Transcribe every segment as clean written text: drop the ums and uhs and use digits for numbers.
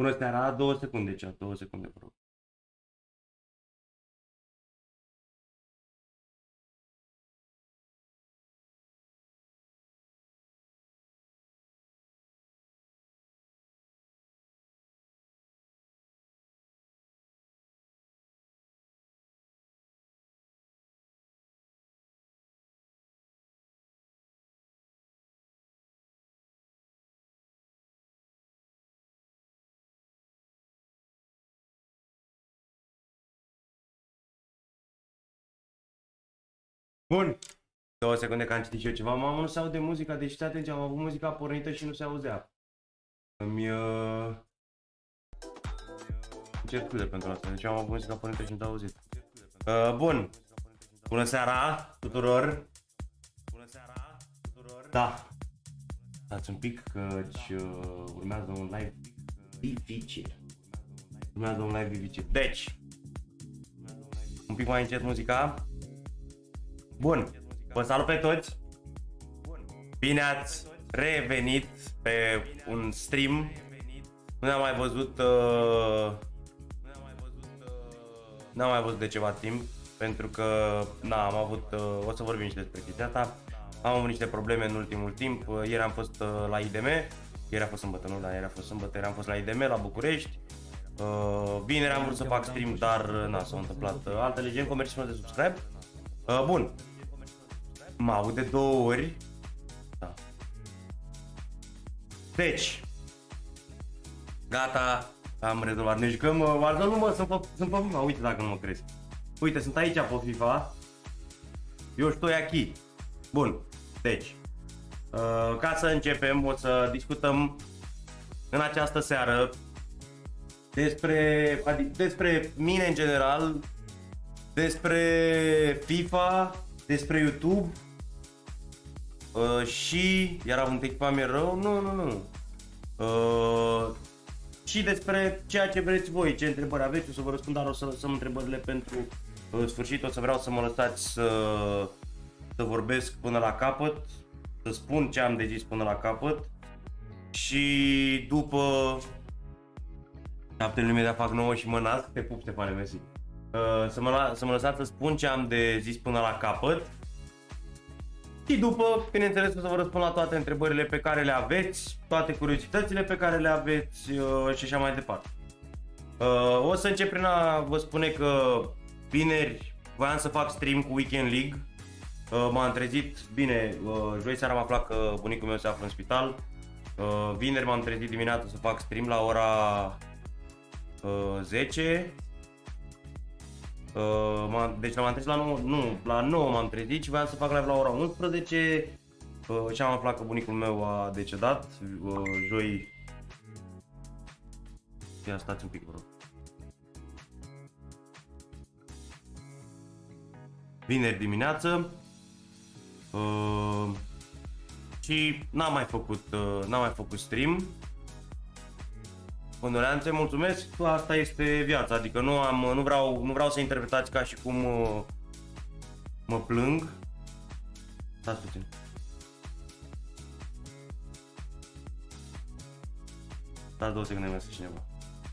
Bună seara, 2 secunde, cea, 2 secunde, vă rog. Bun. 2 secunde că am citit și eu ceva. Mamă, nu se aude muzica, deci stai atent, am avut muzica pornită și nu se auzea. Îmi cer scuze pentru asta, deci am avut muzica pornită și nu s-a auzit. Bun. Bună seara tuturor. Bună seara tuturor. Da. Stați un pic, căci urmează un live dificil. Urmează un live dificil. Deci, un pic mai încet muzica. Bun, vă salut pe toți. Bine ați revenit pe un stream. Nu ne-am mai văzut n-am mai văzut de ceva timp, pentru că am avut, o să vorbim și despre chestia asta. Am avut niște probleme în ultimul timp. Ieri am fost la IDM. Ieri a fost sâmbătă, nu, da, ieri a fost sâmbătă. Ieri am fost la IDM la București. Vineri am vrut să fac stream, dar s-au întâmplat altele. Gen, comerci de subscribe. Bun. Mă aud de 2 ori. Da. Deci, gata, am rezolvat. Ne jucăm Warzone, mă, sunt pe FIFA, uite dacă nu mă crezi. Uite, sunt aici pe FIFA. Eu stoi aici. Bun, deci, ca să începem, o să discutăm în această seară despre mine în general, despre FIFA, despre YouTube și, iar am un echipa rău, nu. Și despre ceea ce vreți voi, ce întrebări aveți, o să vă răspund, dar o să lăsăm întrebările pentru sfârșit, o să vreau să mă lăsați să vorbesc până la capăt, să spun ce am de zis până la capăt și după 7 luni imediat fac 9 și mă nasc, te pup, Stefane, mersi. Să mă lăsați să spun ce am de zis până la capăt și după, bineînțeles, o să vă răspund la toate întrebările pe care le aveți, toate curiozitățile pe care le aveți și așa mai departe. O să încep prin a vă spune că vineri voiam să fac stream cu Weekend League. M-am trezit, bine, joi seara am aflat că bunicul meu se află în spital. Vineri m-am trezit dimineața să fac stream la ora 10. Deci m-am trezit la 9, la 9 m-am trezit și voiam să fac live la ora 11 și am aflat că bunicul meu a decedat joi. Ia stați un pic, vă rog. Vineri dimineață și n-am mai făcut stream. Condoleanțe, mulțumesc, asta este viața, adică nu vreau să interpretați ca și cum mă plâng. Stați puțin. Stați 2 secunde, mai cineva.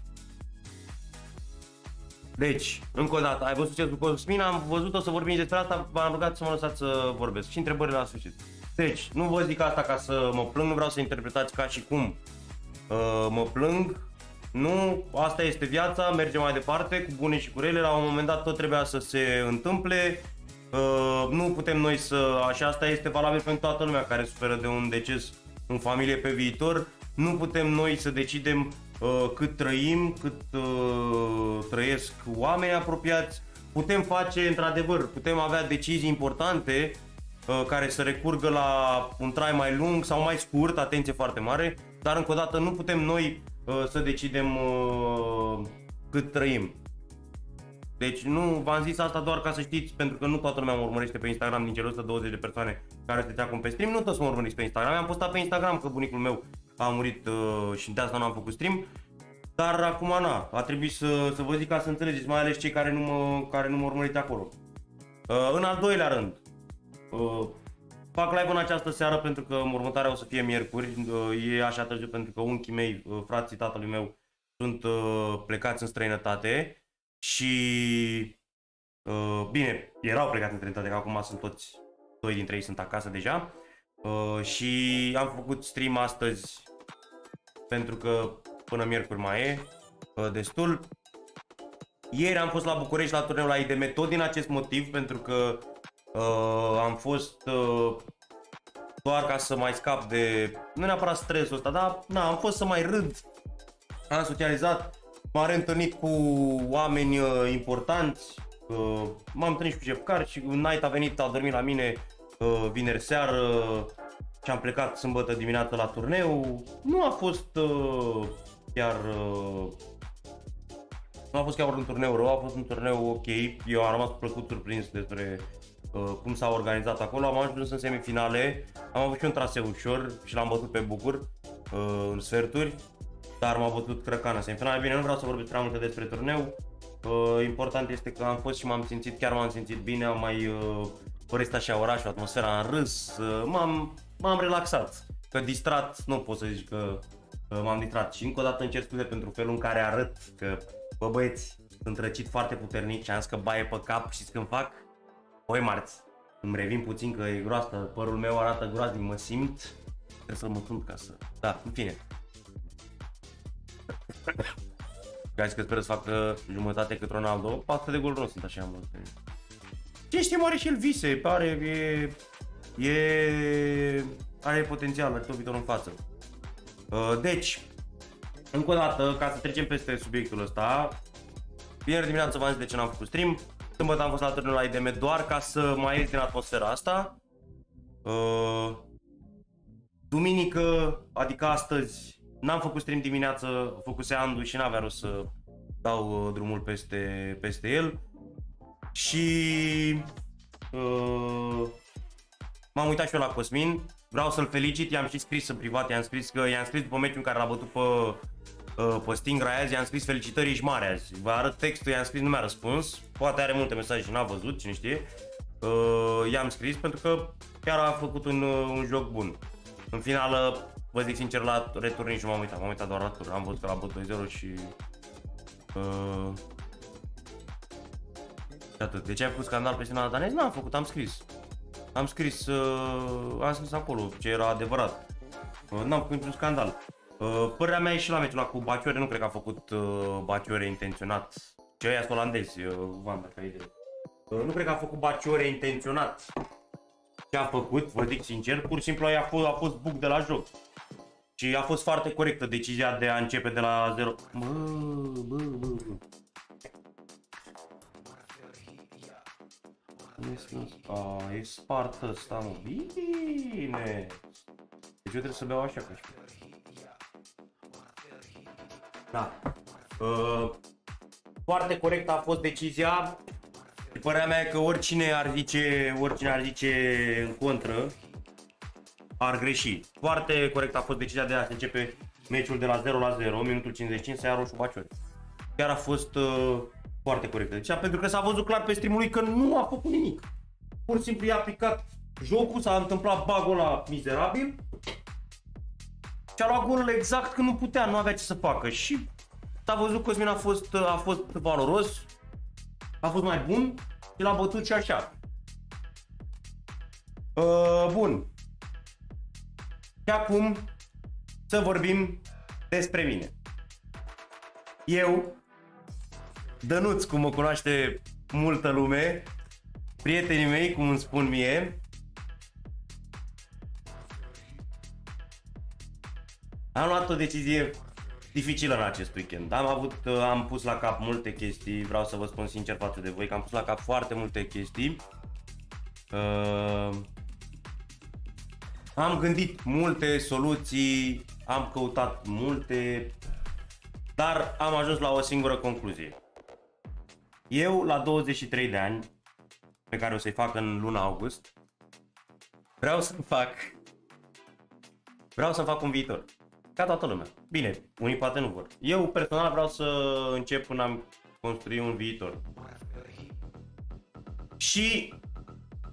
Deci, încă o dată, ai văzut ce cu Cosmin, am văzut, o să vorbim despre asta, v-am rugat să mă lăsați să vorbesc și întrebările la sfârșit. Deci, nu vă zic asta ca să mă plâng, nu vreau să interpretați ca și cum mă plâng. Nu, asta este viața, mergem mai departe, cu bune și cu rele, la un moment dat tot trebuia să se întâmple, nu putem noi să, și asta este valabil pentru toată lumea care suferă de un deces în familie pe viitor, nu putem noi să decidem cât trăim, cât trăiesc oamenii apropiați, putem face, într-adevăr, putem avea decizii importante care să recurgă la un trai mai lung sau mai scurt, atenție foarte mare, dar încă o dată nu putem noi să decidem cât trăim. Deci nu v-am zis asta doar ca să știți, pentru că nu toată lumea mă urmărește pe Instagram din cele 120 de persoane care stătea acum pe stream, nu toți mă urmăriți pe Instagram. Am postat pe Instagram că bunicul meu a murit și de asta nu am făcut stream. Dar acum a trebuit să vă zic ca să înțelegeți, mai ales cei care nu mă urmăriți acolo. În al doilea rând, fac live în această seară pentru că următoarea o să fie miercuri, e așa târziu pentru că unchii mei, frații tatălui meu, sunt plecați în străinătate și bine, erau plecați în străinătate, că acum sunt toți, 2 dintre ei sunt acasă deja. Și am făcut stream astăzi pentru că până miercuri mai e destul. Ieri am fost la București la turneul la IDM tot din acest motiv, pentru că am fost doar ca să mai scap de, nu neapărat stresul ăsta, dar na, am fost să mai râd, am socializat, m-am reîntâlnit cu oameni importanți, m-am întâlnit și cu Jepcar și Night a venit, a dormit la mine vineri seară și am plecat sâmbătă dimineață la turneu. Nu a fost chiar nu a fost chiar un turneu rău, a fost un turneu ok. Eu am rămas plăcut surprins despre cum s-a organizat acolo. Am ajuns în semifinale, am avut și un traseu ușor și l-am bătut pe Bucur în sferturi, dar m-a bătut Crăcan în semifinale. Bine, nu vreau să vorbesc prea multe despre turneu. Important este că am fost și m-am simțit, chiar m-am simțit bine, am mai părăsit așa orașul, atmosfera, am râs, m-am relaxat. Că distrat, nu pot să zic că m-am distrat. Și încă o dată încerc scuze pentru felul în care arăt, că bă băieți, sunt răcit foarte puternic și am zis că baie pe cap. Știți când fac? Păi marți, îmi revin puțin că e groasă, părul meu arată groaznic, mă simt, trebuie să mă tund ca să... Da, în fine. Guys, că sper să facă jumătate cât Ronaldo, 4 de goluri nu sunt așa multe. Ce știm, are și el vise, pare, are potențial, are tot viitorul în față. Deci, încă o dată, ca să trecem peste subiectul ăsta, vineri dimineață v-am zis de ce n-am făcut stream, sâmbătă am fost la turnul la IDM doar ca să mai ies din atmosfera asta. Duminică, adică astăzi, n-am făcut stream dimineață, făcuse Andu și n-avea rost să dau drumul peste el. Și m-am uitat și eu la Cosmin, vreau să-l felicit, i-am și scris în privat, i-am scris după meciul în care l-a bătut pe Stingra azi, i-am scris felicitări, ești mare azi. Vă arăt textul, i-am scris, nu mi-a răspuns, poate are multe mesaje și n-a văzut, cine știe. I-am scris pentru că chiar a făcut un joc bun. În finală, vă zic sincer, la retur nici nu m-am uitat doar la tur, am văzut că l-a bătut 2-0 și... atât. De ce ai făcut scandal pe semnal danez? N-am făcut, am scris. Am scris acolo ce era adevărat. N-am făcut niciun scandal. Părerea mea e și la meciul ăla cu Baciore, nu cred că a făcut Baciore intenționat. Ce ăia sunt olandezi, Vanda, ca idee. Nu cred că a făcut Baciore intenționat. Ce a făcut, vă zic sincer, pur și simplu a fost bug de la joc. Și a fost foarte corectă decizia de a începe de la 0. E spart ăsta, mă. Bine. Deci eu trebuie să beau așa ca și... Da. Foarte corect a fost decizia. Și părerea mea e că oricine ar zice în contră ar greși. Foarte corect a fost decizia de a se începe meciul de la 0-0, minutul 55, să ia roșu Baciore. Chiar a fost foarte corectă. Deci, pentru că s-a văzut clar pe stream-ul lui că nu a făcut nimic. Pur și simplu i-a picat jocul, s-a întâmplat bug-ul ăla mizerabil și a luat golul exact când nu putea, nu avea ce să facă. Și s-a văzut că Cosmin a fost valoros, a fost mai bun și l-a bătut și așa. Bun. Și acum să vorbim despre mine. Eu, Dănuț, cum mă cunoaște multă lume, prietenii mei, cum îmi spun mie, am luat o decizie dificilă în acest weekend. Am pus la cap multe chestii, vreau să vă spun sincer față de voi că am pus la cap foarte multe chestii. Am gândit multe soluții, am căutat multe, dar am ajuns la o singură concluzie. Eu, la 23 de ani, pe care o să-i fac în luna august, vreau să-mi fac un viitor. Ca toată lumea. Bine, unii poate nu vor. Eu, personal, vreau să încep până am construi un viitor. Și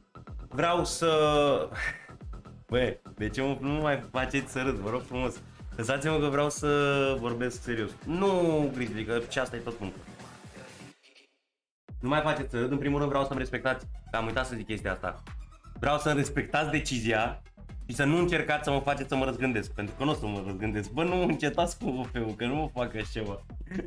vreau să... Băi, de ce nu mai faceți să râd, vă rog frumos? Lăsați-mă că vreau să vorbesc serios. Nu, Grizzly, că și asta e tot punctul. Nu mai faceți să râd, în primul rând vreau să-mi respectați, că am uitat să zic chestia asta. Vreau să-mi respectați decizia și să nu încercați să mă faceți să mă răzgândesc, pentru că nu o să mă răzgândesc. Bă, nu încetați cu OP-ul, că nu mă fac așa ceva.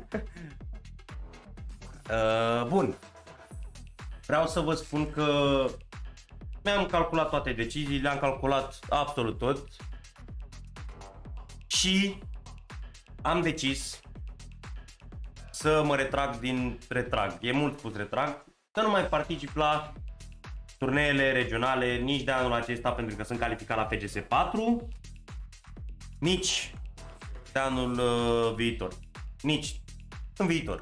Bun. Vreau să vă spun că mi-am calculat toate deciziile, le-am calculat absolut tot. Și am decis să mă retrag. E mult spus retrag. Să nu mai particip la turneele regionale nici de anul acesta pentru că sunt calificat la FGS 4, nici de anul viitor. Nici în viitor.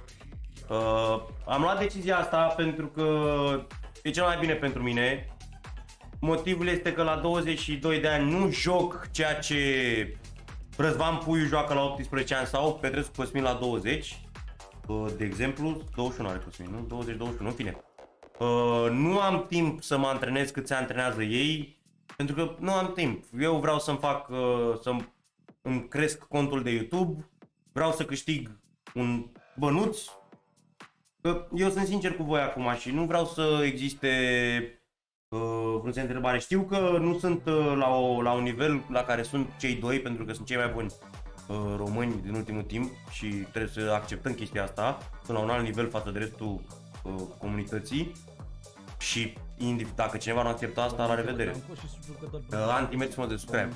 Am luat decizia asta pentru că e cel mai bine pentru mine. Motivul este că la 22 de ani nu joc ceea ce Răzvan Puiu joacă la 18 ani sau Petrescu Cosmin la 20. De exemplu, 21 are Cosmin, nu? 20-21, în fine. Nu am timp să mă antrenez cât se antrenează ei, pentru că nu am timp. Eu vreau să-mi fac, să-mi cresc contul de YouTube, vreau să câștig un bănuț. Eu sunt sincer cu voi acum și nu vreau să existe vreun semn de întrebare. Știu că nu sunt la un nivel la care sunt cei doi, pentru că sunt cei mai buni români din ultimul timp și trebuie să acceptăm chestia asta. Sunt la un alt nivel față de restul comunității și dacă cineva nu acceptă asta, la revedere. Anti-mergi de subscribe.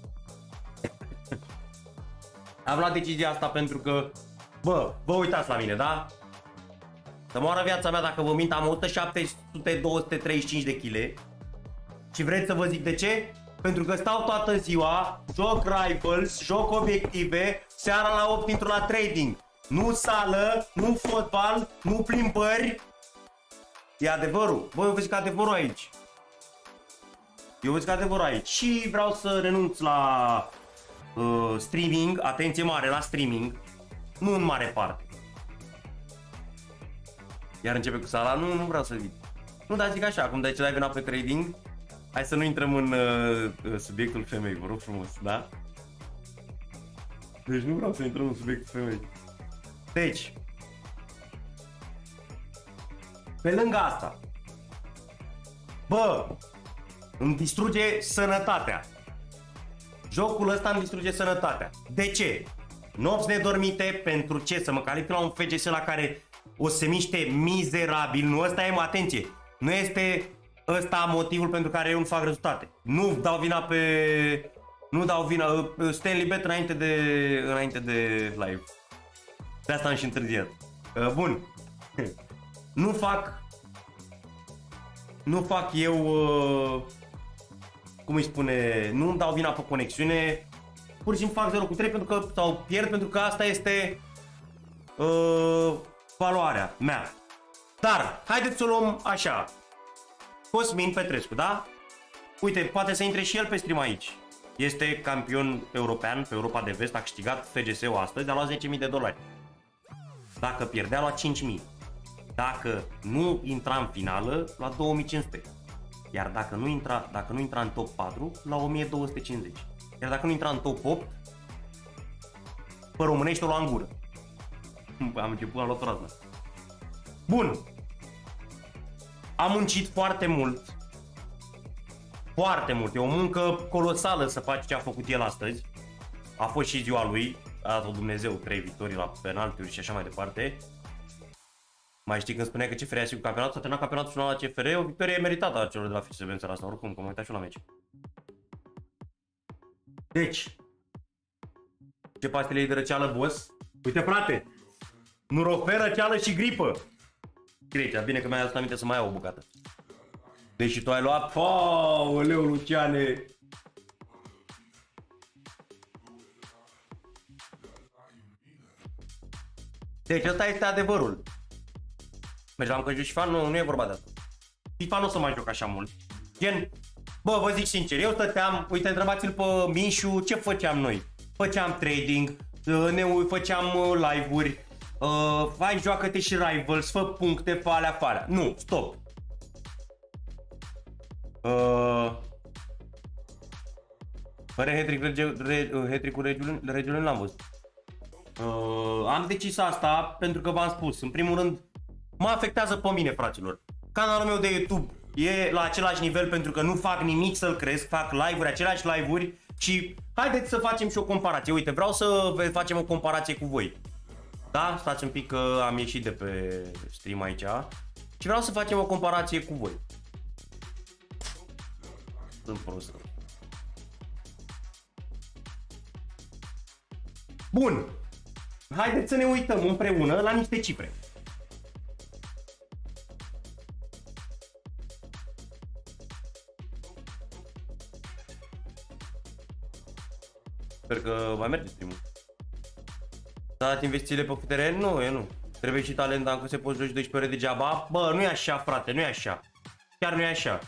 Am luat decizia asta pentru că, bă, vă uitați la mine, da? Să moară viața mea dacă vă mint, am 170-235 de kg. Și vreți să vă zic de ce? Pentru că stau toată ziua, joc rifles, joc obiective, seara la 8 intru la trading. Nu sală, nu fotbal, nu plimbări. E adevărul. Bă, eu vă zic adevărul aici. Și vreau să renunț la streaming, atenție mare la streaming, nu în mare parte. Iar începe cu sala, nu vreau să zic. Nu, dar zic așa, cum de ce l-ai venit pe trading, hai să nu intrăm în subiectul femei, vă rog frumos, da? Deci nu vreau să intrăm în subiectul femei. Deci, pe lângă asta, bă, îmi distruge sănătatea. Jocul ăsta îmi distruge sănătatea. De ce? Nopți nedormite, pentru ce? Să mă calific la un FGS la care o să se miște mizerabil. Nu, ăsta e, atenție, nu este ăsta motivul pentru care eu nu fac rezultate. Nu dau vina pe... Nu dau vina... Stanley Bet înainte de live. De asta am și întârziat. Bun. Nu fac eu... cum îi spune... Nu dau vina pe conexiune. Pur și simplu fac 0 cu 3 pentru că... Sau pierd pentru că asta este... valoarea mea. Dar, haideți să o luăm așa. Cosmin Petrescu, da? Uite, poate să intre și el pe stream aici. Este campion european pe Europa de Vest, a câștigat FGS-ul astăzi, a luat $10.000. Dacă pierdea, a luat 5.000. Dacă nu intra în finală, la 2.500. Iar dacă nu intra în top 4, la 1.250. Iar dacă nu intra în top 8, pe românești o lua în gură. Am început, am luat o raznă. Bun. Am muncit foarte mult. Foarte mult. E o muncă colosală să faci ce a făcut el astăzi. A fost și ziua lui. A dat-o Dumnezeu 3 victorii la penaltiuri și așa mai departe. Mai știi când spunea că CFR a sigur campionatul, s-a terminat campionatul final la CFR, o victorie meritată a celor de la FCSB în țara asta, oricum, că m-am uitat și eu la meci. Deci, ce pastile de răceală, boss? Uite, frate, nurofer, răceală și gripă. Grecia, bine că mi-ai adus aminte să mai iau o bucată. Deci tu ai luat, aoleu, Luciane. Deci ăsta este adevărul. Mergeam că joci FIFA, nu e vorba de asta. FIFA nu o să mai joc așa mult. Gen, bă, vă zic sincer, eu stăteam, uite, întrebați-l pe Minșu, ce făceam noi? Făceam trading, făceam live-uri, hai joacă-te și rivals, fă puncte, fă alea. Nu, stop. Fără hat-trick-ul regiului l-am văzut. Am decis asta pentru că v-am spus, în primul rând, mă afectează pe mine, fraților. Canalul meu de YouTube e la același nivel pentru că nu fac nimic să-l cresc, fac live-uri, aceleași live-uri și haideți să facem și o comparație. Uite, vreau să facem o comparație cu voi. Da? Stați un pic că am ieșit de pe stream aici și vreau să facem o comparație cu voi. Sunt prost. Bun. Haideți să ne uităm împreună la niște cifre. Sper că va merge stream-ul. S-a dat investițiile pe teren? Nu, nu. Trebuie și talent, dacă se poți joci 12 ore degeaba. Bă, nu e așa, frate, nu e așa. Chiar nu e așa.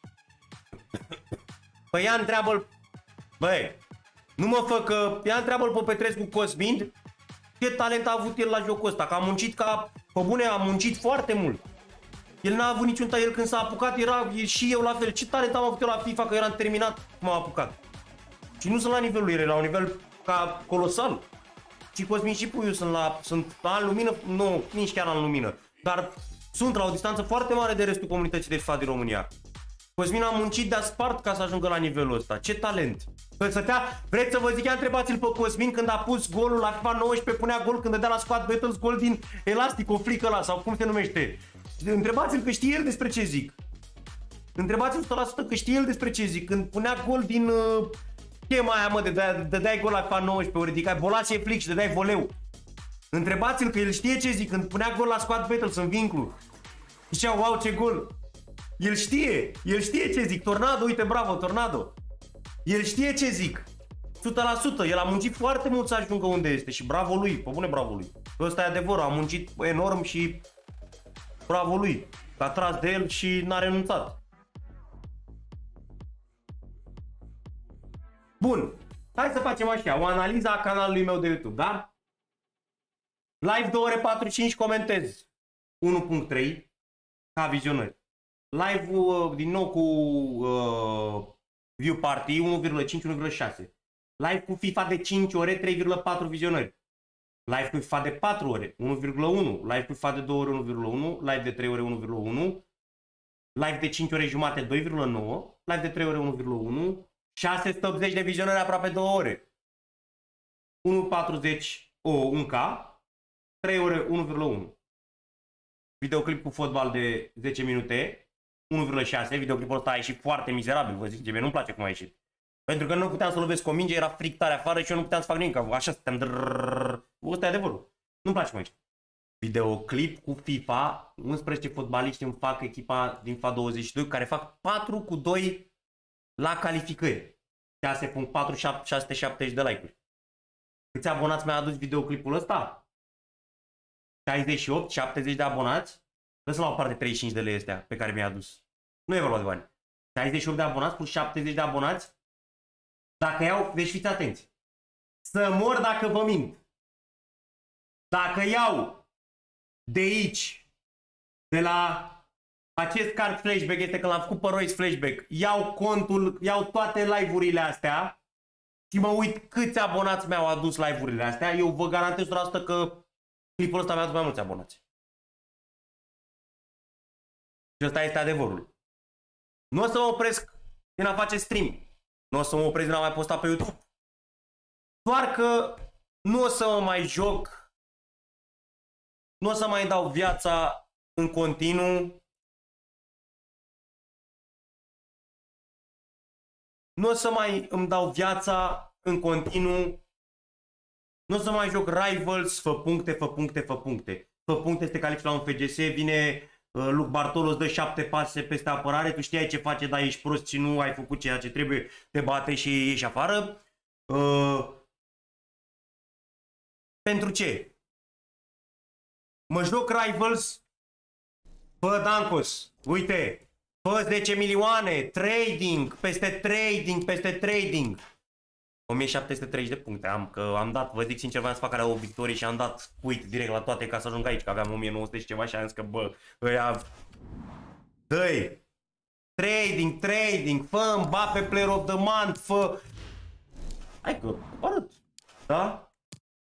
Păi ia întreabă-l. Băi, nu mă fă că ia întreabă-l pe Petrescu Cosmin ce talent a avut el la jocul ăsta, că a muncit ca, pe bune, a muncit foarte mult. El n-a avut niciun talent, el când s-a apucat era și eu la fel. Ce talent am avut eu la FIFA că eram terminat cum am apucat. Și nu sunt la nivelul lui, la un nivel ca colosal. Și Cosmin și Puiu sunt la în lumină, nu, nici chiar în lumină, dar sunt la o distanță foarte mare de restul comunității de FIFA din România. Cosmin a muncit de-a spart ca să ajungă la nivelul ăsta. Ce talent! Vreți să vă zic, întrebați-l pe Cosmin când a pus golul la FIFA 19, punea gol când dădea la Squad Battles gol din elastic, o flică ăla, sau cum se numește. Întrebați-l că știe el despre ce zic. Întrebați-l 100% că știe el despre ce zic. Când punea gol din schema aia, mă, dădeai gol la FIFA 19, o ridicai, bolație flic și dădeai voleu. Întrebați-l că el știe ce zic. Când punea gol la Squad Battles în vinclu, zicea, wow, ce gol. El știe ce zic. Tornado, uite, bravo, Tornado. El știe ce zic. 100%. El a muncit foarte mult să ajungă unde este și bravo lui, pe bune bravo lui. Ăsta e adevărul, a muncit enorm și bravo lui. A tras de el și n-a renunțat. Bun, hai să facem așa, o analiză a canalului meu de YouTube, da? Live 2 ore 45, comentez 1.3 ca vizionări. Live din nou cu View Party 1,5-1,6. Live cu FIFA de 5 ore 3,4 vizionări. Live cu FIFA de 4 ore 1,1. Live cu FIFA de 2 ore 1,1. Live de 3 ore 1,1. Live de 5 ore jumate 2,9. Live de 3 ore 1,1. 680 de vizionări aproape 2 ore. 1,40 1K. 3 ore 1,1. Videoclip cu fotbal de 10 minute 1,6. Videoclipul ăsta a ieșit foarte mizerabil, vă zic, nu-mi place cum a ieșit. Pentru că nu puteam să lovesc cu o minge, era fric tare afară și eu nu puteam să fac nimic, așa stăteam. Ăsta e adevărul. Nu-mi place cum a ieșit. Videoclip cu FIFA, 11 fotbaliști îmi fac echipa din FIFA 22 care fac 4-2 la calificări. 6.4, de like-uri. Câți abonați mi-a adus videoclipul ăsta? 68, 70 de abonați? Lăsă la o parte 35 de lei astea pe care mi-a adus. Nu e vorba de bani. 68 de abonați plus 70 de abonați. Dacă iau, deci fiți atenți. Să mor dacă vă mint. Dacă iau de aici, de la acest card flashback, este că l-am făcut pe Royce Flashback, iau contul, iau toate live-urile astea și mă uit câți abonați mi-au adus live-urile astea, eu vă garantez 100% că clipul ăsta mi-a adus mai mulți abonați. Și ăsta este adevărul. Nu o să mă opresc din a face stream. Nu o să mă opresc din a mai posta pe YouTube. Doar că nu o să mă mai joc. Nu o să mai dau viața în continuu. Nu o să mai îmi dau viața în continuu. Nu o să mai joc Rivals, fă puncte, fă puncte, fă puncte. Fă puncte, este calific la un FGS, vine Luc Bartolo, îți dă 7 pase peste apărare, tu știai ce face, dar ești prost și nu ai făcut ceea ce trebuie, te bate și ieși afară. Pentru ce? Mă joc Rivals, fă Dancos, uite, fă 10 milioane, trading, peste trading, peste trading. 1730 de puncte am, că am dat, vă zic sincer, voiam să fac alea o victorie și am dat quit direct la toate ca să ajung aici, că aveam 1900 și ceva și am zis că bă, ăia, dă-i, trading, fă Mbappe Player of the Month, fă Hai că vă arăt. Da?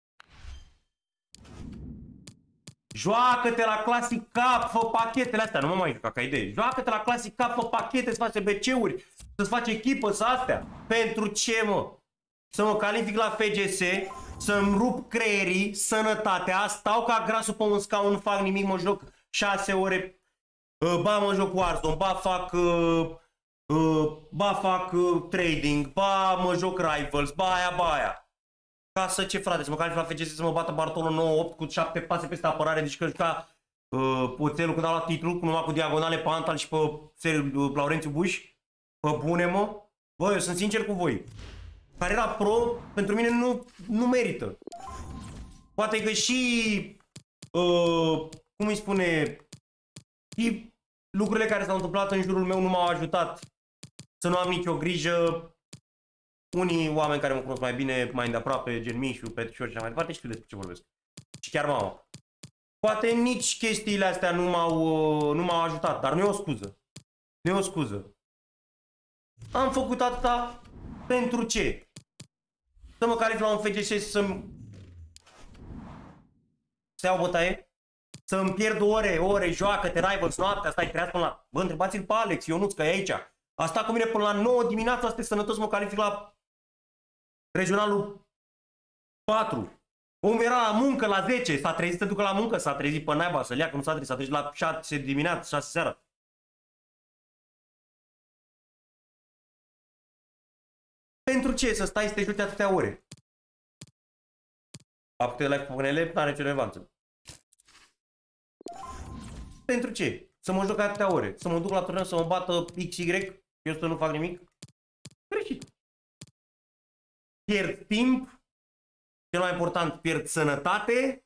Joacă-te la Classic Cup, fă pachetele astea, nu mă mai juca ca idee. Joacă-te la Classic Cup, fă pachete, să faci BC-uri, să-ți faci echipă, să astea. Pentru ce, mă? Să mă calific la FGS, să-mi rup creierii, sănătatea, stau ca grasul pe un scaun, nu fac nimic, mă joc 6 ore, ba mă joc Warzone, ba fac trading, ba mă joc Rivals, ba aia. Ca să ce, frate, să mă calific la FGS, să mă bată Bartolo 9-8 cu 7 pase peste apărare, deci că juca Poțelul când a luat titlul, cu numai cu diagonale pe Antal și pe Laurențiu Buș, pe bune, mă. Bă, eu sunt sincer cu voi. Cariera pro, pentru mine nu merită. Poate că și, cum îi spune, și lucrurile care s-au întâmplat în jurul meu nu m-au ajutat să nu am nicio grijă. Unii oameni care mă cunosc mai bine, mai îndeaproape, gen Mișu, Petrișor și așa mai departe, știu despre ce vorbesc. Și chiar mama. Poate nici chestiile astea nu m-au ajutat, dar nu e o scuză. Nu e o scuză. Am făcut atâta pentru ce? Să mă calific la un FGS să iau bătaie? Să-mi pierd ore, joacă-te, Rivals, noaptea, stai treaz până la... Bă, întrebați-l pe Alex, Ionuț, că e aici. A stat cu mine până la 9 dimineața, asta e sănătos, mă calific la regionalul 4. Omul era la muncă la 10, s-a trezit să ducă la muncă, s-a trezit pe naiba să-l ia, că nu s-a trezit, s-a trezit la 6 dimineața, 6 seara. Pentru ce să stai să te joci atâtea ore? Apoi de live cu PNL n-are nicio relevanță. Pentru ce? Să mă joc atâtea ore, să mă duc la turneu, să mă bată XY, eu să nu fac nimic? Greșit. Pierd timp, cel mai important, pierd sănătate.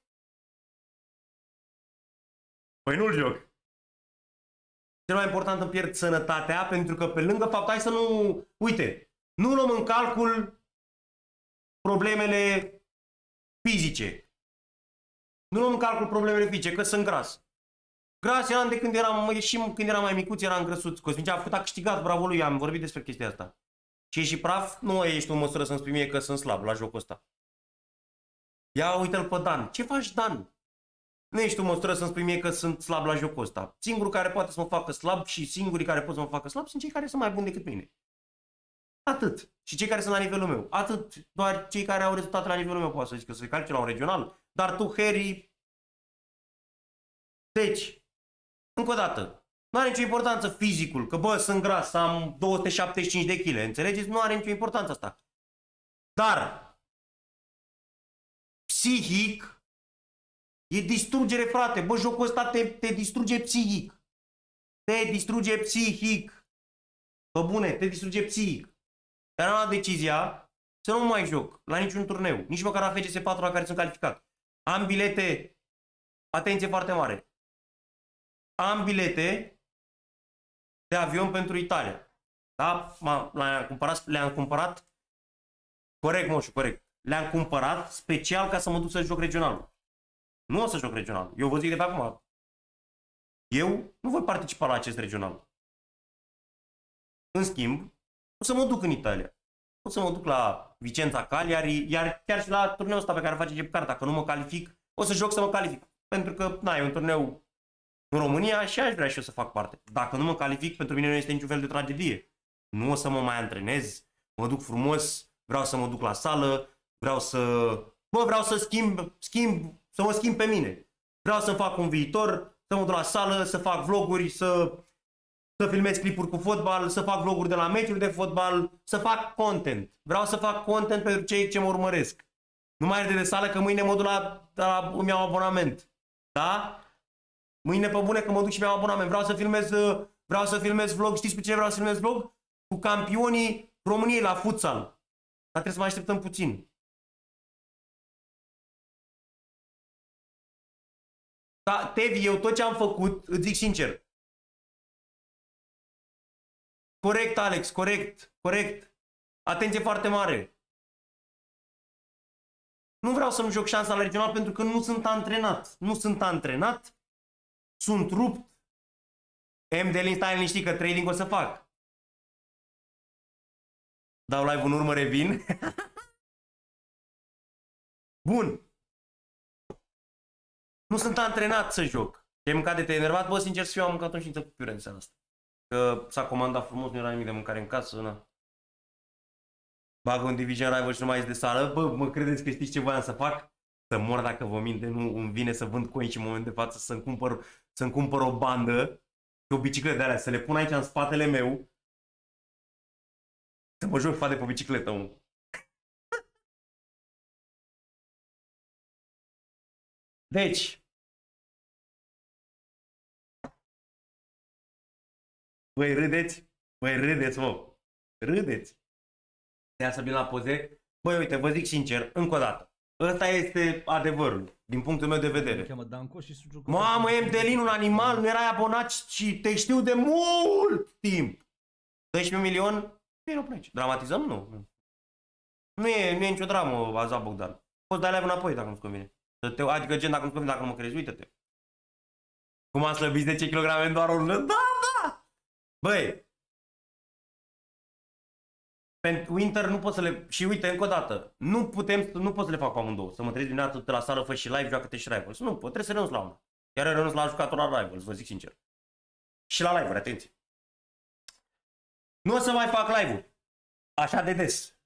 Păi nu-l joc. Cel mai important, îmi pierd sănătatea, pentru că pe lângă fapt, hai să nu... Uite, nu luăm în calcul problemele fizice. Nu luăm în calcul problemele fizice, că sunt gras. Gras eram de când eram, și când eram mai micuț, eram grăsuț. Cosmin a câștigat, bravo lui, am vorbit despre chestia asta. Și ești praf, nu ești în măsură să-mi spui mie că sunt slab la jocul ăsta. Ia uite-l pe Dan. Ce faci, Dan? Nu ești în măsură să-mi spui mie că sunt slab la jocul ăsta. Singurul care poate să mă facă slab și singurii care pot să mă facă slab sunt cei care sunt mai buni decât mine. Atât. Și cei care sunt la nivelul meu. Atât. Doar cei care au rezultate la nivelul meu poate să zic că se calce la un regional. Dar tu, Harry... Deci, încă o dată, nu are nicio importanță fizicul, că bă, sunt gras, am 275 de kg, înțelegeți? Nu are nicio importanță asta. Dar, psihic, e distrugere, frate. Bă, jocul ăsta te distruge psihic. Te distruge psihic. Bă, bune, te distruge psihic. Dar am luat decizia să nu mai joc la niciun turneu, nici măcar la FGS 4 la care sunt calificat. Am bilete, atenție foarte mare, am bilete de avion pentru Italia. Da? Le-am cumpărat, corect, moșu, corect. Le-am cumpărat special ca să mă duc să joc regionalul. Nu o să joc regionalul. Eu vă zic de pe acum. Eu nu voi participa la acest regional. În schimb, o să mă duc în Italia. O să mă duc la Vicența Cagliari, iar chiar și la turneul ăsta pe care face Gepcar, dacă nu mă calific, o să joc să mă calific. Pentru că, na, e un turneu în România și aș vrea și eu să fac parte. Dacă nu mă calific, pentru mine nu este niciun fel de tragedie. Nu o să mă mai antrenez, mă duc frumos, vreau să mă duc la sală, vreau să să mă schimb pe mine. Vreau să fac un viitor, să mă duc la sală, să fac vloguri, să filmez clipuri cu fotbal, să fac vloguri de la meciuri de fotbal, să fac content. Vreau să fac content pentru cei ce mă urmăresc. Nu mai e de sală că mâine mă duc îmi iau abonament. Da? Mâine pe bune că mă duc și mi-am abonament. Vreau să filmez vlog. Știți cu cine vreau să filmez vlog? Cu campionii României la futsal. Dar trebuie să mai așteptăm puțin. Da, Tevi, eu tot ce am făcut, îți zic sincer. Corect, Alex, corect, corect. Atenție foarte mare. Nu vreau să-mi joc șansa la regional pentru că nu sunt antrenat. Nu sunt antrenat. Sunt rupt. MDL, stai liniștit că trading o să fac. Dau live în urmă, revin. Bun. Nu sunt antrenat să joc. Te-ai mâncat de te-ai enervat? Bă, sincer să fiu, am mâncat un știință cu piure în seara asta. Că s-a comandat frumos, nu era nimic de mâncare în casă, na. Bagă un Division Rival și nu mai ies de sală. Bă, mă credeți că știți ce voiam să fac? Să mor dacă vă minte, nu îmi vine să vând coin și în moment de față să-mi cumpăr o bandă și o bicicletă de alea, să le pun aici în spatele meu. Să mă joc de pe bicicletă, mă. Deci, voi râdeți? Voi râdeți, mă. Râdeți. Ia să vin la poze. Băi, uite, vă zic sincer, încă o dată. Ăsta este adevărul, din punctul meu de vedere. Mamă, MDLin, un animal, nu erai abonat și te știu de mult timp. 12 milion? Vino până aici. Dramatizăm? Nu. Nu e nicio dramă, Azab Bogdan. Poți da live înapoi dacă nu-ți convine. Adică gen dacă nu-ți convine, dacă nu mă crezi, uite-te. Cum am slăbit 10 kg în doar o lună? Da! Băi! Pentru Winter nu pot să le... Și uite, încă o dată, nu pot să le fac pe amândouă. Să mă trezi dimineața la sală, fă și live, joacă-te și Rivals. Nu pot, trebuie să renunț la una. Iar eu renunț la jucător la Rivals, vă zic sincer. Și la live-uri, atenție. Nu o să mai fac live-uri. Așa de des.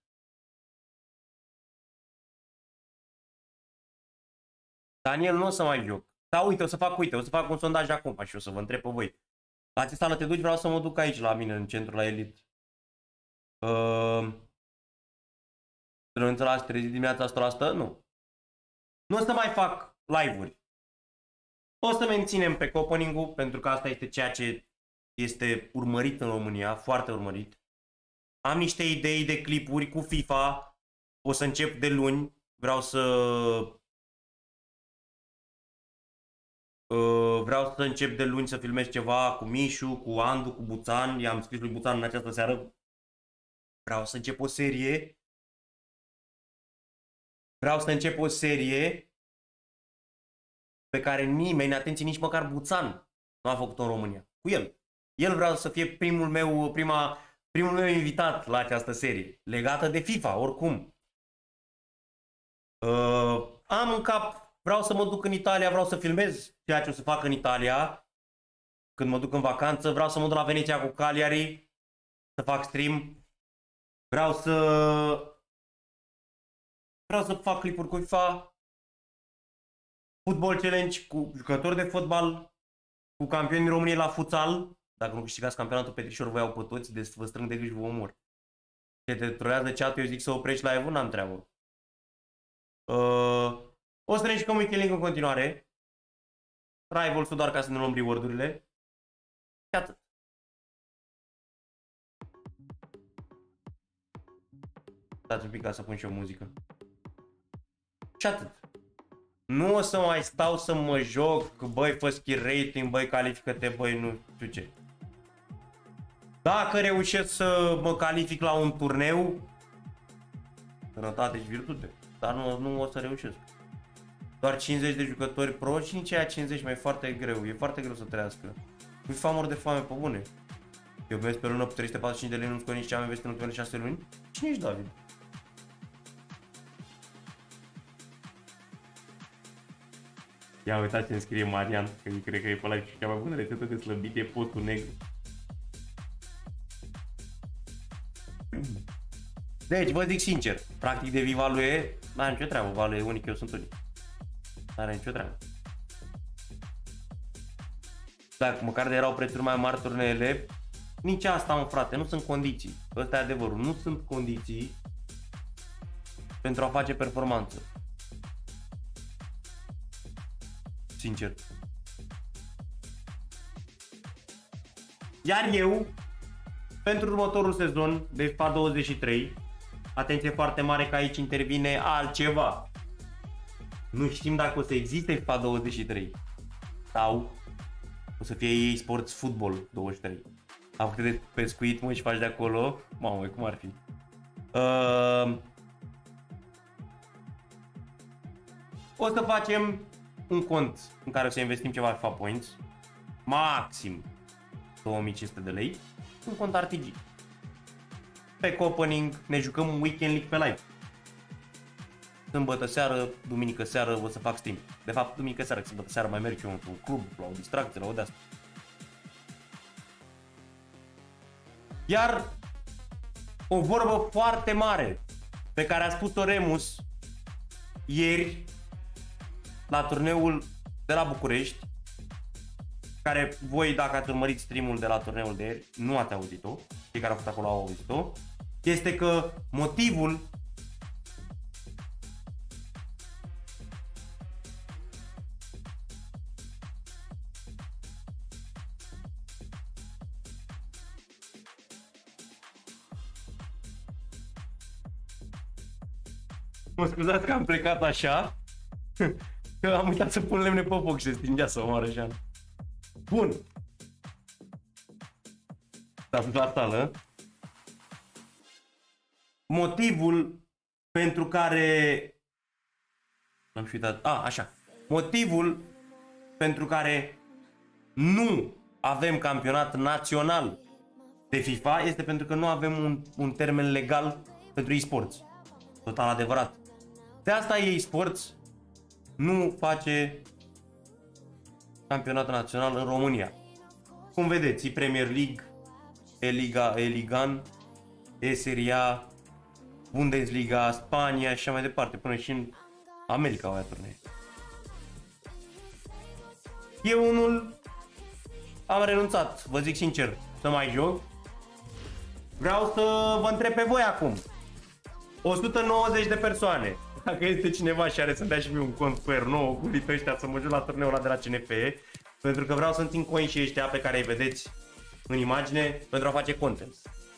Daniel, nu o să mai joc. Da, uite, o să fac un sondaj acum și o să vă întreb pe voi. La ce sală te duci? Vreau să mă duc aici la mine, în centru, la Elite. Renunță la trezi dimineața 100%? Nu. Nu o să mai fac live-uri. O să menținem pe opening-ul, pentru că asta este ceea ce este urmărit în România, foarte urmărit. Am niște idei de clipuri cu FIFA. O să încep de luni. Vreau să încep de luni să filmez ceva cu Mișu, cu Andu, cu Buțan. I-am scris lui Buțan în această seară. Vreau să încep o serie pe care nimeni, atenție, nici măcar Buțan nu a făcut-o în România. Cu el. El vreau să fie primul meu invitat la această serie. Legată de FIFA, oricum. Am în cap, vreau să mă duc în Italia, vreau să filmez ceea ce o să fac în Italia. Când mă duc în vacanță, vreau să mă duc la Veneția cu Cagliari, să fac stream. Vreau să fac clipuri cu FIFA, Football Challenge cu jucători de fotbal, cu campioni României la futsal. Dacă nu câștigați campionatul Petrișor, vă iau pe toți, deci vă strâng de gâși, vă omor. Te troiază chat-ul, eu zic să oprești live-ul, n-am treabă. O să ne jucăm Weekend League în continuare. Rivals-ul doar ca să ne luăm reward-urile. Și atât. Stați un pic ca să pun și o muzică. Și atât. Nu o să mai stau să mă joc, băi, fă skill rating, băi, califică-te, băi, nu știu ce. Dacă reușesc să mă calific la un turneu, sănătate și virtute, dar nu o să reușesc. Doar 50 de jucători pro și nici aia 50 mai e foarte greu, e foarte greu să trăiască. Nu-i famor de foame pe bune. Eu vezi pe lună cu 345 de lei, nu-ți nici ce am investit în ultimele 6 luni? Cine ești, David? Ia uitați ce îmi scrie Marian, că cred că e pe ăla și cea mai bună rețetă de slăbit e postul negru. Deci, vă zic sincer, practic de Viva lui E, n-are nicio treabă, Valu e unic, eu sunt unic. N-are nicio treabă. Dacă măcar de erau prețuri mai mari turneele, nici asta, mă, frate, nu sunt condiții. Ăsta e adevărul, nu sunt condiții pentru a face performanță. Sincer. Iar eu, pentru următorul sezon de FIFA 23, atenție foarte mare că aici intervine altceva. Nu știm dacă o să existe FIFA 23 sau o să fie EA Sports Football 23. Am câte de pescuit, mă, și faci de acolo. Mamă, cum ar fi? O să facem un cont în care o să investim ceva FIFA Points, maxim 2500 de lei, un cont RTG. Pe opening ne jucăm un Weekend League pe live. sâmbătă seară, duminică seară o să fac stream. De fapt, duminică seară, sâmbătă seară mai merg eu într-un club, la o distracție, la o de-asta. Iar o vorbă foarte mare pe care a spus-o Remus ieri la turneul de la București, care voi, dacă ați urmărit streamul de la turneul de ieri, nu ați auzit-o, cei care au fost acolo au auzit-o, este că motivul mă scuzați că am plecat așa, că am uitat să pun lemne pe foc și se stingea să omoară Jean. Bun. S-a dus la sală. Motivul pentru care... L-am și uitat. Așa. Motivul pentru care nu avem campionat național de FIFA este pentru că nu avem un termen legal pentru e-sports. Total adevărat. De asta e-sports nu face campionatul național în România. Cum vedeți, e Premier League, E-Liga, E-Ligan, E-Serie A, Bundesliga, Spania și așa mai departe, până și în America au aia turnee. Eu unul am renunțat, vă zic sincer, să mai joc. Vreau să vă întreb pe voi acum. 190 de persoane. Dacă este cineva și are să-mi dea și mie un cont cu R9 cu lipe ăștia să mă joc la turneul ăla de la CNF, pentru că vreau să-mi țin coin și ăștia pe care îi vedeți în imagine pentru a face content.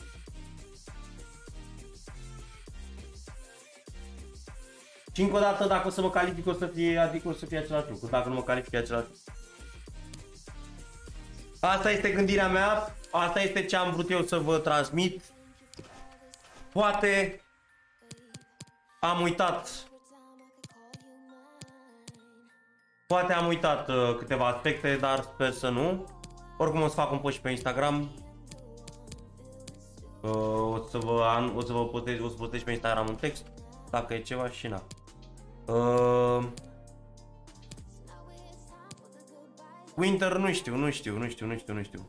Și încă o dată, dacă o să mă calific, o să fie, adică o să fie același lucru. Dacă nu mă calific, e același lucru. Asta este gândirea mea, asta este ce am vrut eu să vă transmit. Poate am uitat. Poate am uitat câteva aspecte, dar sper să nu. Oricum o să fac un post și pe Instagram. O să vă postez pe Instagram un text, dacă e ceva și na. Winter nu știu.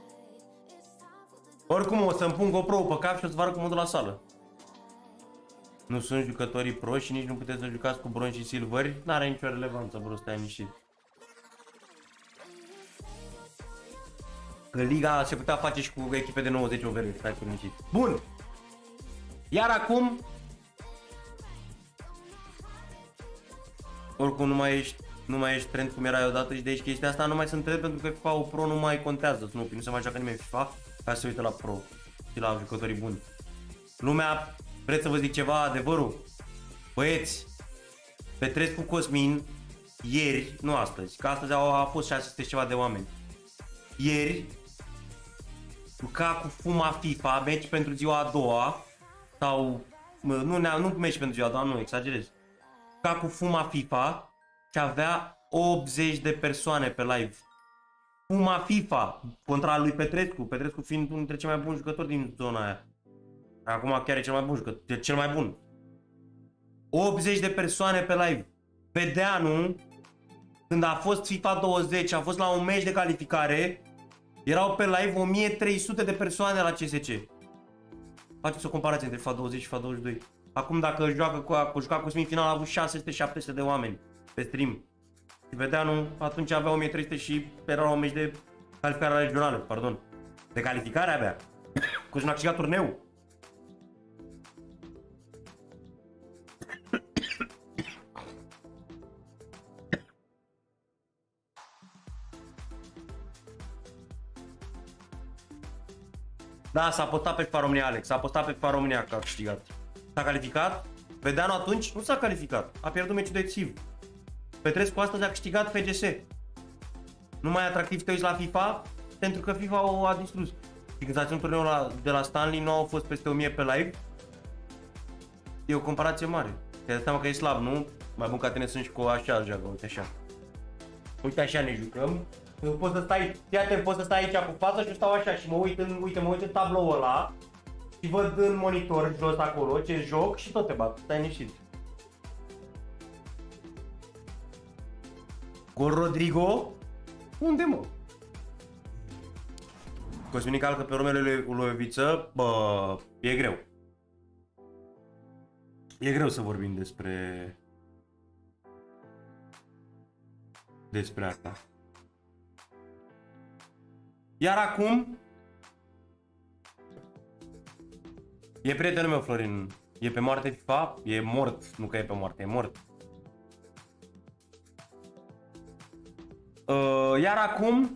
Oricum o să-mi pun GoPro pe cap și o să vă arăt cum mă duc la sală. Nu sunt jucătorii pro și nici nu puteți să jucați cu bronzi și silveri. N-are nicio relevanță, bro, stai liniștit. Că liga se putea face și cu echipe de 90 overweight, stai liniștit. Bun! Iar acum... Oricum nu mai ești trend cum erai odată și de aici chestia asta nu mai sunt trend pentru că FIFA-ul pro nu mai contează. Nu se mai joacă nimeni FIFA ca să se uite la pro și la jucătorii buni. Lumea... Vreți să vă zic ceva, adevărul? Băieți, Petrescu Cosmin, ieri, nu astăzi, că astăzi a fost 600 ceva de oameni. Ieri, juca cu Fuma FIFA, meci pentru ziua a doua, sau, nu meci pentru ziua a doua, nu exagerez. Juca cu Fuma FIFA și avea 80 de persoane pe live. Fuma FIFA, contra lui Petrescu, Petrescu fiind unul dintre cei mai buni jucători din zona aia. Acum chiar e cel mai bun jucător, cel mai bun. 80 de persoane pe live. Bedeanu, când a fost FIFA 20, a fost la un meci de calificare, erau pe live 1300 de persoane la CSC. Faceți o comparație între FIFA 20 și FIFA 22. Acum dacă juca cu semifinal a avut 600-700 de oameni pe stream. Și Bedeanu atunci avea 1300 și era la un meci de calificare regională, pardon. De calificare abia. Cosmin a câștigat turneul. Da, s-a postat pe FIFA România, Alex, s-a postat pe FIFA România că a câștigat. S-a calificat? Bedeanu atunci nu s-a calificat, a pierdut meciul decisiv. Petrescu astăzi a câștigat FGS. Nu mai e atractiv să te uiți la FIFA, pentru că FIFA o a distrus. Și când s-a ținut turneul de la Stanley, nu au fost peste 1000 pe live. E o comparație mare. Te dai seama că e slab, nu? Mai bun ca tine sunt și cu așa, joacă, uite așa. Uite așa ne jucăm. Poți să stai, iată, poți să stai aici cu față și eu stau așa și mă uit în tabloul ăla și văd în monitor jos acolo ce joc și tot te bat, stai liniștit. Gol Rodrigo? Unde, mă? Cosmin calcă pe urmele lui Oviță, bă, e greu. E greu să vorbim despre asta. Iar acum e prietenul meu, Florin. E pe moarte FIFA? E mort, nu că e pe moarte, e mort. Iar acum,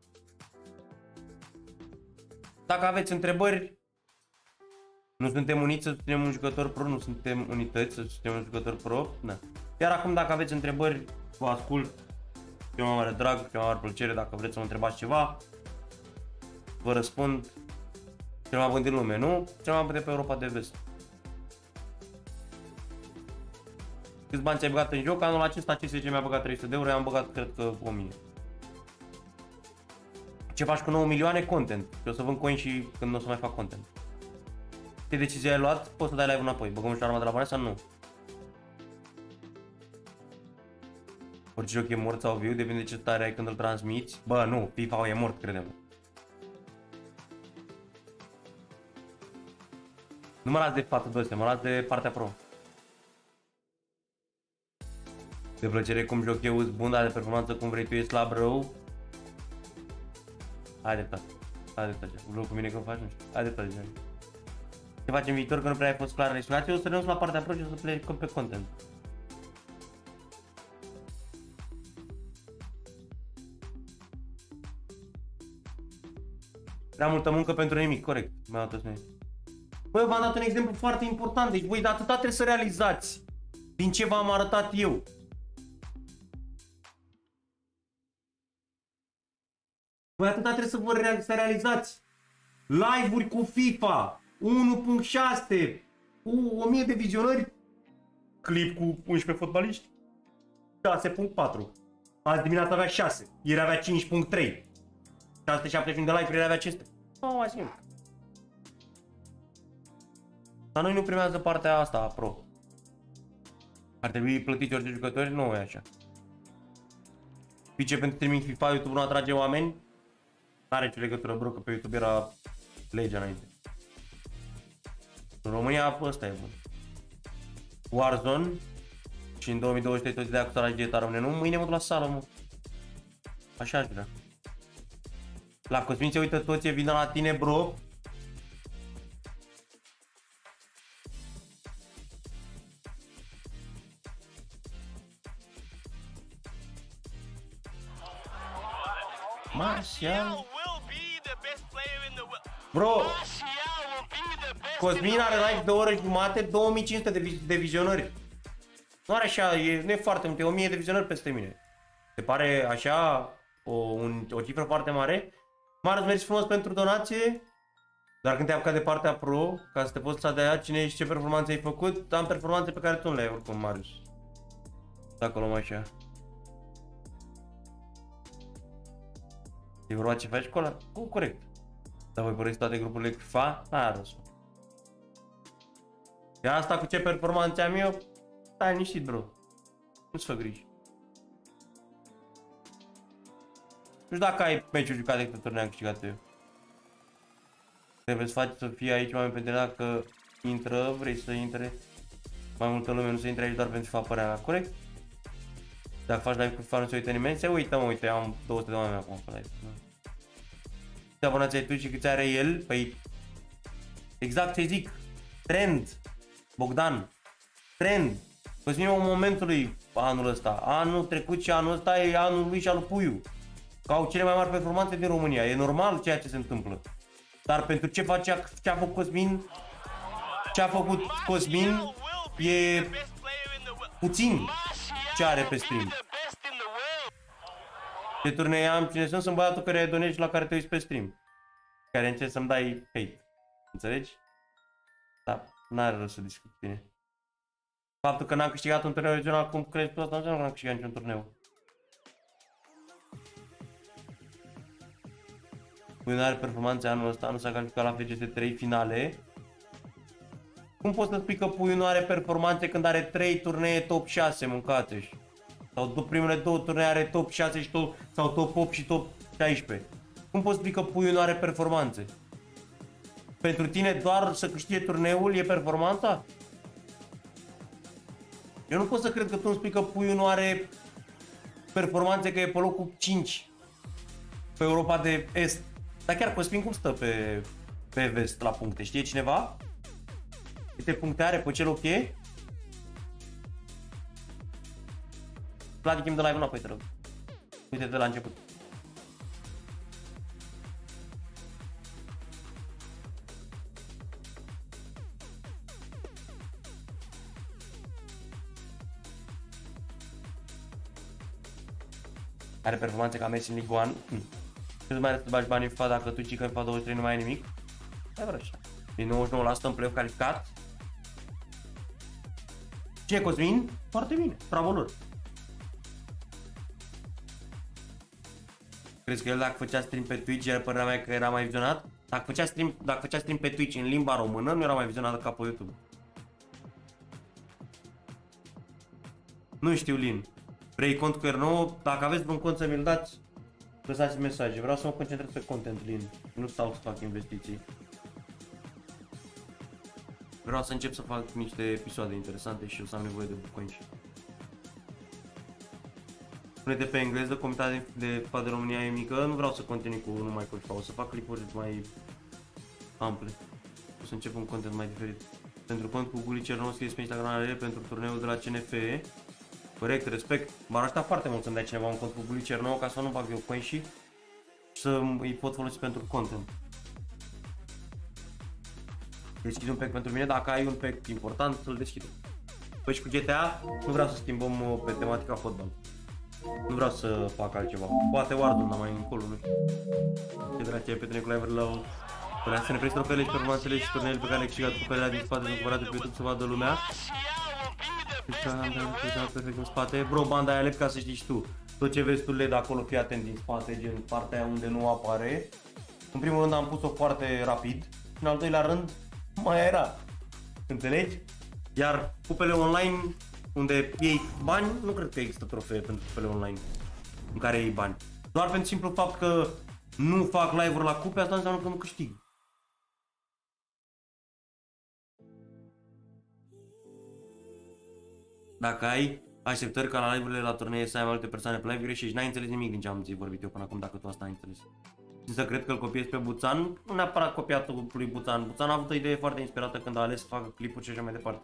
dacă aveți întrebări, nu suntem uniți să susținem un jucător pro, nu suntem unități să susținem un jucător pro. Da. Iar acum, dacă aveți întrebări, vă ascult. Cu mai mare drag, cu mai mare plăcere, dacă vreți să mă întrebați ceva, vă răspund. Cel mai bun din lume, nu? Cel mai bun de pe Europa de Vest. Câți bani ți-ai băgat în joc? Anul acesta CSG mi-a băgat 300 de euro, i-am băgat cred că 1000. Ce faci cu 9 milioane? Content. Eu o să vând coin și când nu o să mai fac content. Ce decizie ai luat? Poți să dai live înapoi. Băgăm și arma de la Vanessa? Nu. Orice joc e mort sau viu, depinde de ce tare ai când îl transmiți. Bă, nu, FIFA e mort, crede-mă. Nu mă las de față 200, mă las de partea pro. De plăcere cum joc eu, îți bun, dar de performanță cum vrei tu, e slab rău. Hai dreptate, hai dreptate, vreau cu mine că faci, nu știu, hai dreptate. Ce facem în viitor, că nu prea ai fost clar în explicație, o să renunț la partea pro și o să plec pe content. Prea multă muncă pentru nimic, corect, mi-a dat să. Băi, v-am dat un exemplu foarte important, deci voi de atâta trebuie să realizați din ce v-am arătat eu. Voi atâta trebuie să realizați live-uri cu FIFA 1.6 cu 1000 de vizionări, clip cu 11 fotbaliști 6.4. Azi dimineața avea 6, ieri avea 5.3, 671 de like, ieri avea 500. Nu mai simt. Dar noi nu primează partea asta pro. Ar trebui plătiți orice jucători? Nu e așa. Pice pentru streaming FIFA, YouTube nu atrage oameni? N-are nicio legătură, bro, că pe YouTube era legea înainte. În România ăsta e bun. Warzone. Și în 2023 toți de acuzarea dieta rămâne. Nu, mâine mă duc la sală, mă. Așa aș vrea. La Cosmin se uită toți, e vina la tine, bro. Martial. Bro, Cosmin are live de o oră jumate, 2500 de vizionări. Nu are așa, nu e foarte mult, e 1000 de vizionări peste mine. Se pare așa o cifră foarte mare? Marius, mergi frumos pentru donație. Dar când te-ai apucat de partea pro, ca să te poți să de aia, cine și ce performanțe ai făcut, am performanțe pe care tu nu le ai oricum, Marius. Dacă o luăm așa. E vorba ce faci acolo? Corect. Dar voi părăsiți toate grupurile cu FIFA? N-a rost. Iar asta cu ce performanțe am eu? Stai liniștit, bro. Nu-ți fă griji. Nu știu dacă ai meciuri jucate câte turnee am câștigat eu. Trebuie să faci să fie aici oameni pentru dacă intră, vrei să intre mai multă lume, nu să intre aici doar pentru FIFA părerea mea, corect? Dacă faci live cu FIFA nu se uită nimeni, se uită, mă, uite, am 200 de oameni acum pe live. Câți abonați ai tu și câți are el? Păi, exact ce zic, trend, Bogdan, trend. Cosmin în momentul lui anul ăsta, anul trecut și anul ăsta e anul lui și al lui Puiu. Că au cele mai mari performanțe din România, e normal ceea ce se întâmplă. Dar pentru ce a făcut Cosmin, e puțin ce are pe stream. Ce turnee am, cine sunt băiatul care donezi și la care te uiți pe stream. Care încerci să-mi dai hate. Înțelegi? Da, n-are rost să discut cu tine. Faptul că n-am câștigat un turneu regional, cum crezi tu, asta nu înseamnă că n-am câștigat niciun turneu. Puiu are performanțe anul ăsta, nu s-a calificat la FGT3 finale. Cum poți să spui că Puiu nu are performanțe când are 3 turnee top 6, mâncați-și? Sau primele două turnee are top 6 și top, sau top 8 și top 16. Cum poți spui că puiul nu are performanțe? Pentru tine doar să câștige turneul e performanța? Eu nu pot să cred că tu îmi spui că puiul nu are performanțe, că e pe locul 5 pe Europa de Est. Dar chiar Cosmin cum stă pe vest la puncte? Știe cineva? Câte puncte are? Pe ce loc e? Vlad, îmi dă live înapoi, te rog. Uite de la început. Are performanțe ca Messi în League One. Cât mai are să bagi bani în FIFA dacă tu cică în FIFA 23 nu mai ai nimic? Hai vreo așa. E 99% în play-off calificat. Ce, Cosmin? Foarte bine. Bravo lor. Crezi că el dacă făcea stream pe Twitch era părerea mea că era mai vizionat? Dacă făcea stream pe Twitch în limba română nu era mai vizionat ca pe YouTube. Nu știu, Lin. Vrei cont cu R9? Dacă aveți vreun cont să mi-l dați, lăsați mesaje. Vreau să mă concentrez pe content, Lin. Nu stau să fac investiții. Vreau să încep să fac niște episoade interesante și o să am nevoie de bucoini. Spune-te pe engleză, comitatea de FIFA de România e mică. Nu vreau să continui cu numai cu FIFA, o să fac clipuri mai ample. O să încep un content mai diferit. Pentru cont cu Guli Cernovski pe Instagram pentru turneul de la CNFE. Corect, respect. M-ar ajuta foarte mult să-mi dai cineva un cont cu Guli Cernov ca să nu bag eu coin și să îi pot folosi pentru content. Deschid un pack pentru mine, dacă ai un pack important, să-l deschidem. Păi și cu GTA, nu vreau să schimbăm pe tematica fotbal. Nu vreau să fac altceva. Poate Warzone, dar mai încolo, nu știu. Ce dragi ai pe tine cu live-uri la... Până să ne preți trofeele și performanțele și turneele pe care le-ai câștigat cu pelea din spate, sunt cumpărate pe YouTube să vadă lumea. Perfect în spate. Bro, banda aia LED, ca să știi și tu. Tot ce vezi tu LED acolo, fii atent din spate, gen partea aia unde nu apare. În primul rând am pus-o foarte rapid. În al doilea rând, mai era. Înțelegi? Iar cupele online, unde iei bani, nu cred că există trofee pentru cupele online în care iei bani. Doar pentru simplu fapt că nu fac live-uri la cupe, asta înseamnă că nu câștig. Dacă ai așteptări ca la live-urile la turnee să ai mai multe persoane pe live, greșești. N-ai înțeles nimic din ce am vorbit eu până acum, dacă tu asta ai înțeles. Și să cred că îl copiez pe Buțan, nu neapărat copiatul lui Buțan. Buțan a avut o idee foarte inspirată când a ales să facă clipuri și așa mai departe.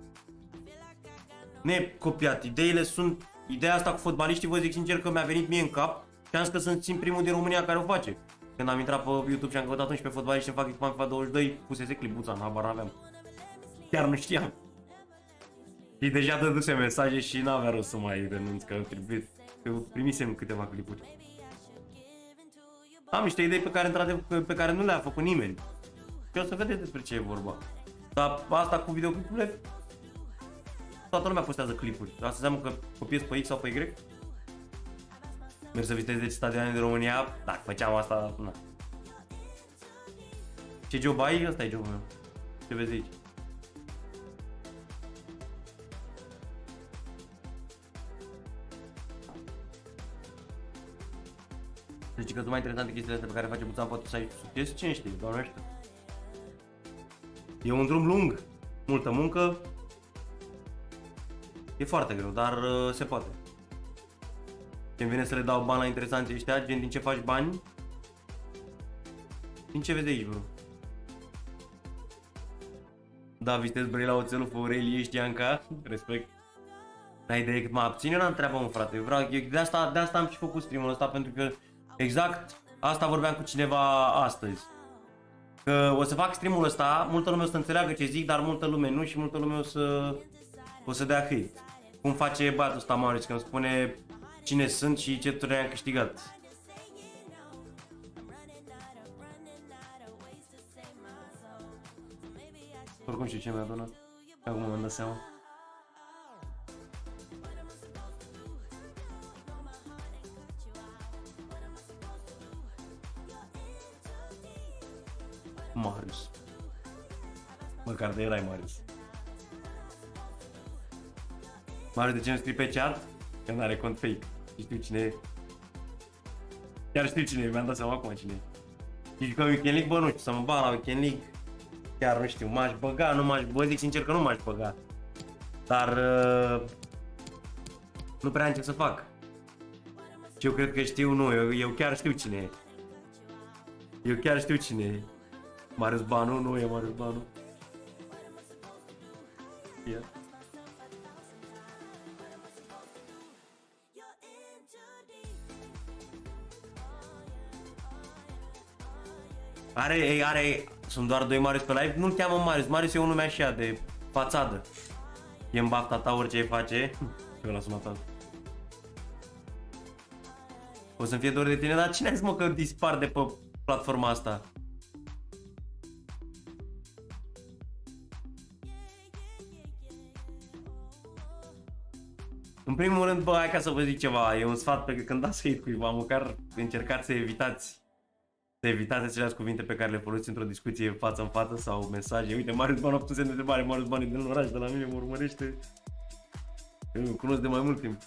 Nu e copiat, ideile sunt... Ideea asta cu fotbaliștii, vă zic sincer că mi-a venit mie în cap și am zis că sunt primul din România care o face. Când am intrat pe YouTube și am căutat 11 fotbaliști și fac echipa în FIFA 22, pusese clip Buțan, habar n-aveam. Chiar nu știam. Și deja dăduse mesaje și n-avea rost să mai renunț, că primisem câteva clipuri. Am niște idei pe care, într-adevăr, pe care nu le-a făcut nimeni. Și o să vedeți despre ce e vorba. Dar asta cu videoclipurile, toată lumea postează clipuri. Asta înseamnă că copiez pe X sau pe Y. Merg să vizitez 10 stadioane de România. Dacă făceam asta, na. Ce job ai? Ăsta e jobul meu. Ce vezi aici? Deci că sunt mai interesante chestiile astea pe care face Buțan, poate să ai succes, cine știe, doamne ajută. E un drum lung, multă muncă, e foarte greu, dar se poate. Când vine să le dau bani la interesanții ăștia, gen din ce faci bani, din ce vezi aici, bro. Da, vizitez Brăila Oțelul, Făureli, ești Ianca, respect. N-ai idee cât mă abțin, eu n-am treabă, mă, frate, de asta am și făcut stream-ul ăsta, pentru că exact asta vorbeam cu cineva astăzi. Că o să fac stream-ul ăsta, multă lume o să înțeleagă ce zic, dar multă lume nu și multă lume o să dea hate. Cum face băiatul ăsta Marius, că îmi spune cine sunt și ce turnee am câștigat. Oricum știu ce mi-a donat. Acum m-am dat seama. Marius. Măcar de erai Marius. Marius, de ce nu scrii pe chat? Că n-are cont fake. Știu cine e. Chiar știu cine e, mi-am dat seama acum cine e. Și că Weekend League, bă, nu știu, să mă bag la Weekend League. Chiar nu știu, m-aș băga, nu m-aș, bă, zic sincer că nu m-aș băga. Dar nu prea am ce să fac. Și eu cred că știu, nu, eu chiar știu cine e. Eu chiar știu cine e. Marius Banu, nu e Marius Banu. Yeah. Are, sunt doar doi Marius pe live, nu-l cheamă Marius, Marius e un nume așa de fațadă. E în bafta ta orice face. Eu l-a sunat asta. O să-mi fie dor de tine, dar cine a zis mă că dispar de pe platforma asta? În primul rând, bă, hai ca să vă zic ceva, e un sfat pe că când dați hate cuiva, măcar încercați să evitați aceleași cuvinte pe care le folosiți într-o discuție față în față sau mesaje. Uite, Marius Banu a putut semne de mare, Marius Banu e din oraș, de la mine, mă urmărește. Eu îl cunosc de mai mult timp.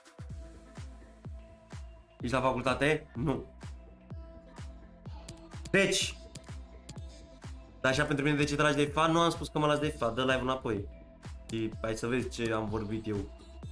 Ești la facultate? Nu. Deci, dar așa pentru mine de ce tragi de fan, nu am spus că mă las de fan, dă live înapoi. Și hai să vezi ce am vorbit eu.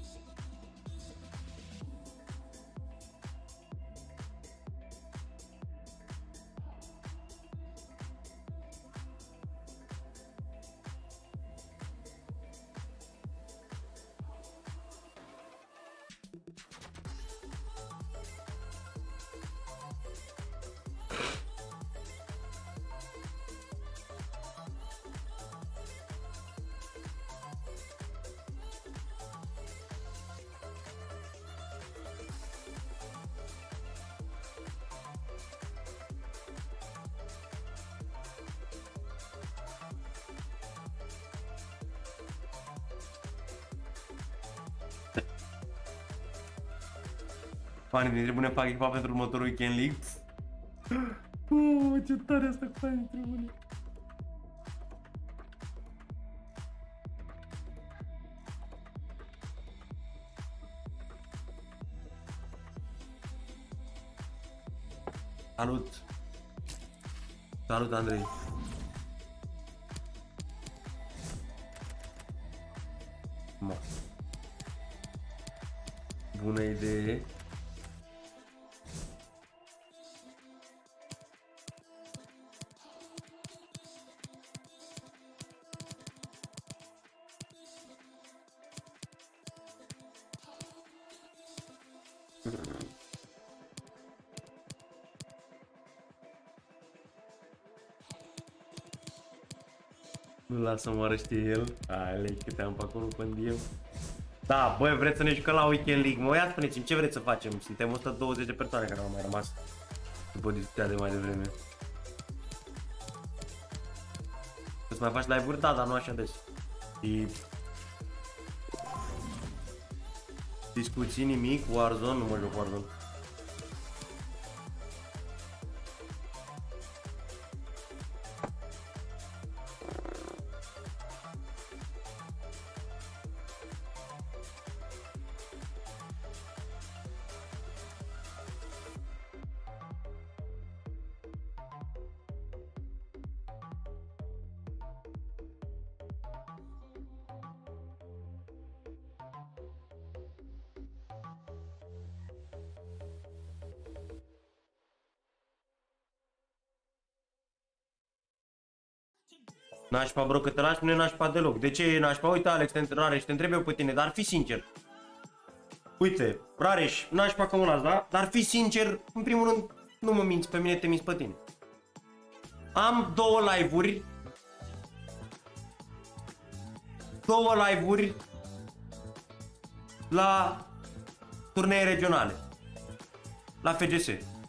Fanii din tribune fac echipa pentru următorul Weekend League. Ce tare asta cu fanii din tribune. Salut! Salut, Andrei! Ma. Bună idee! Nu lasă moară, știe el. Alei, câte am pe acolo până eu. Da, băi, vreți să ne jucăm la Weekend League? Mă, ia spuneți-mi, ce vreți să facem? Suntem 120 de persoane care au mai rămas după discuția de mai devreme. O să mai faci live-uri? Da, dar nu așa des. Și... discuții nimic, Warzone, nu mă joc Warzone. Nașpa, bro, că te lași, nu e nașpa deloc. De ce e nașpa? Uite, Alex, Rareș, te întreb eu pe tine, dar fi sincer. Uite, Rareș, nașpa că mă las, da? Dar fi sincer, în primul rând, nu mă minți pe mine, te minți pe tine. Am două live-uri la turnee regionale, la FGS.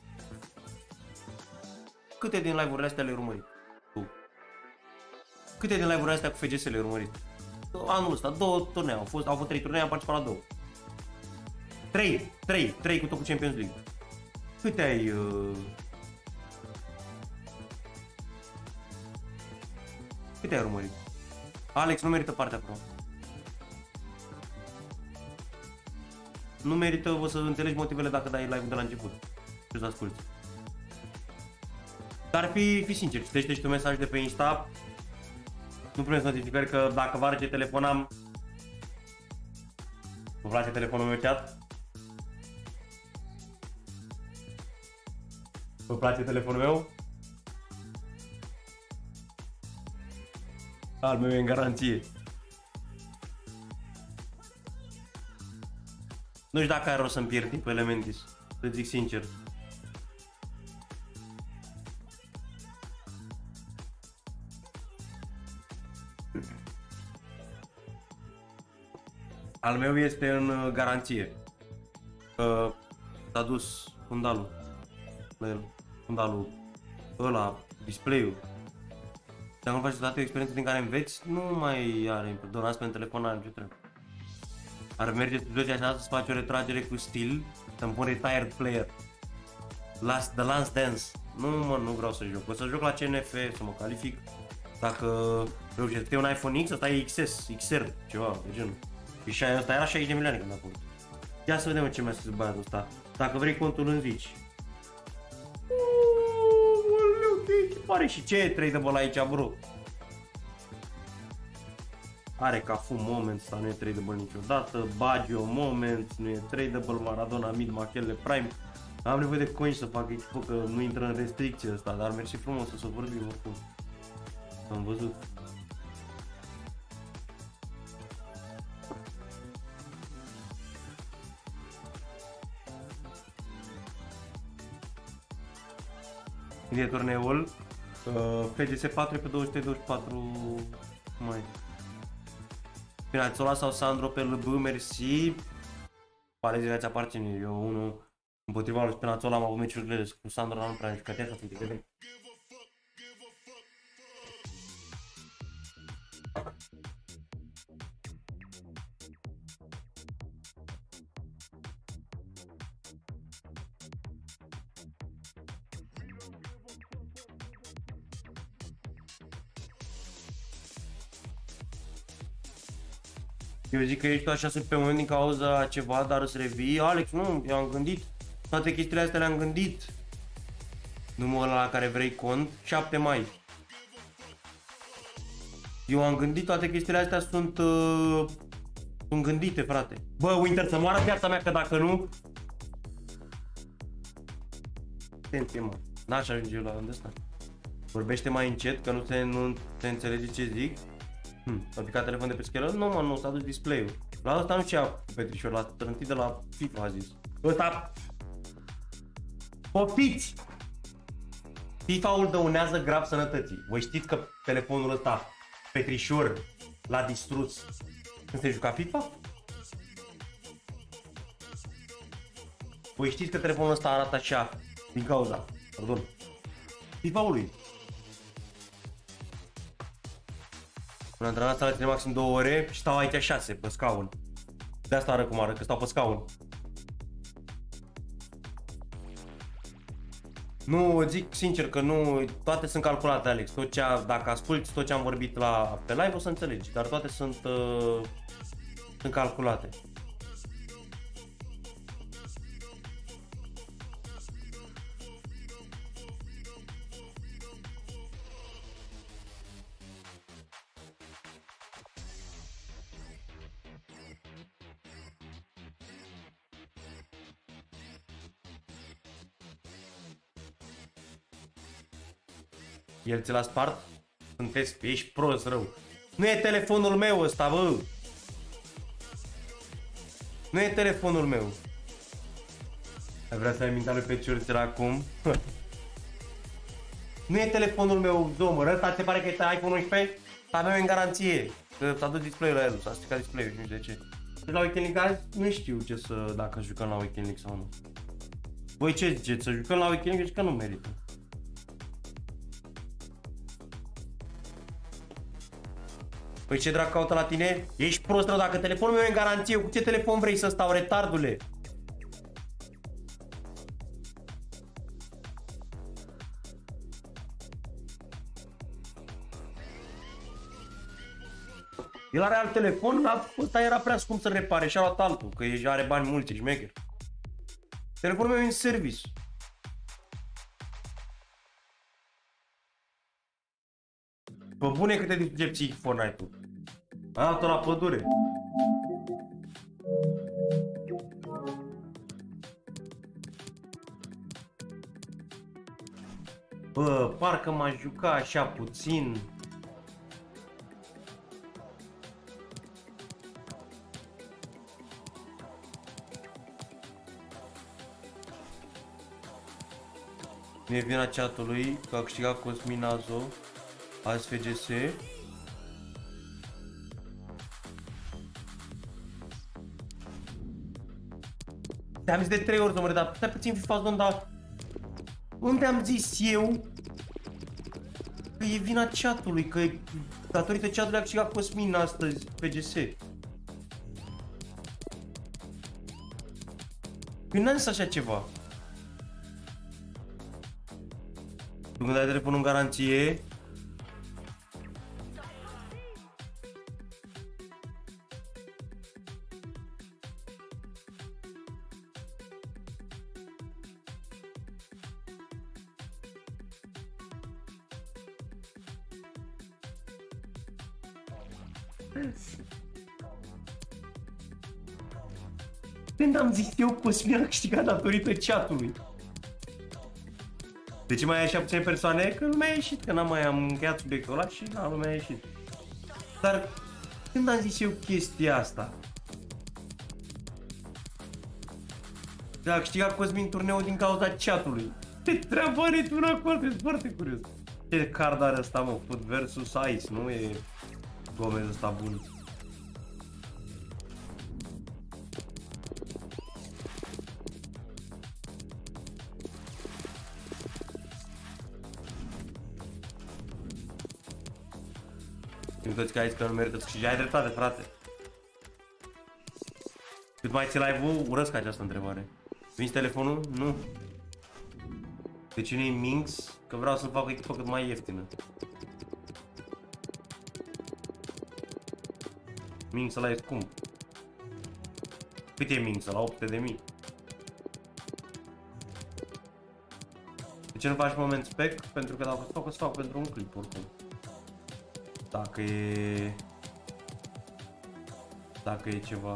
Câte din live-urile astea le-ai urmărit? Tu. Câte din live-urile astea cu FGS le-ai urmărit? Anul ăsta, două turnee, au fost 3 turnee, am participat la 2. 3 cu tot cu Champions League. Câte ai... Câte ai urmărit? Alex nu merită partea acum. nu merită, o să înțelegi motivele dacă dai live de la început. Și să asculti. Dar fi sincer, citește și tu mesaj de pe Insta. Nu primești notificări că dacă vă arăt ce telefon am. Vă place telefonul meu, chat? Vă place telefonul meu? Al meu e în garanție. Nu știu dacă are rost să-mi pierd timp pe Elementis, să zic sincer. Al meu este în garanție. S-a dus fundalul. Fundalul ăla, display-ul. Dacă nu faci toate experiențe din care înveți, nu mai are donați pe telefon, are ce trebuie. Ar merge situația așa să-ți faci o retragere cu stil, să-mi pun retired player. The Last Dance. Nu vreau să joc. O să joc la CNF, să mă calific. Dacă reușesc, un iPhone X, ăsta e XS, XR, ceva de genul. Și ăsta era 60 de milioane când a făcut. Ia să vedem ce mi-a scris băiatul ăsta. Dacă vrei contul îmi zici. Pare și ce e tradable aici, bro? Are Cafu Moments, dar nu e tradable niciodată. Baggio Moments, nu e tradable. Maradona Mid, Machele Prime. Am nevoie de coin să fac echipă, că nu intră în restricție ăsta, dar mersi frumos să vorbim oricum. Am văzut. Când e turneul, FGS 4 pe 224 mai. Spinazzola sau Sandro pe LB, mersi. Pare ți aparține, eu unul împotriva lui Spinazzola am avut meciuri grele, cu Sandro n-am prea jucat, așa sunt de. Eu zic că ești așa pe moment din cauza ceva, dar îți revii. Alex, nu, eu am gândit. Toate chestiile astea le-am gândit. Numărul la care vrei cont, 7 mai. Eu am gândit, toate chestiile astea sunt gândite, frate. Bă, Winter, să moară viața mea, că dacă nu... Atenție, mă. N-aș ajunge eu la unde ăsta. Vorbește mai încet, că nu se înțelege ce zic. A picat telefon de pe schelă? Nu, mă, nu, s-a dus display-ul. La ăsta nu ce-a Petrișor, la trântit de la FIFA a zis. Ăsta... Poftiți! FIFA-ul dăunează grav sănătății. Voi știți că telefonul ăsta, Petrișor, l-a distrus când se juca FIFA? Voi știți că telefonul ăsta arată așa din cauza, pardon, FIFA-ului. În antrenament stau la tine maxim 2 ore și stau aici 6 pe scaun. De asta arăt cum arăt, că stau pe scaun. Nu, zic sincer că nu, toate sunt calculate, Alex. Dacă asculti tot ce am vorbit pe live o să înțelegi, dar toate sunt calculate. El ți l-a spart? Ești prost rău. Nu e telefonul meu ăsta, bă. Nu e telefonul meu. Ai vrea să ai mintea lui Peciorțel acum? Nu e telefonul meu, domnul. Ăsta se pare că este iPhone 11? Dar meu e în garanție. Că s-a dus display-ul la el, s-a stricat display-ul, nu știu de ce. La Weekend League azi nu știu dacă jucăm la Weekend League sau nu. Voi ce ziceți? Să jucăm la Weekend League? Că nu merită. Păi ce dracu caută la tine? Ești prost rău, dacă telefonul meu e în garanție, cu ce telefon vrei să stau, retardule? El are alt telefon, dar ăsta era prea scump să repare și a luat altul, că e, are bani mulți, șmecher. Telefonul meu e în service. Pe bune câte distruge Fortnite-ul. A dat-o la pădure. Bă, parcă m-aș juca așa puțin. Nu e vina chatului că a câștigat Cosmin Nazo azi FGS. Te-am zis de 3 ori, domnule, dar stai puțin fi fazon, dar unde am zis eu că e vina chatului, că datorită chatului a câștigat Cosmin astăzi FGS? Eu n-am zis așa ceva. Tu când ai telefonul în garanție, când am zis eu, Cosmin a câștigat datorită chatului. De ce mai ai așa puține persoane? Că lumea a ieșit, că n-am mai am încheiat subiectul ăla și da, lumea a ieșit. Dar când am zis eu chestia asta? Da, a câștigat Cosmin turneul din cauza chatului. Ce treabă are tu acolo? Sunt foarte curios. Ce card are ăsta, mă? Foot versus Ice, nu e Gomez ăsta bun. Nu toți că ai zis că nu merită să câștigi. Ai dreptate, frate. Cât mai ții live-ul? Urăsc această întrebare. Vinzi telefonul? Nu. De ce nu e Minx? Că vreau să fac o echipă cât mai ieftină. Minx ăla e scump. Cât e Minx ăla? 800.000. De ce nu faci moment spec? Pentru că dacă o să fac pentru un clip oricum. Dacă e ceva.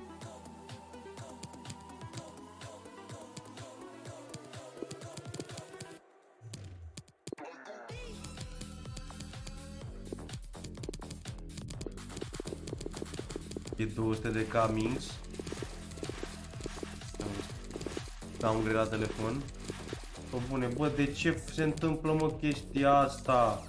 E 200 de K Minx. Downgrade la telefon. Bă, bune, bă, de ce se întâmplă, mă, chestia asta?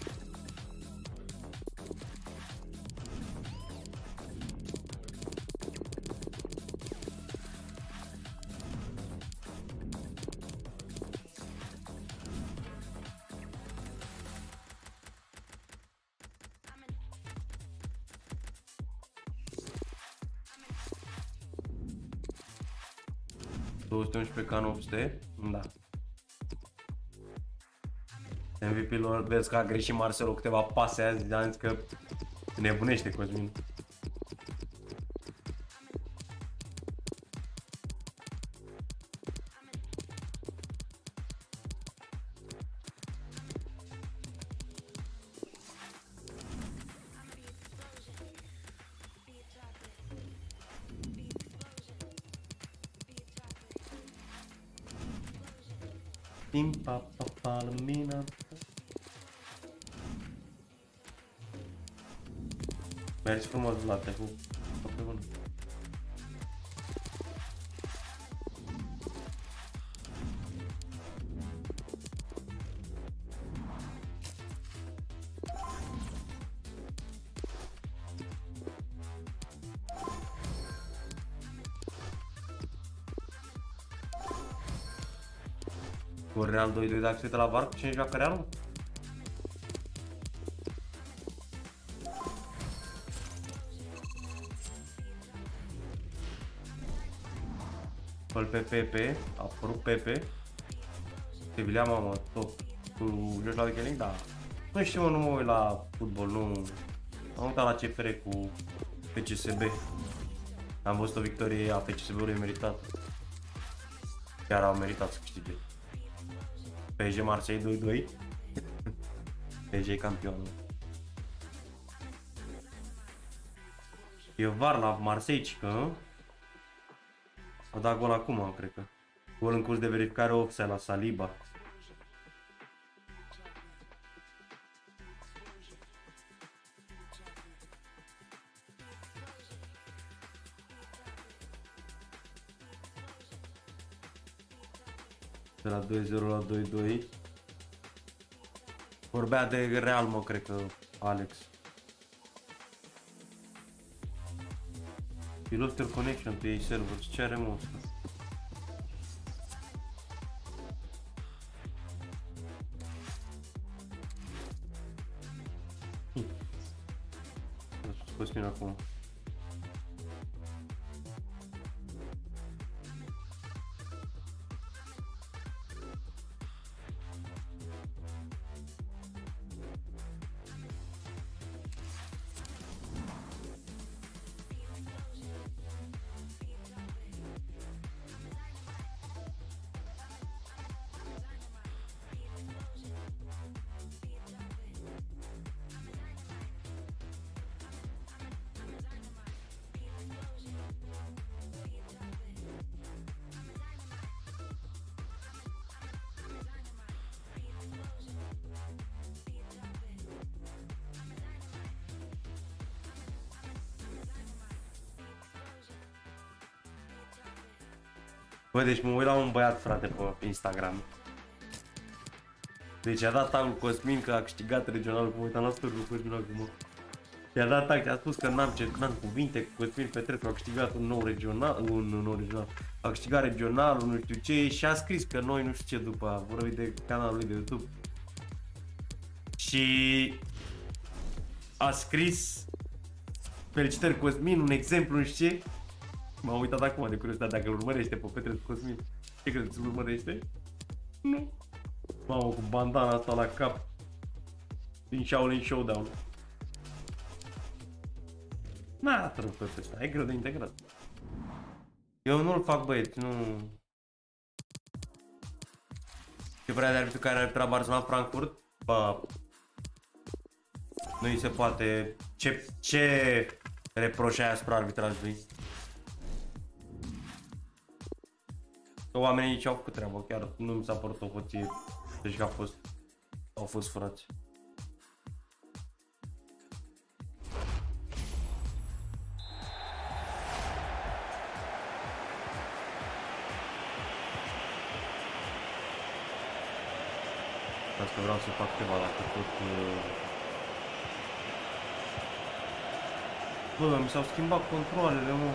Pe K 900, da. MVP-lor, vezi că a greșit Marcelo câteva pase azi, am zis că nebunește Cosmin. Tim pa pa pa lumina. Mergi frumos la te cu foarte bun. Cu Real 2-2 dacă se uită la VAR, cu cine joacă Realul? Fă-l pe Pepe, a apărut Pepe. Sevilla, mamă, tot. Cu joci la weekending? Da. Nu știu, mă, nu mă uit la fotbal, nu. Am uitat la CFR cu PCSB. Am văzut o victorie a PCSB-ului meritat. Chiar au meritat să câștige. PSG Marseille 2-2. PSG campionul. E var la Marseille, că a dat gol acum, cred că. Gol în curs de verificare offside la Saliba. De la 2-0 la 2-2. Vorbea de Real, mă, cred că Alex. You lost your connection to a server. Ce are, mă, ăsta? Scos mine acum. Bă, deci mă uit la un băiat, frate, pe Instagram. Deci a dat tag Cosmin că a câștigat regionalul, mă uitam la story-ul Cosmin acum. I-a dat tag, a spus că n-am cuvinte, că Cosmin Petrescu a câștigat un nou regional, a câștigat regionalul, nu știu ce, și a scris că noi nu știu ce după a vorbit de canalul lui de YouTube. Și a scris felicitări Cosmin, un exemplu, nu știu ce. M-am uitat acum de curiozitate dacă îl urmărește pe Petrescu Cosmin. Ce credeți, îl urmărește? Nu. Mamă, cu bandana asta la cap. Din Shaolin Showdown. N-a trăpăt ăsta, e greu de integrat. Eu nu-l fac, băieți, nu... Ce vrea de arbitru care arbitra Barcelona Frankfurt? Bă... Nu-i se poate... Ce reproșai asupra arbitrajului? Că oamenii nici au făcut treabă, chiar nu mi s-a părut o hoție, deci că au fost furați. Asta vreau să fac ceva, dacă tot... Bă, mi s-au schimbat controalele, mă.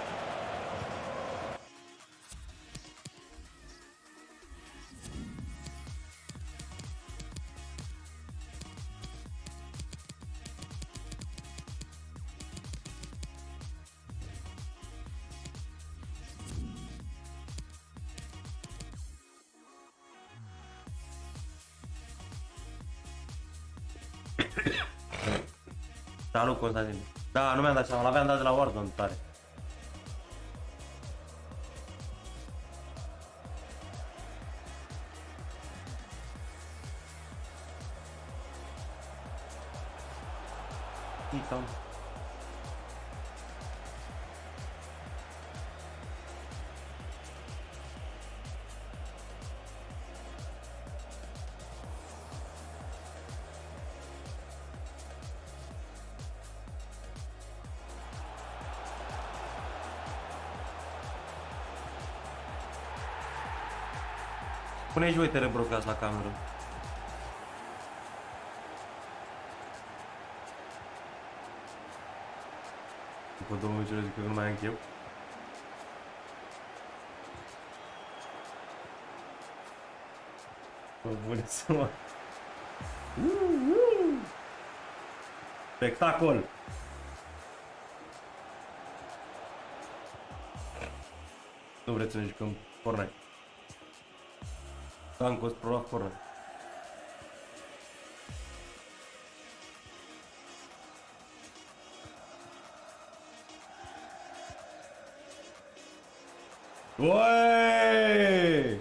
Salut, Constantin. Da, nu mi-am dat seama, l-aveam dat de la Warzone tare. Uita-mi. Pune-și voi terebrocați la cameră. După 2 minute zic că nu mai am chef. Bă, bune să mă... Spectacol! Nu vreți să ne jucăm Fortnite. Am cost pro la Fortnite. Ueee!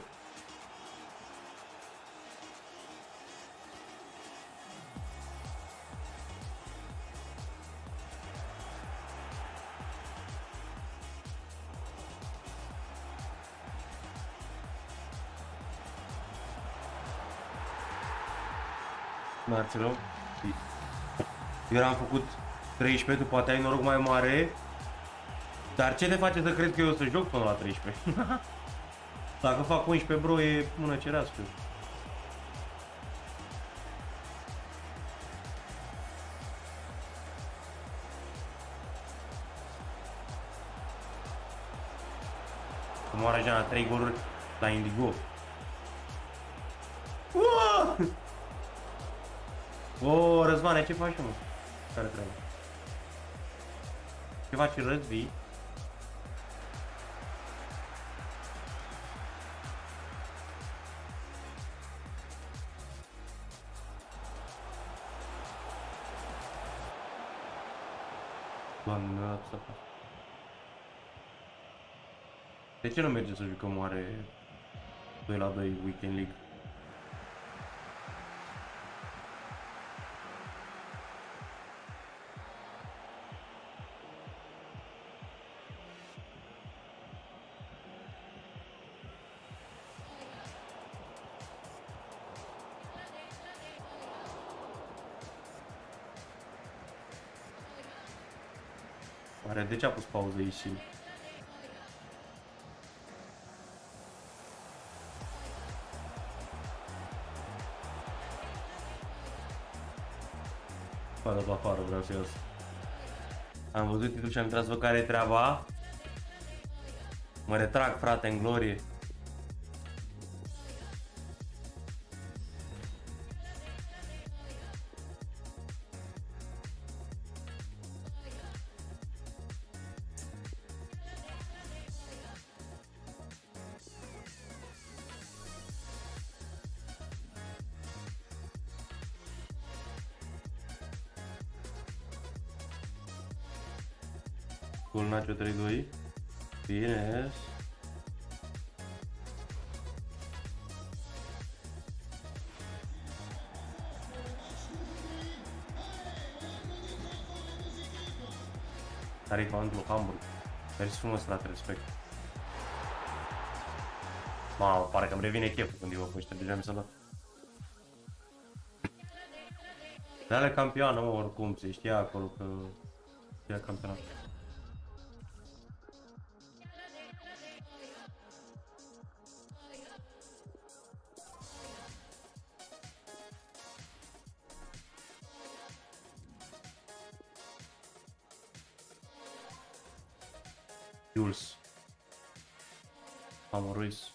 Marcelo, eu eram făcut 13, tu poate ai noroc mai mare, dar ce te face să crezi că eu o să joc până la 13? Dacă fac 11, bro, e mână cerească. Cum oare Jana 3 goluri la Indigo. O, Răzvane, ce faci, mă? Care trebuie? Ce faci, Răzvi? Doamne, nu mi-a dat să fac. De ce nu merge să jucăm oare 2 la 2 Weekend League? Oare de ce a pus pauză Isil? Bă, dat afară, vreau să ies. Am văzut titlul și am intrat să văd care e treaba. Mă retrag, frate, în glorie. Gol Nacho 3-2. Bine. Care-i comandul Hamburg? Mersi frumos, frate, respect. Mamă, pare că îmi revine cheful când eu ăștia, deja mi s-a luat. De-alea campioană, mă, oricum, se știa acolo că știa campionat. Jules. Vamos, Ruiz.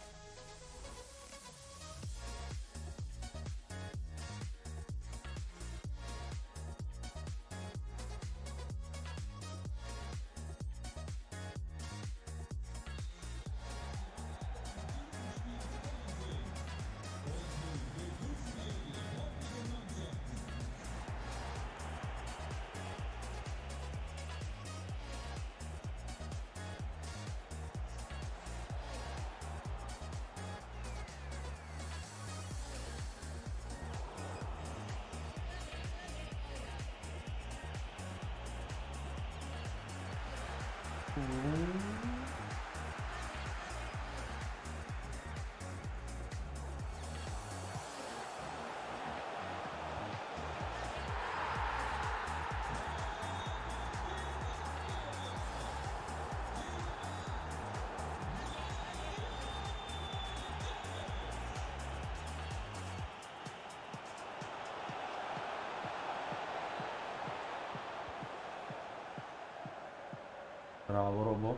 Bravo, Robo.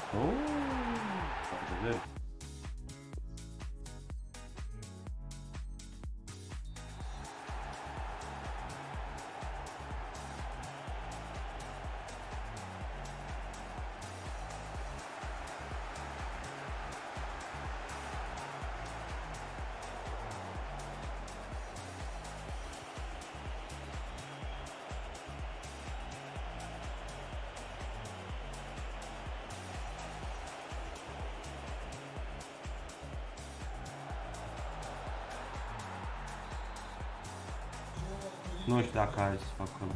Oh, foarte bine. Nu știu dacă azi fac acolo.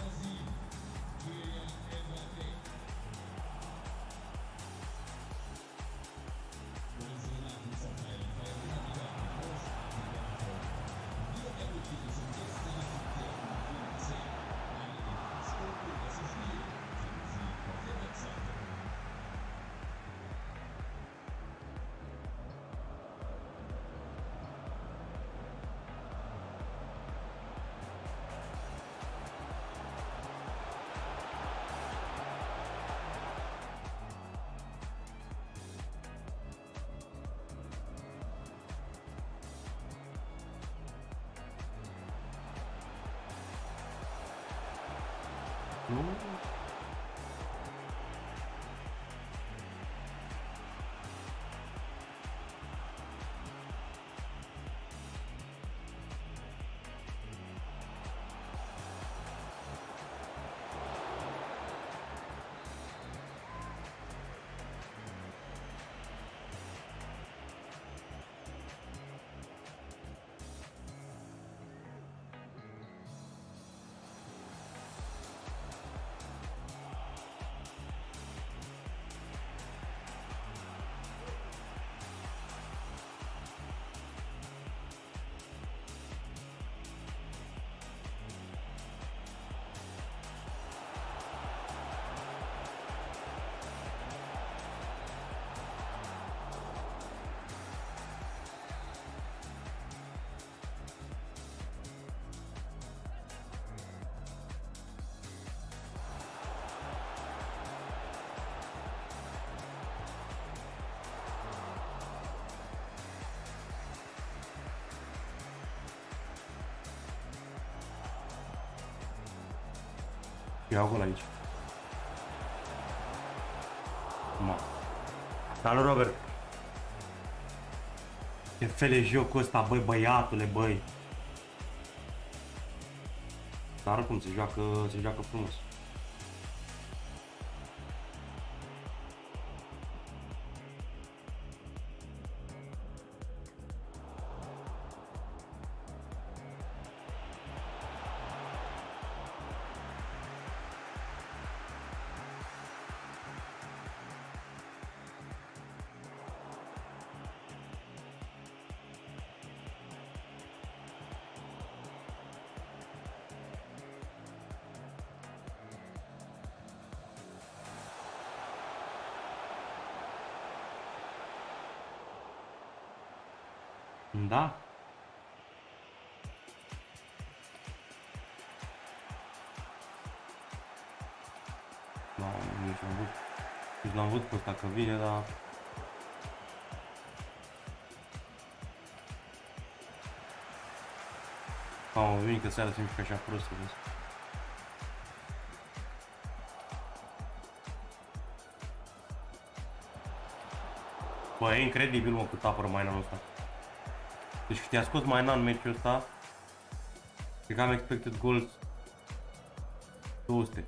Nu? Iau gol aici. Ma. Salut, Robert. Ce fel e jocul ăsta, băi, băiatule, băi. Dar oricum se joacă frumos. Da? Nu, nici n-am văzut pe ăsta că vine, dar... Mamă, vine că seara se mișcă așa prost, vezi. Bă, e incredibil, mă, cât apără Mainan ăsta. Deci te-a scos Mainan în meciul ăsta. Cred că am expected goals 200.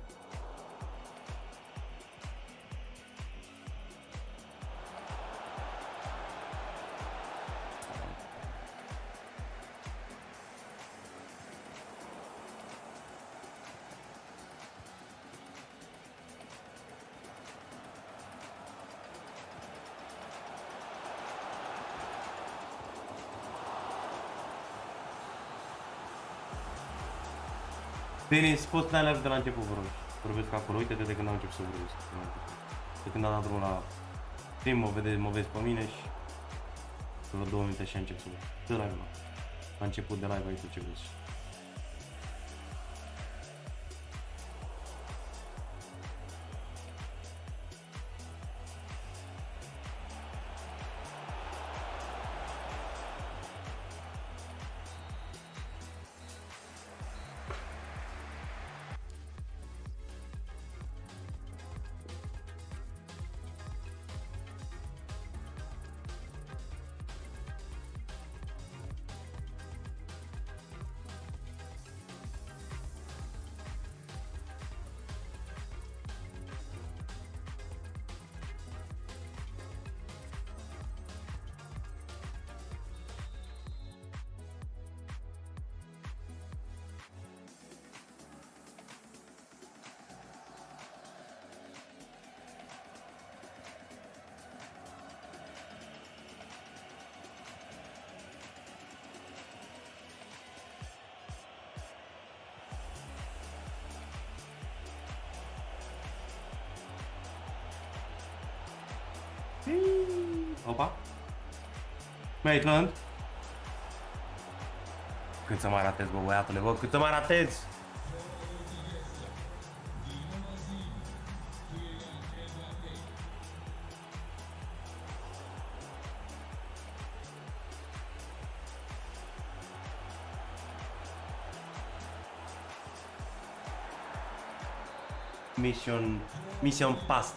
Denis, poți să ne de la început, vă rog. Vorbesc acolo, uite-te de când am început să vorbesc. De când am dat drumul la stream, mă vezi pe mine și vreo 2 minute și încep să văd. De live, mă. La început de live, uite ce vezi. Opa. Maitland. Cât să mai ratez, bă, băiatule, bă, cât să mai ratez! Mission passed.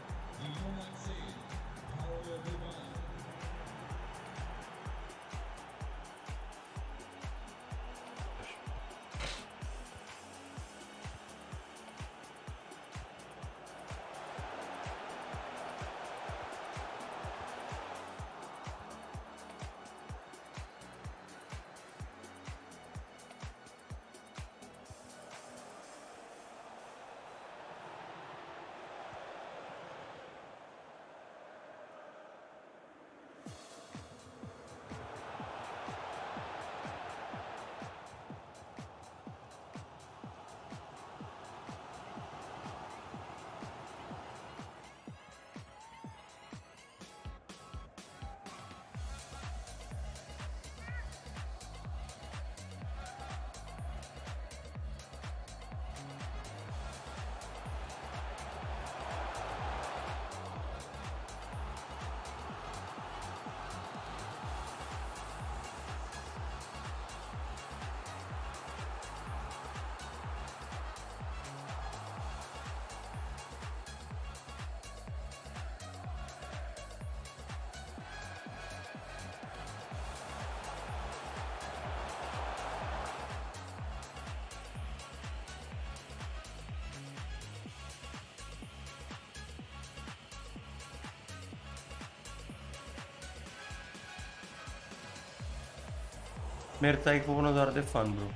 Mergi aici cu unul doar de fan, bro.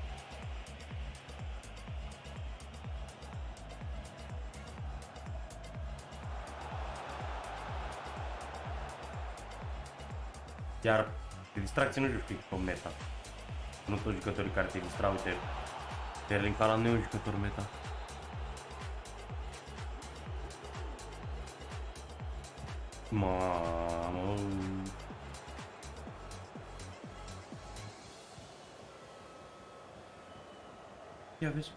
Iar de distracție nu știu pe meta. Nu toți jucătorii care te distrau, uite. Erling Haaland nu e un jucător meta. Mamă. Ia vezi.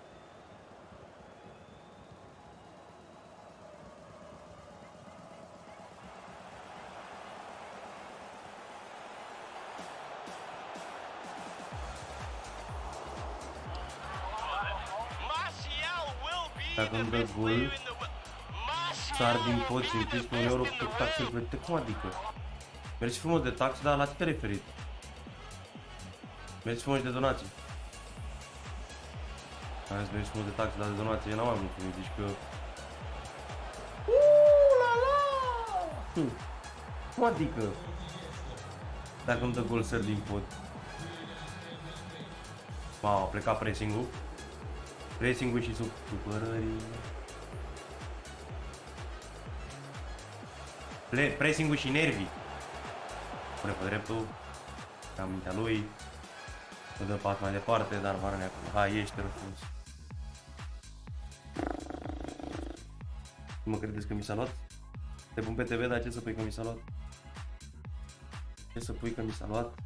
Dacă îmi dă gol, sar din pod și împins cu 1 euro cu taxe plătite. Cum adică? Mergi frumos de taxe, dar la ce te referit? Mergi frumos de donații. Am zis, mergi frumos de taxe, dar de donații e n-am mai mult, zici că... Cum adică? Dacă îmi dă gol, sar din pod. Wow, a plecat pressing-ul. Pressing-ul și supărării. Pressing-ul și nervii. Pune pe dreptul. Cam mintea lui. Îl dă pas mai departe, dar vară acolo. Hai, ieși, te rog frumos. Nu mă credeți că mi s-a luat? Te pun pe TV, dar ce să pui că mi s-a luat? Ce să pui că mi s-a luat?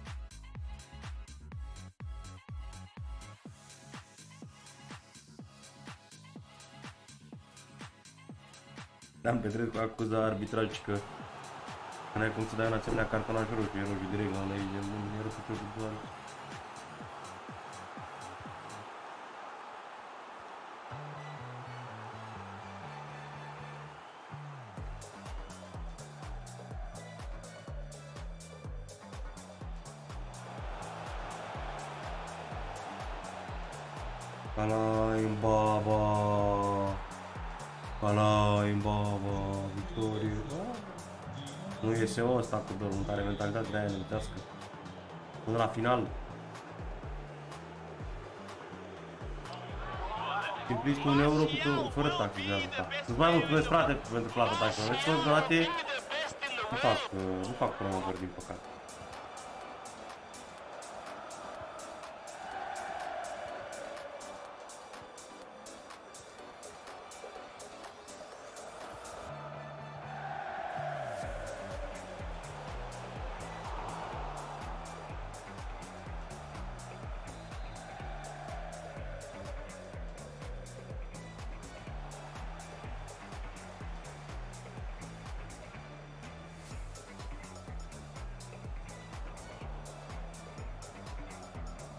Dan Petrescu acuza arbitraj că nu ai cum să dai un asemenea cartonaș roșu, e roșu direct la lei, e roșu pe doar. Calaim baba, Calaim baba, victorie. Nu iese ăsta cu dorul, care mentalitate de aia nemtească. Până la final. Implici cu 1 euro fără taxe de asta. Sunt mai mult plăți, frate, pentru plata taxelor. Deci toți donate nu fac promovări, din păcate.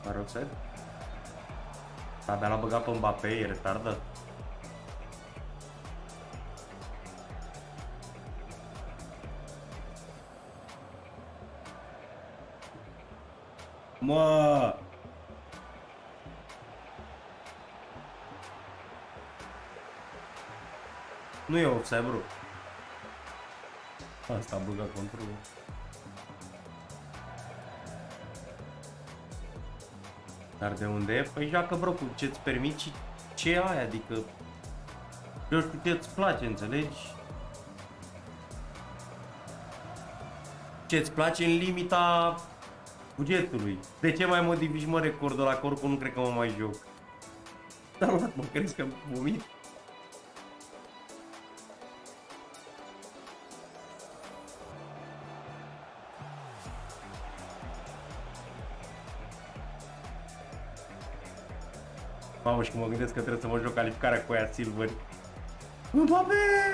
Are offside? Abia l-a băgat pe Mbappé, e retardat. Mă! Nu e offside, bro. Asta a băgat controlul. Dar de unde e? Păi joacă, bro, cu ce-ți permiți, ce ai, adică eu știu că îți place, înțelegi? Ce-ți place în limita bugetului. De ce mai modifici, mă, recordul ăla, că oricum nu cred că mă mai joc. Dar mă crezi că vomit? Mamă, și că mă gândesc că trebuie să mă joc calificarea cu aia Silver. Mbappé!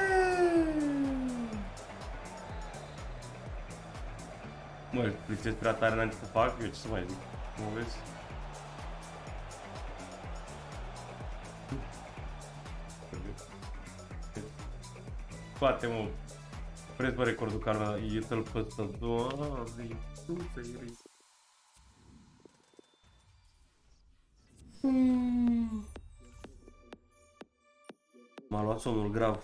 Mă, plicesc prea tare înainte să fac, eu ce să mai zic? Mă vezi? Scoate-mă, preț pe recordul care e să-l păstă. Doamne, Iisuse, m-a luat somnul grav.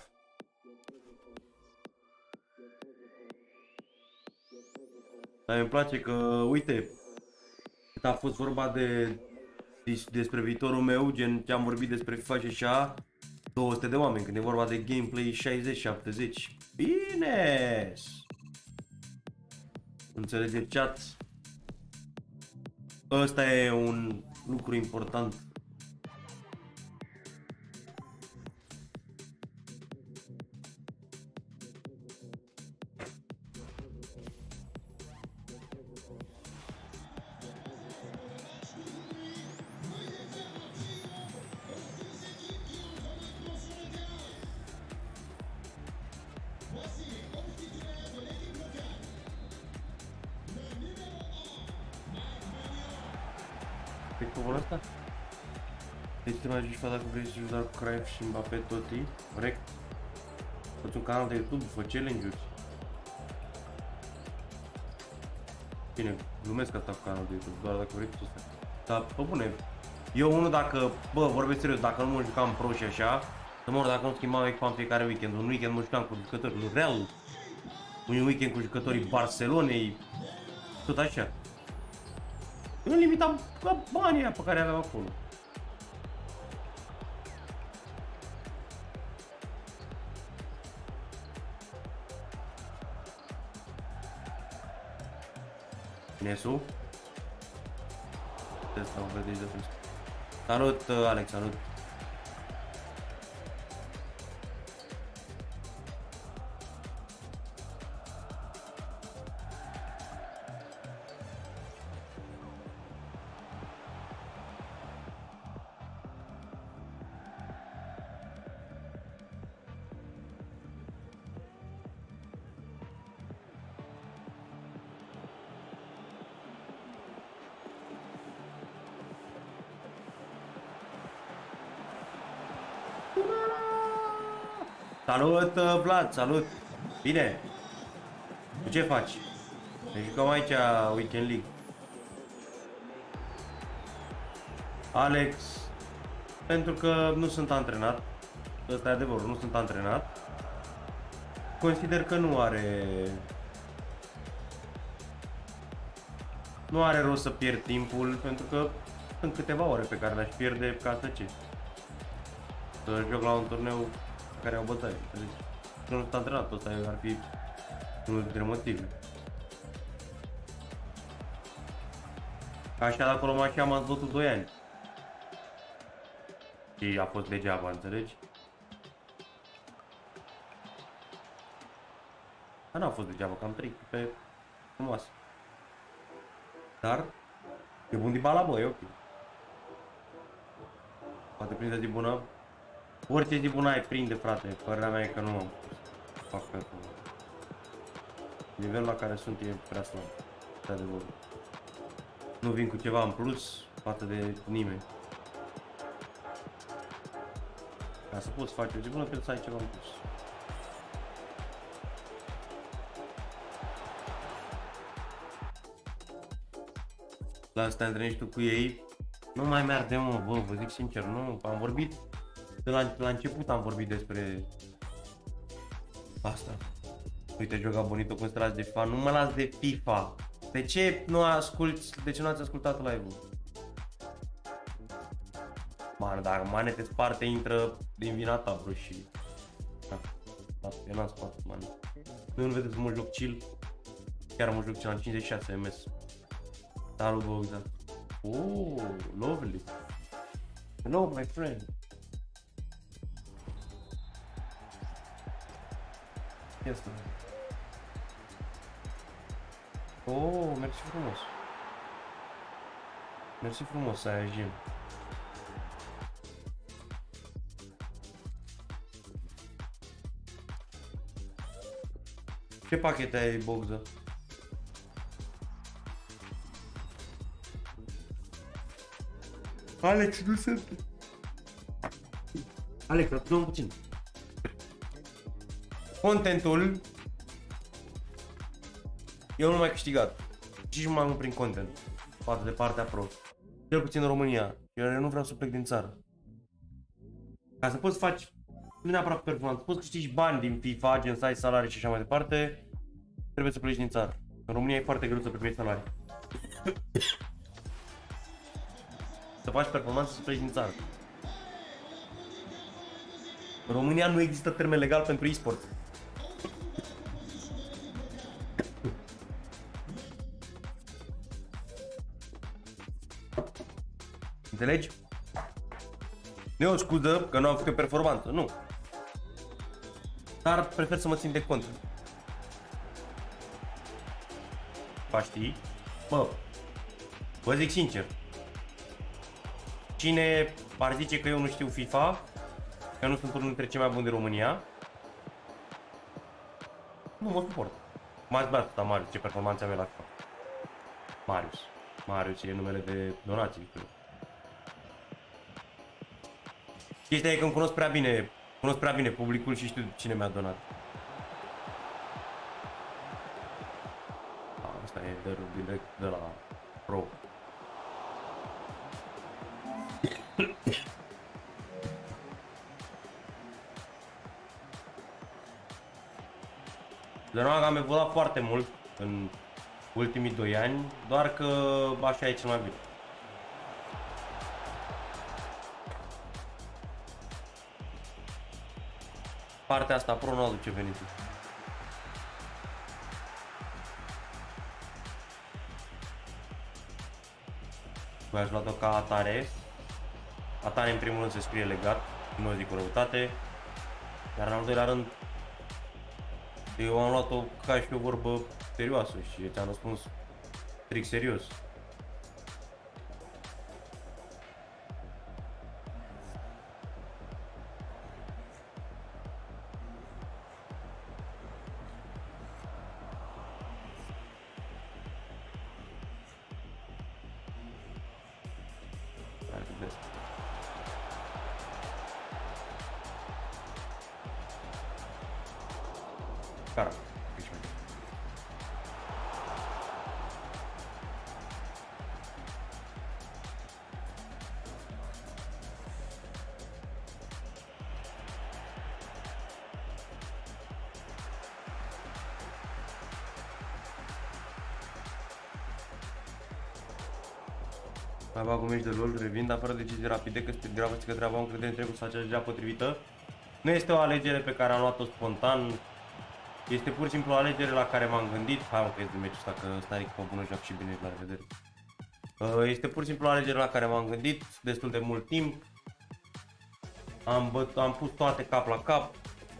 Dar îmi place că, uite, cât a fost vorba despre viitorul meu, gen ce am vorbit despre FIFA și așa, 200 de oameni, când e vorba de gameplay 60-70. Bine! Înțelegeți, chat? Ăsta e un lucru important. Pe cuvântul ăsta? Deci te mai joci dacă vrei să joci doar cu Cruyff și Mbappé toti, corect? Fă-ți un canal de YouTube, fă challenge-uri. Bine, glumesc asta cu canalul de YouTube, doar dacă vrei tu să. Dar, bă, bune, eu unul dacă, bă, vorbesc serios, dacă nu mă jucam pro și așa, să mor dacă nu schimbam echipa în fiecare weekend. Un weekend mă jucam cu jucătorii lui Real, un weekend cu jucătorii Barcelonei, tot așa. Eu nu limitam banii aia pe care aveam acolo. Nesu? Asta o vedeți de frumos. Salut, Alex, salut. Salut, Vlad, salut! Bine! Tu ce faci? Ne jucăm aici Weekend League. Alex, pentru că nu sunt antrenat, ăsta e adevărul, nu sunt antrenat, consider că nu are rost să pierd timpul, pentru că sunt câteva ore pe care le-aș pierde ca să ce? Să joc la un turneu care au bătaie, înțelegi? Nu sunt antrenat, ăsta ar fi unul dintre motive. Așa de acolo mașina m-a zbătut 2 ani. Și a fost degeaba, înțelegi? Dar n-a fost degeaba, că am trăit pe frumoasă. Dar e bun de bala, bă, e ok. Poate prinde zi bună. Orice zi bună ai prinde, frate. Părerea mea e că nu am fac pe acolo. Nivelul la care sunt e prea slab. De adevăr. Nu vin cu ceva în plus, față de nimeni. Ca să poți face o zi bună, trebuie să ai ceva în plus. La asta te întâlnești tu cu ei, nu mai merge, mă, bă, vă zic sincer, nu, am vorbit, de la început am vorbit despre asta. Uite, joca Bonito, cum te las de FIFA, nu mă las de FIFA. De ce nu asculti, de ce nu ați ascultat live-ul? Man, dacă Mane te sparte, intră din vina ta, bro, și... Da, eu n-am spart, man. Nu vedeți mă joc chill? Chiar mă joc chill, am 56 ms. Salut, Bogdan. Oh, lovely. Hello, my friend. Yes, man. Oh, mersi frumos. Mersi frumos, să ai gym. Ce pachete ai, Bogdan? Alex, nu sunt. Alex, dă-mi puțin. Contentul eu nu mai câștigat. Și nu mai am prin content. Față de partea pro. Cel puțin în România. Eu nu vreau să plec din țară. Ca să poți face, nu neapărat performanță, poți câștigi bani din FIFA, gen să ai salarii și așa mai departe, trebuie să pleci din țară. În România e foarte greu să primești salarii. Să faci performanță să pleci din țară. În România nu există termen legal pentru e-sport. Înțelegi? Nu e o scuză că nu am făcut performanță, nu. Dar prefer să mă țin de cont. Ba știi? Bă, vă zic sincer. Cine ar zice că eu nu știu FIFA, că nu sunt unul dintre cei mai buni din România, nu mă suport. M-ați dat, da, Marius, ce performanțe am la FIFA. Marius. Marius e numele de donații, cred. Chestia e că îmi cunosc prea bine publicul și știu cine mi-a donat. Asta e direct de la Pro. Dar am evoluat foarte mult în ultimii 2 ani, doar că așa e cel mai bine. Partea asta pro nu aduce beneficii. Voi aș lua-o ca atare. Atare în primul rând se scrie legat, nu zic cu răutate. Iar în al doilea rând, eu am luat-o ca și o vorbă serioasă și ți-am răspuns strict serios. Cara, mai bag un meci de LOL, revin, dar fără decizii rapide, că speedgraph că treaba încredere trebuie să faci deja potrivită. Nu este o alegere pe care am luat-o spontan. Este pur și simplu o alegere la care m-am gândit. Hai mă că este de meciul ăsta, că stai echipă bună, joacă și bine, la revedere. Este pur și simplu o alegere la care m-am gândit destul de mult timp. Am pus toate cap la cap.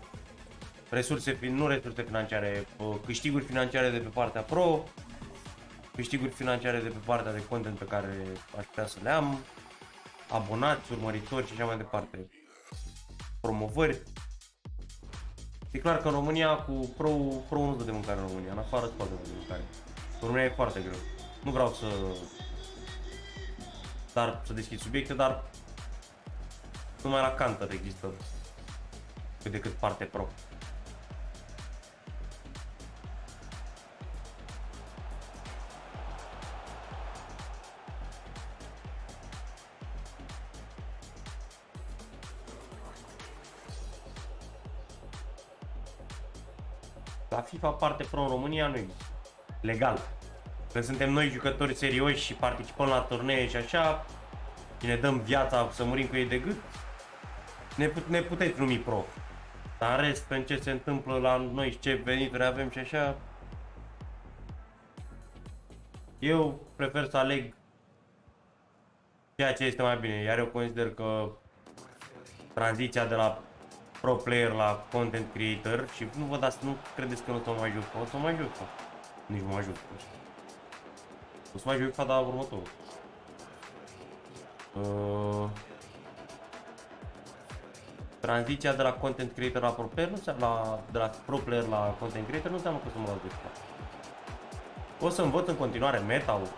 Nu resurse financiare, câștiguri financiare de pe partea pro, câștiguri financiare de pe partea de content pe care aș putea să le am, abonați, urmăritori și așa mai departe, promovări. E clar că în România cu pro nu dă de mâncare în România, în afară scoate de mâncare. În România e foarte greu. Nu vreau să dar să deschid subiecte, dar numai la Counter există cât de cât parte pro. La FIFA parte pro în România nu există. Legal. Când suntem noi jucători serioși și participăm la turnee și așa, și ne dăm viața să murim cu ei de gât, ne puteți numi pro. Dar în rest, pentru ce se întâmplă la noi și ce venituri avem și așa, eu prefer să aleg ceea ce este mai bine. Iar eu consider că tranziția de la pro player la content creator, și nu vă dați, nu credeți că nu o să mai joc, o să mai joc, nici nu mă joc. O să mai joc fata următorul. Tranziția de la content creator la pro player, de la pro player la content creator nu înseamnă că o să mă dau de FIFA. O să învăț în continuare meta-ul.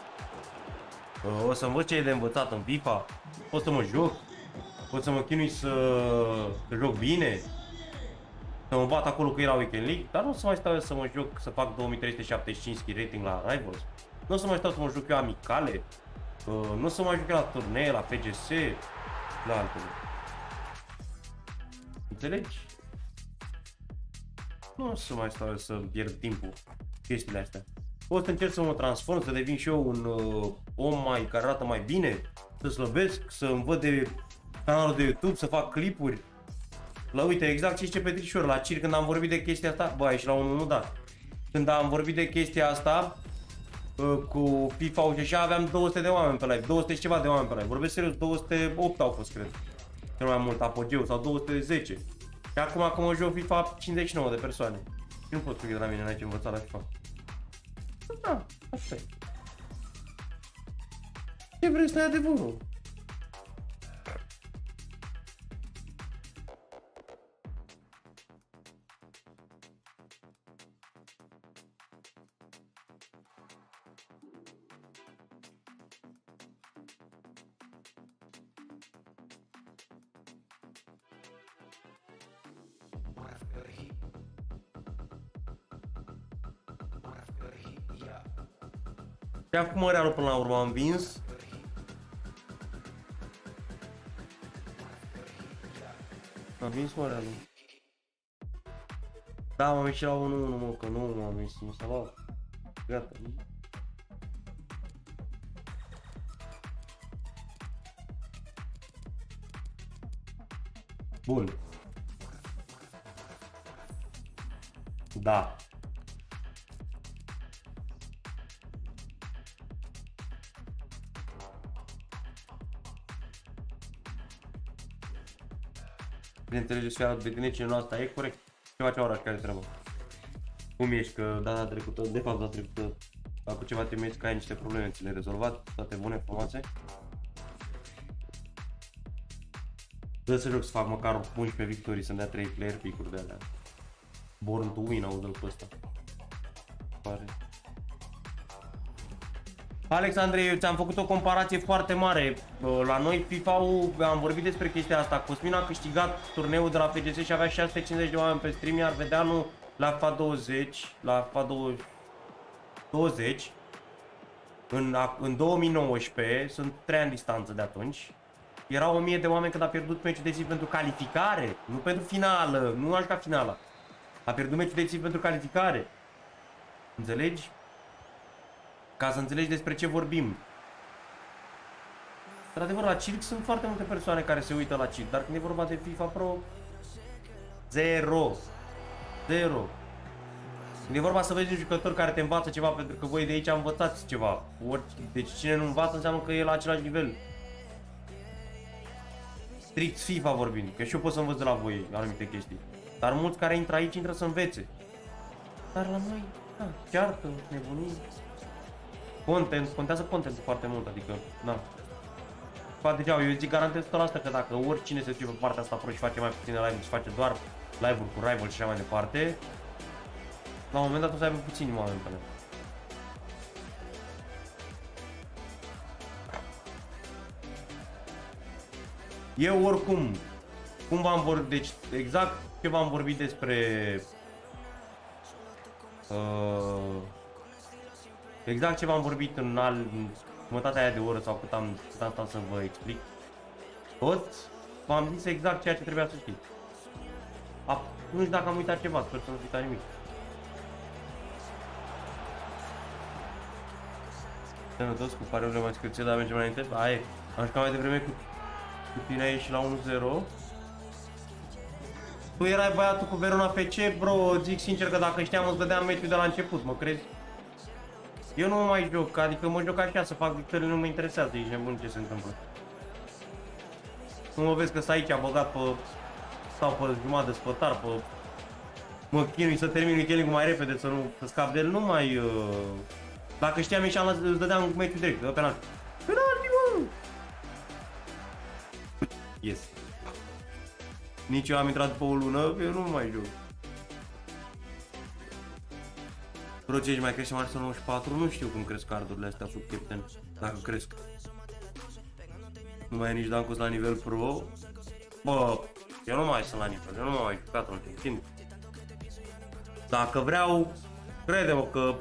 O să învăț ce e de învățat în FIFA. O să mă joc. O să mă chinui să joc bine. Să mă bat acolo cu ei la Weekend League. Dar nu o să mai stau să mă joc, să fac 2375 skill rating la Rivals. Nu o să mai stau să mă joc eu amicale. Nu o să mai joc eu la turnee, la FGS, la altele. Înțelegi? Nu o să mai stau să pierd timpul chestiile astea. O să încerc să mă transform, să devin și eu un om care arată mai bine, să slăbesc, să învăț de canalul de YouTube, să fac clipuri. La uite, exact ce zice Petrișor, la Cir când am vorbit de chestia asta, bă, și la 1-1, da. Când am vorbit de chestia asta, cu FIFA-ul și așa, aveam 200 de oameni pe live, 200 și ceva de oameni pe live. Vorbesc serios, 208 au fost, cred. Cel mai mult apogeu, sau 210. Și acum că mă joc FIFA, 59 de persoane. Și nu pot spune de la mine, n-ai ce învăța la FIFA. Da, asta e. Ce vrei să ai adevărul? Și acum Realul până la urmă am învins. Am învins mă Realul. Da, m-am ieșit la 1-1, mă, că nu m-am ieșit, nu s-a luat. Gata. Bun. Da. Bineînțelegeți sfera de gândire, cine nu asta e corect. Ce face ora care treabă? Cum ești? Că data trecută, de fapt data trecută, acum ceva te că ai niște probleme, ți le-ai rezolvat, toate bune, frumoase. Dă să joc să fac măcar 11 victorii, să-mi dea 3 player pick-uri de alea. Born to win, auză-l pe ăsta. Pare. Alexandre, eu ți-am făcut o comparație foarte mare. La noi FIFA-ul, am vorbit despre chestia asta. Cosmin a câștigat turneul de la FGS și avea 650 de oameni pe stream, iar Vedeanu la FA 20, la FA 20 în 2019, sunt 3 ani distanță de atunci. Erau 1000 de oameni când a pierdut meciul decisiv pentru calificare, nu pentru finală, nu a jucat finala. A pierdut meciul decisiv pentru calificare. Înțelegi? Ca să înțelegi despre ce vorbim. Într-adevăr, la Circ sunt foarte multe persoane care se uită la Circ, dar când e vorba de FIFA Pro, zero. Zero. Când e vorba să vezi un jucător care te învață ceva, pentru că voi de aici învățați ceva. Deci cine nu învață înseamnă că e la același nivel. Strict FIFA vorbind, că și eu pot să învăț de la voi anumite chestii. Dar mulți care intră aici, intră să învețe. Dar la noi, da, ceartă, nebunii. Content, contează contentul foarte mult, adică, na. Poate degeaba, eu zic garantez 100% că dacă oricine se duce pe partea asta pro și face mai puține live-uri și face doar live-uri cu rival și așa mai departe, la un moment dat o să aibă puțini oameni pe Eu oricum, cum v-am vorbit, deci exact ce v-am vorbit despre exact ce v-am vorbit în jumătatea aia de oră sau cât am stat să vă explic, tot v-am zis exact ceea ce trebuia să știți. Nu știu dacă am uitat ceva, sper să nu uitat nimic. Sănătos, cu pareurile mai scârție, dar mergem înainte. Aia, am jucat mai devreme cu tine aici și la 1-0. Tu erai băiatul cu Verona FC, bro, zic sincer că dacă știam îți dădeam meciul de la început, mă crezi? Eu nu mă mai joc, adică mă joc așa, să fac victorii, nu mă interesează, ești nebun ce se întâmplă. Nu mă vezi că stai aici băgat pe... stau pe jumătate de spătar, pe... mă chinui să termin weekending mai repede, să nu scap de el, nu mai... Dacă știam ieșeam, îți dădeam meciul direct, dă penalti. Penalti, mă! Yes. Nici eu am intrat după o lună, eu nu mai joc. Bro, ce mai crește Marcel 94? Nu știu cum cresc cardurile astea sub captain, dacă cresc. Nu mai e nici Dancus la nivel pro. Bă, eu nu mai sunt la nivel, eu nu m-am mai jucat în timp. Dacă vreau, crede-mă că...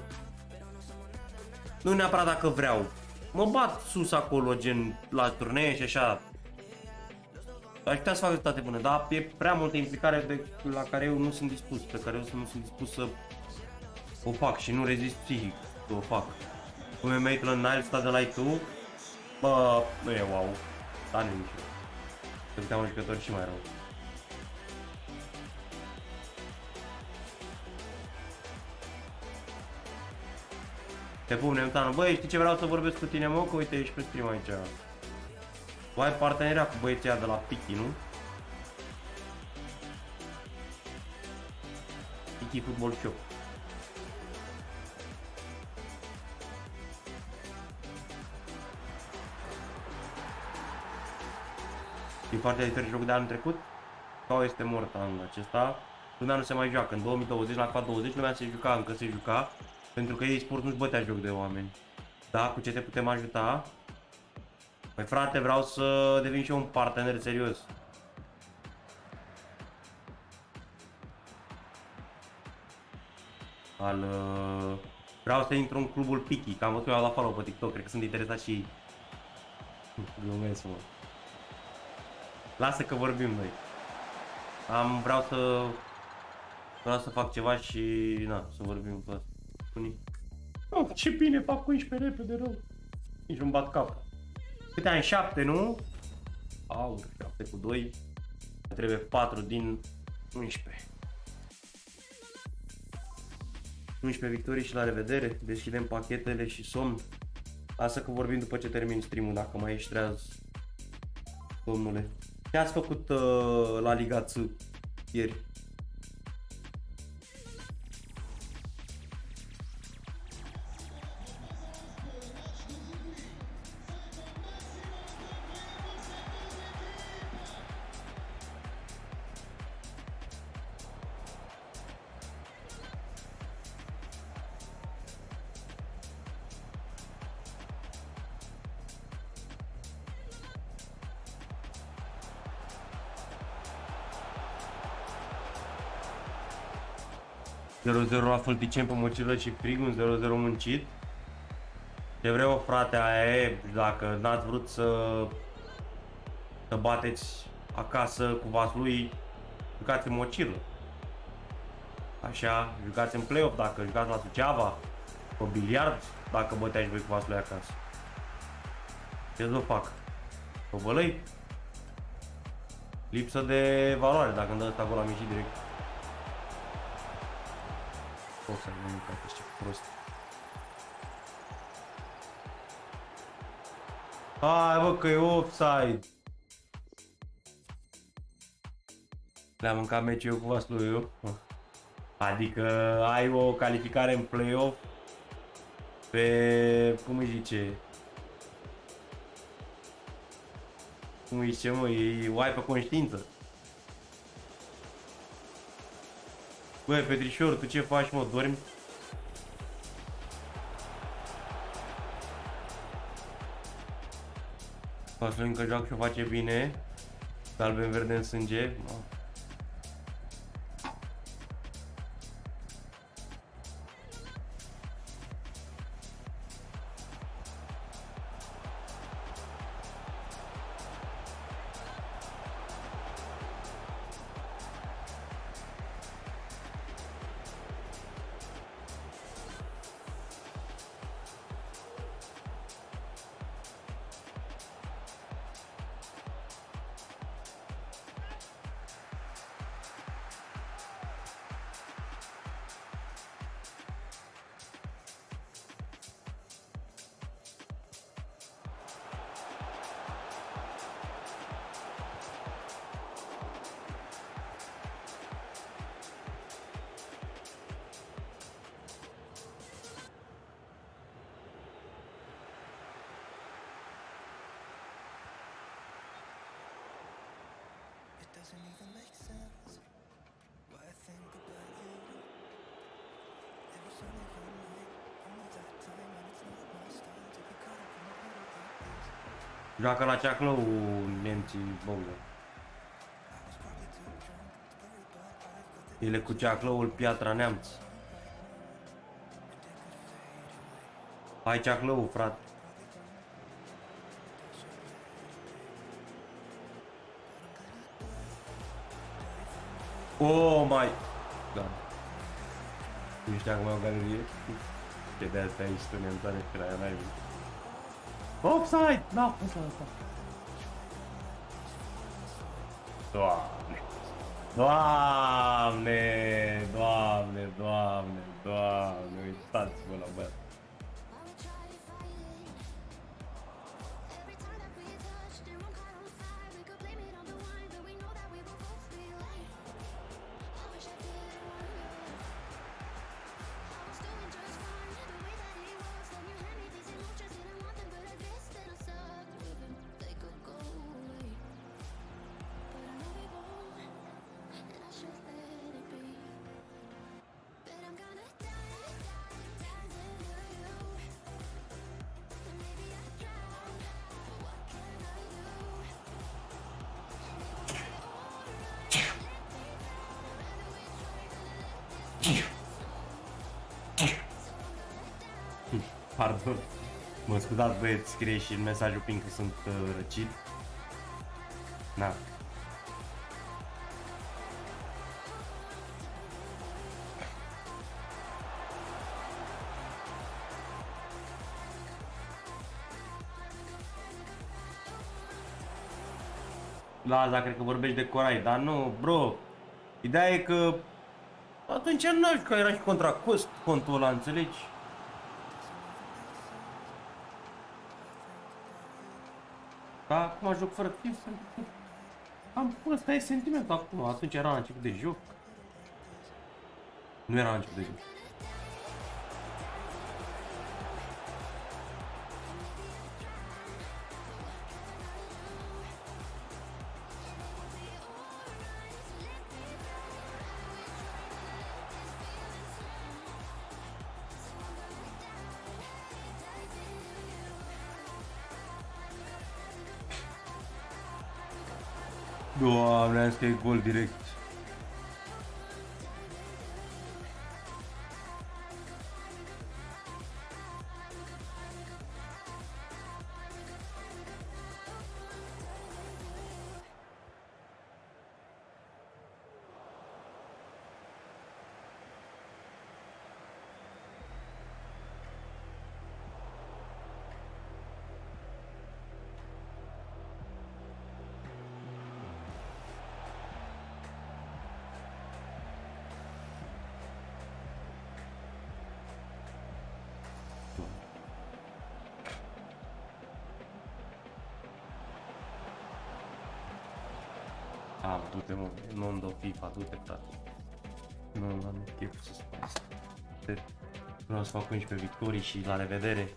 Nu neapărat dacă vreau. Mă bat sus acolo, gen la turnee și așa. Aș putea să fac rezultate bune, dar e prea multă implicare la care eu nu sunt dispus, pe care eu nu sunt dispus să o fac și nu rezist psihic să o fac. Cum e Maitland Niles, sta de la tu, bă, nu e wow, dar nu e nici eu. Să puteam un jucător și mai rău. Te pup, Nemțanu. Băi, știi ce vreau să vorbesc cu tine, mă? Că uite, ești pe stream aici. Tu ai parteneria cu băieții de la Piki, nu? Piki Football Shop. Din partea diferită jocul de anul trecut, sau este mort anul acesta. Lumea nu se mai joacă. În 2020, la FA 20, lumea se juca, încă se juca. Pentru că ei sport nu-și bătea joc de oameni. Da, cu ce te putem ajuta? Păi frate, vreau să devin și eu un partener serios. Vreau să intru în clubul Piki, că am văzut că eu la follow pe TikTok, cred că sunt interesat și... Glumesc, mă. Lasă că vorbim noi. Vreau să fac ceva și... na, să vorbim cu asta. Oh, ce bine, fac 11 repede rău. Nici nu-mi bat cap. Câte ani? 7, nu? Aur, 7 cu 2. Trebuie 4 din 11. 11 victorii și la revedere. Deschidem pachetele și somn. Lasă că vorbim după ce termin stream-ul, dacă mai ești treaz, domnule. Ce ați făcut la Liga C ieri? La Fălticeni pe mocilă și frig, un 0-0 muncit. Ce vreau, frate, aia e, dacă n-ați vrut să bateți acasă cu Vaslui, jucați în mocilă. Așa, jucați în play-off dacă jucați la Suceava, pe biliard, dacă băteați voi cu Vaslui acasă. Ce să fac? Pe bălăi? Lipsă de valoare, dacă îmi dă ăsta gol am ieșit direct. O să nu uitați ce prost. Hai bă că e offside. Le-am mâncat meciul eu cu Vaslui. Adică ai o calificare în play-off pe, cum îi zice? Cum îi zice, mă, o ai pe conștiință. Băi, Petrișor, tu ce faci, mă, dormi? Vaslui încă joacă și o face bine. Galben, verde în sânge. Joacă la ceaclău nemții, băule. Ele cu ceaclăul Piatra Neamț. Hai ceaclău, frate. Oh my god. Nu știu acum o galerie. Ce de asta e instrumentare pe aia n-ai văzut. Offside! Da, offside. Doamne! Doamne! Doamne! Doamne! Doamne! Uitați-vă la băiat. Pardon. Mă scuzați, băieți, scrie și în mesajul prin că sunt răcit. Na. Laza, cred că vorbești de Corai, dar nu, bro. Ideea e că atunci n-aș că era și contra cost contul ăla, înțelegi? Da, acum joc fără timp. Ăsta e sentimentul acum. Atunci era la început de joc. Nu era la început de joc. Doamne, am zis că e gol direct. Du-te, mă, nu-mi dau FIFA, du-te, frate. Nu am chef să spun asta. Vreau să fac 11 victorii și la revedere.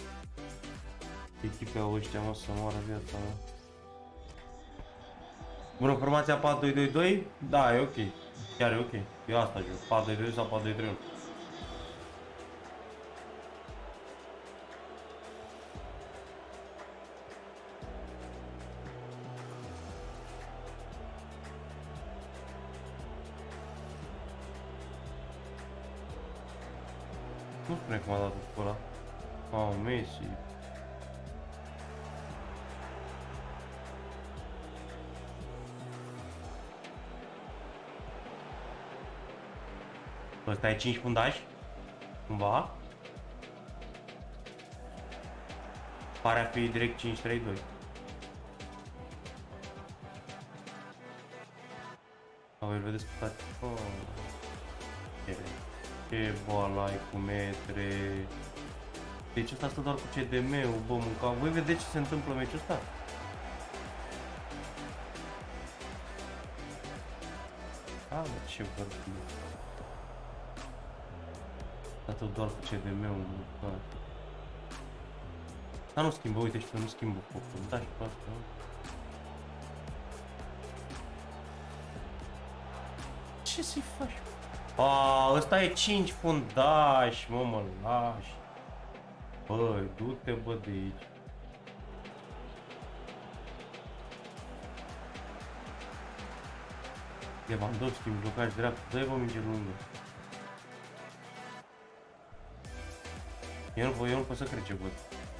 Echipa ăștia, mă, să moară viața, mă. Bună, formația 4-2-2-2? Da, e ok. Chiar e ok. Eu asta joc. 4-2-2 sau 4-2-3-1. Nu spune cum a dat cu ăla. Oh, Messi. Ăsta e 5 fundași? Cumva? Pare a fi direct 5-3-2. Au, îl vedeți pe toate. Oh. Ce boală ai cu metre. Deci ăsta stă doar cu CDM-ul, bă, mânca. Voi vedeți ce se întâmplă în meciul ăsta? A, bă, ce vorbim. Stă doar cu CDM-ul, mânca. Dar nu schimbă, uite, și nu schimbă focul. Da, și pe asta. Ce să-i faci? A, ăsta e 5 fundași, mă lași. Băi, du-te, bă, de aici. Lewandowski, blocaj dreapta, dă-i bă minge lungă. Eu nu pot să cred ce văd.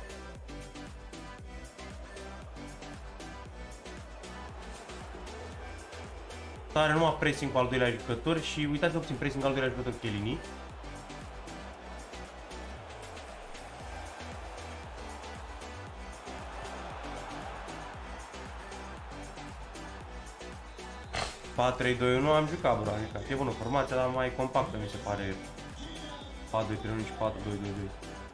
Are numai pressing cu al doilea jucător și uitați-vă puțin pressing cu al doilea jucător Chiellini. Pa 3-2-1 am jucat, bro, adică e bună formația, dar mai compactă mi se pare 4-2-3-1 și 4-2-2-2.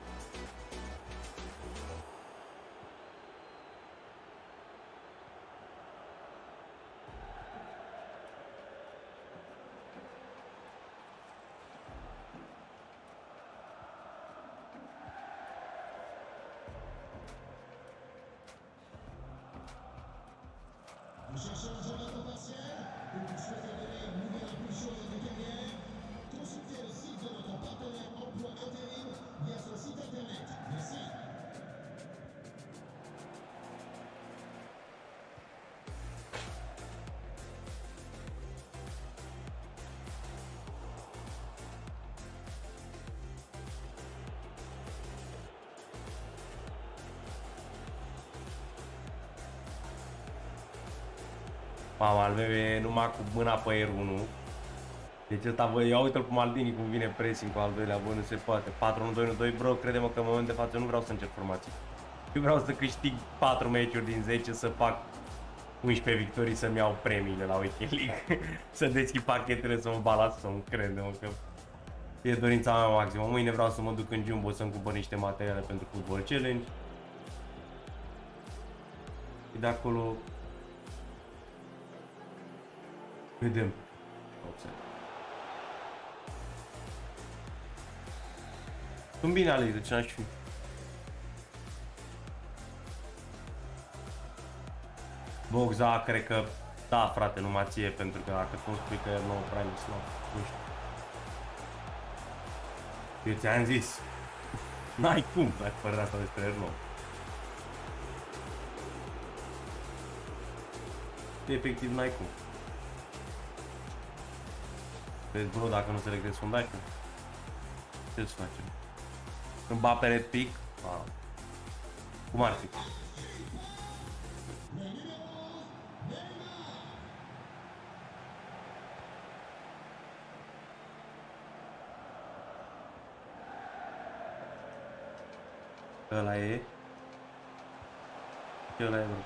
Mama, al meu e numai cu mâna pe R1. Deci ăsta, bă, ia uite-l pe Maldini cum vine pressing cu al doilea, bă, nu se poate. 4-1-2-1-2, bro, crede-mă că în momentul de față nu vreau să încerc formații. Eu vreau să câștig 4 meciuri din 10, să fac 11 victorii, să-mi iau premiile la Weekend League. Să deschid pachetele, să mă balansăm, crede-mă că e dorința mea maximă. Mâine vreau să mă duc în Jumbo să-mi cumpăr niște materiale pentru Football Challenge. Și de acolo vedem. Sunt bine, Alex, de ce n-aș fi? Boxa, cred că da, frate, numai ție, pentru că dacă tu spui că e nou Prime Slot, nu știu. Eu ți-am zis, n-ai cum să ai părere asta despre R9. Efectiv, n-ai cum. Vezi, bro, dacă nu se regrezi sondajul, ce să facem? Când ba pe red pick, cum ar fi? Ăla e? Ce ăla e, bro?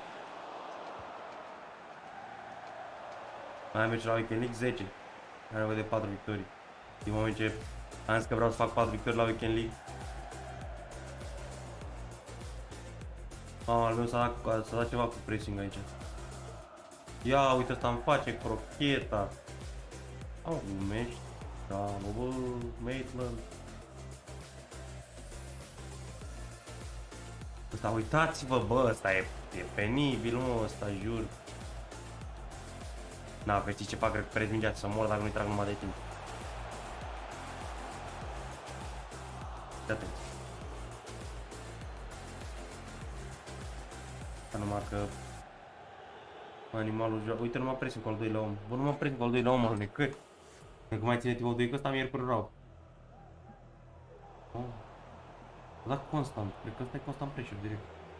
Mai merge la Weekend League 10. Are nevoie de 4 victorii. Din moment ce am zis că vreau să fac 4 victorii la Weekend League. Al meu s-a dat ceva cu pressing aici. Ia, uite, ăsta îmi face crocheta. Au, umești. Da, bă, Maitland. Ăsta, uitați-vă, bă, ăsta e penibil, mă, ăsta, jur. Da, că știi ce fac, repezi mingea să mor dacă nu-i trag numai de timp. Dă-te. Ca numai că animalul joacă. Uite, nu mă presimt cu al doilea om. Bă, nu mă presimt cu al doilea om, al necări. Dacă mai ține tipul 2 că ăsta mi-e rău. Oh. Da, constant. Cred că ăsta e constant pressure direct.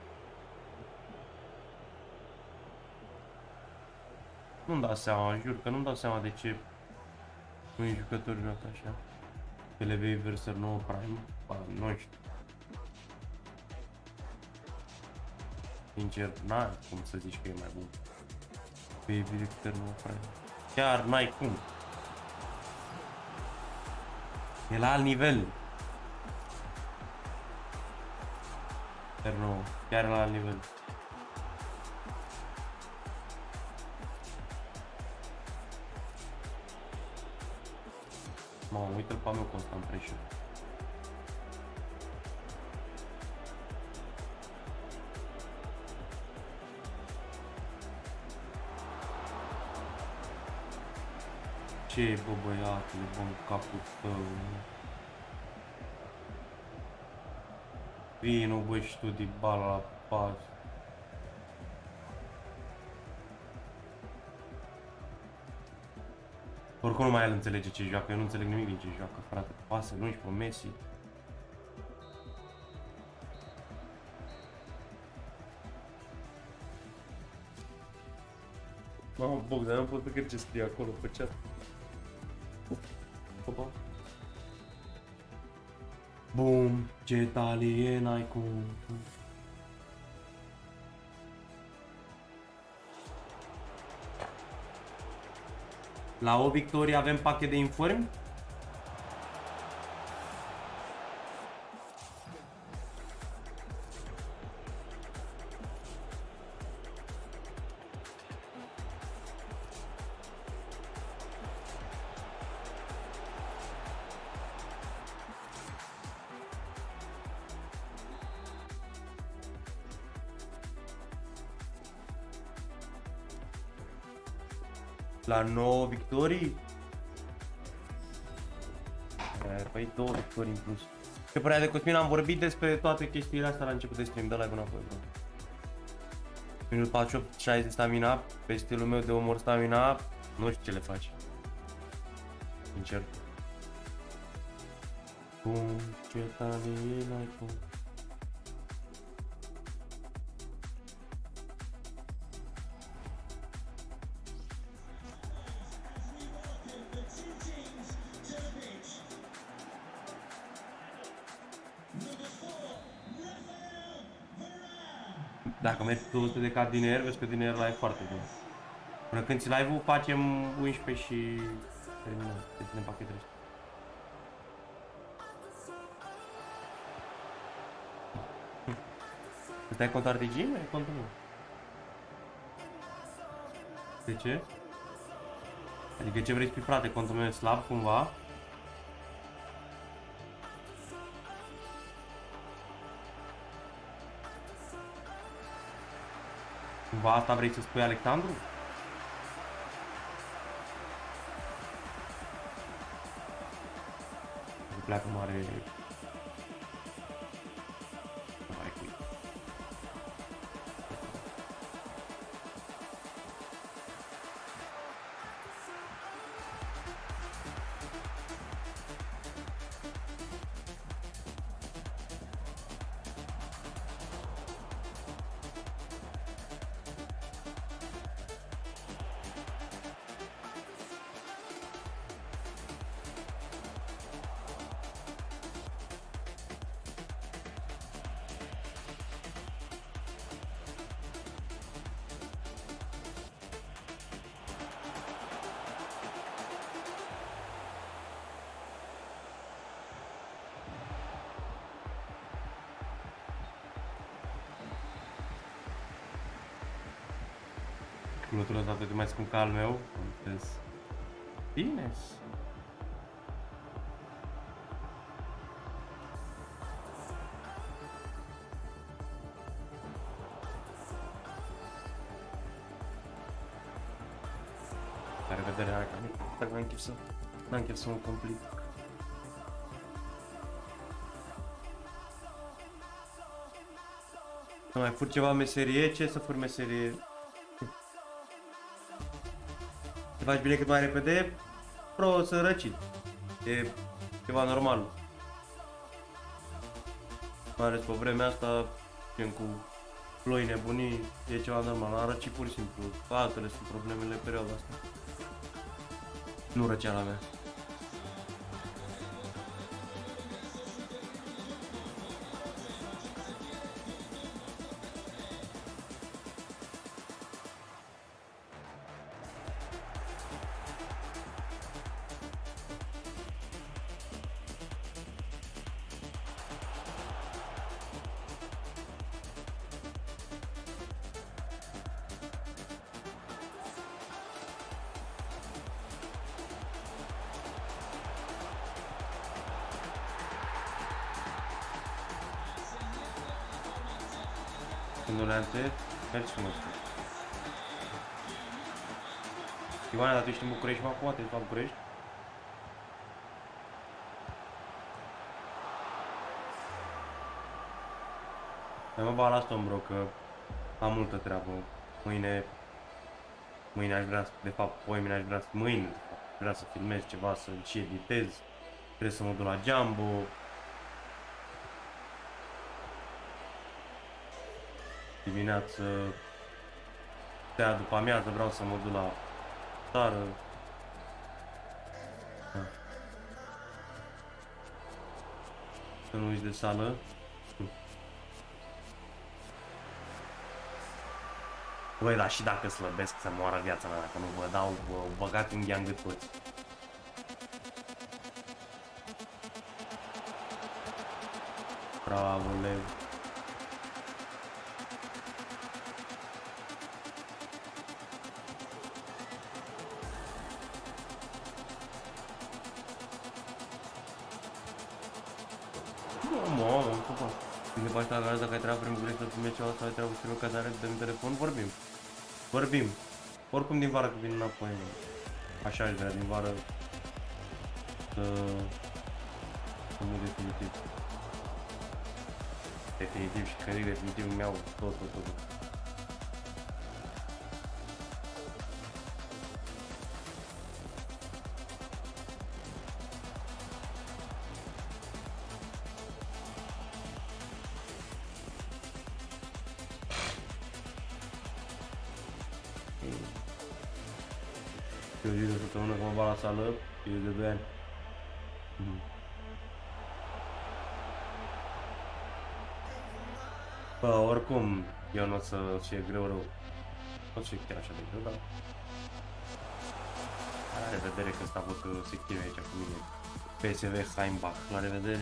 Nu-mi dau seama, jur că nu-mi dau seama de ce unii jucători joacă așa. PLV vs 9 Prime. Ba, nu știu. Sincer, n-ai cum să zici că e mai bun. Baby vs 9 Prime. Chiar n-ai cum. E la alt nivel. Chiar la alt nivel. Mamă, uite-l pe-a meu constant pressure. Ce bă, băiatule, bă, în capul tău. Vino, bă, și tu de bala la pas. Oricum nu mai el înțelege ce joacă, eu nu înțeleg nimic din ce joacă, frate. Pasă lungi pe Messi. Mamă, Bogdan, nu pot să cred ce scrie acolo pe chat. Opa. Bum, ce talie n-ai cum. La o victorie avem pachet de informi? La 9 victorii? Păi 2 victorii în plus. Ce părea de Cosmin, am vorbit despre toate chestiile astea la început de stream, dă live înapoi, bro. Minul 48, 60 de stamina, pe stilul meu de omor stamina, nu știu ce le faci. Sincer. Bum, ce talie n-ai cum. Dacă mergi 200 de cap din aer, vezi că din aer live foarte bun. Până când ți live-ul facem 11 și terminăm. Deci ne pachetele astea. Ăsta e contul RTG? Nu e contul meu. De ce? Adică ce vrei să spui, frate? Contul meu e slab cumva? Cumva asta vrei să spui, Alexandru? Pleacă mare... Mare cuit. Culătura asta e mai scump ca al meu. Bine. La revedere, hai că n-am chef să mă complic. Să mai fur ceva meserie? Ce să fur meserie? Te faci bine cât mai repede? Pro să răcit. E ceva normal. Mai ales pe vremea asta, gen cu ploi nebunii, e ceva normal. Am răcit pur și simplu. Altele sunt problemele perioada asta. Nu răceala mea. Condolente, mergi frumos. Ioana, dar tu ești în București, mă, poate ești la București? Mai mă bag la Stombro, că am multă treabă. Mâine aș vrea, de fapt, mâine aș vrea, vrea să filmez ceva, să și editez. Trebuie să mă duc la Jumbo. Dimineață, seara după amiază vreau să mă duc la țară. Să nu uiți de sală. Băi, dar și dacă slăbesc să moară viața mea, dacă nu vă dau, vă băgați unghia în gât toți. Bravo, Lev. Când te faci la garaj, dacă ai treabă prin București să filmezi ceva sau ai treabă să filmezi cazare de telefon, vorbim. Oricum din vară că vin înapoi. Așa aș vrea, din vară să mă definitiv. Definitiv și când zic definitiv îmi iau tot. Eu zic de săptămână că mă bag la sală, eu de 2 ani. Bă, oricum, eu nu o să fie greu rău. Nu o să fie chiar așa de greu, dar... La revedere, că ăsta văd că se chinuie aici cu mine. PSV Heimbach, la revedere.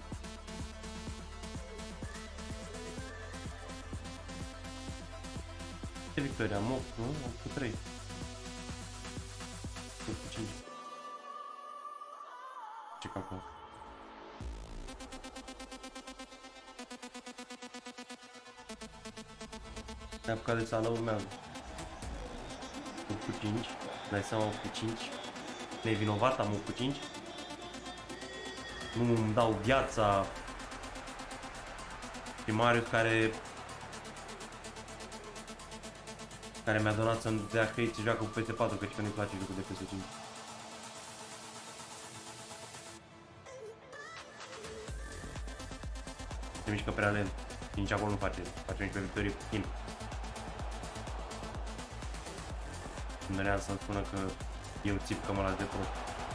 Ce victoria? Am 8, nu? 8 cu 3. 8 cu 5. Ce calcul? Ne-a apucat de sală, urmează. 8 cu 5. Dai seama 8 cu 5. Nevinovat, am 8 cu 5. Nu îmi dau viața. Și Marius care mi-a donat să-mi dea hate și joacă cu PS4, căci că nu-i place jocul de PS5. Se mișcă prea lent. Și nici acolo nu face. Face nici pe victorie cu timp. Îmi dorea să-mi spună că eu țip că mă las de prost.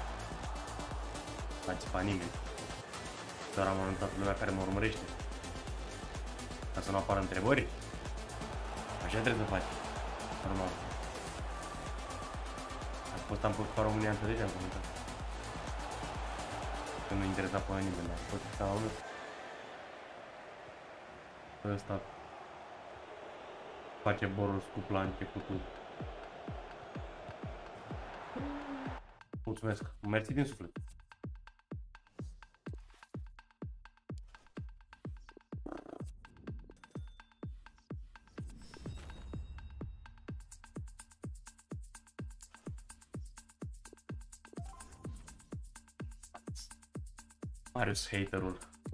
N-a țipat nimeni. Doar am anunțat lumea care mă urmărește. Ca să nu apară întrebări. Așa trebuie să faci. Normal. Am postat pe România înțelege, am comentat. Că nu interesa pe nimeni, dar pot să stau unul. Ăsta face boroscup la începutul. Mulțumesc, mersi din suflet. Marius haterul.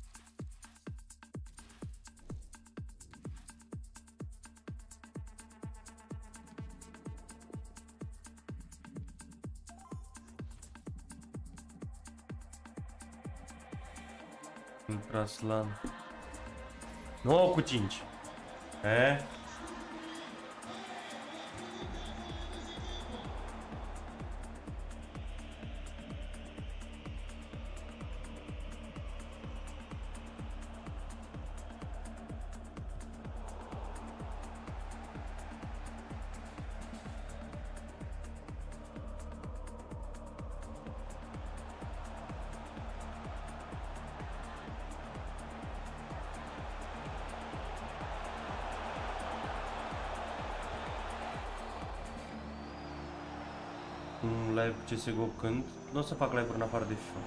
Ultraslan 9/5. Un live CSGO când? Nu o să fac live-uri în afară de FIFA.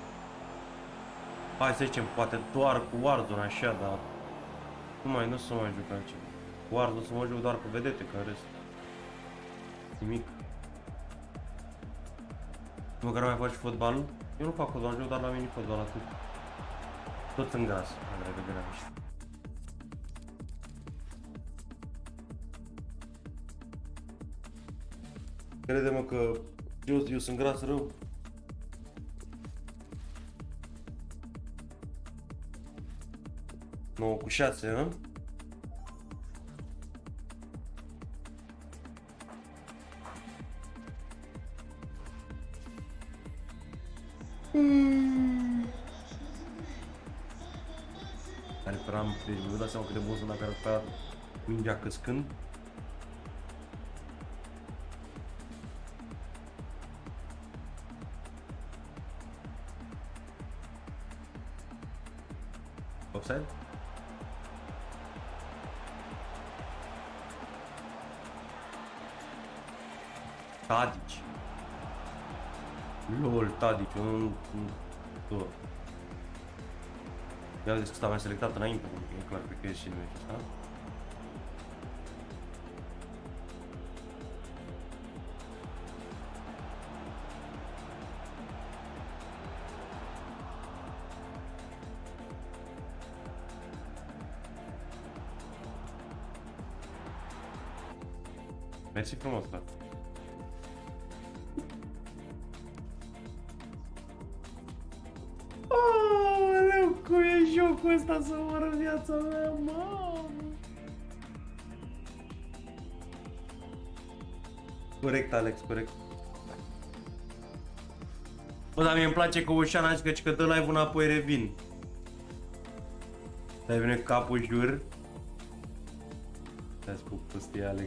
Hai să zicem, poate doar cu Warzone așa, dar nu o să mai juc altceva. Cu Warzone o să mă joc doar cu vedete, că în rest nimic. Tu care mai faci fotbalul? Eu nu fac fotbal, joc doar la mini-fotbal, atât. Tot în gras, Andrei de Găneaș. Crede-mă că eu sunt gras rău. Nouă cu 6, hă? Care peram, deci vă dați seama cât de bun sunt dacă arăta mingea căscând. Offside? Tadic. LOL, Tadic, două. Ia vedeți că stava selectat înainte, e clar, cred că e și în meciul ăsta. Mersi frumos, frate. Aoleu, cum e jocul ăsta să omoară viața mea, mamă! Corect, Alex, corect. Bă, dar mie îmi place că Oșan a zis că dă live înapoi revin. Dar vine capul, jur. Te-a spus pustie, Alex.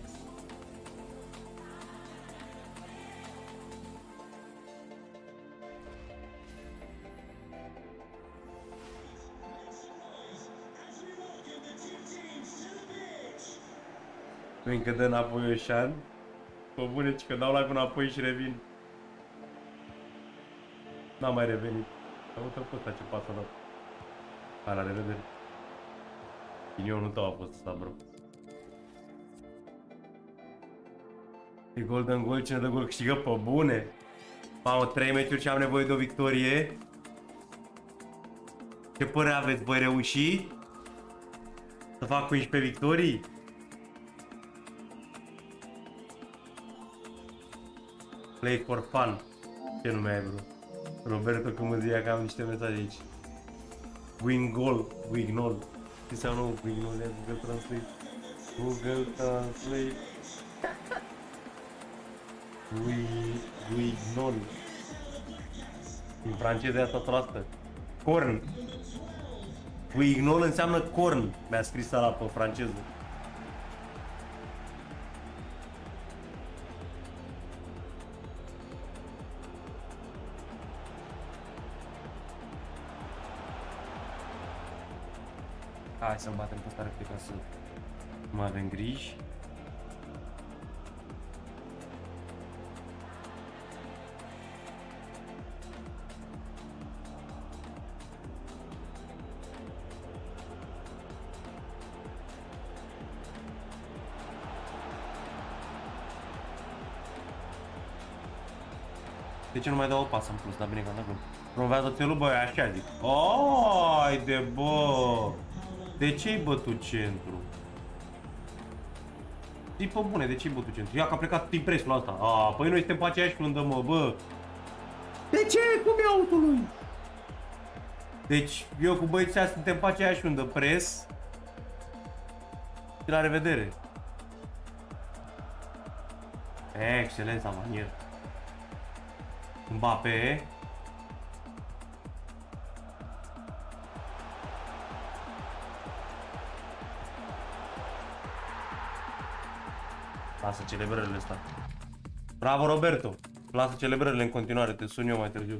Nu încă dă înapoi Oșan. Pă bune, că dau live înapoi și revin. N-am mai revenit. Am uitat pe ăsta ce pasă a dat. Hai, la revedere. Ghinionul tău a fost ăsta, bro. E golden goal, cine dă gol câștigă pe bune. Mamă, 3 meciuri și am nevoie de o victorie. Ce părere aveți, voi reuși? Să fac 11 victorii? Play for fun. Ce nume ai, bro? Roberto Cămâzia, că am niște mesaje aici. Win goal, Wignol. Ce înseamnă Wignol? Google Translate. Google Translate. Wignol. În franceză e asta proastă. Corn. Wignol înseamnă corn. Mi-a scris ala pe franceză. Hai să-mi batem pe ăsta repede ca să nu mai avem griji. De ce nu mai dau o pasă în plus? Dar bine că am dat gol. Promovează țelul, băi, așa zic. Ai de bă! De ce-ai bătut centru? Zi pe bune, de ce-ai bătut centru? Ia că a plecat impresul ăsta. Păi noi suntem pe aceeași frundă, mă, bă! De ce? Cum e autul lui? Deci, eu cu băieții suntem pe aceeași frundă. Pres. Și la revedere. Excelența manieră. Mbappé. Lasă celebrările astea. Bravo, Roberto. Lasă celebrările în continuare, te sun eu mai târziu.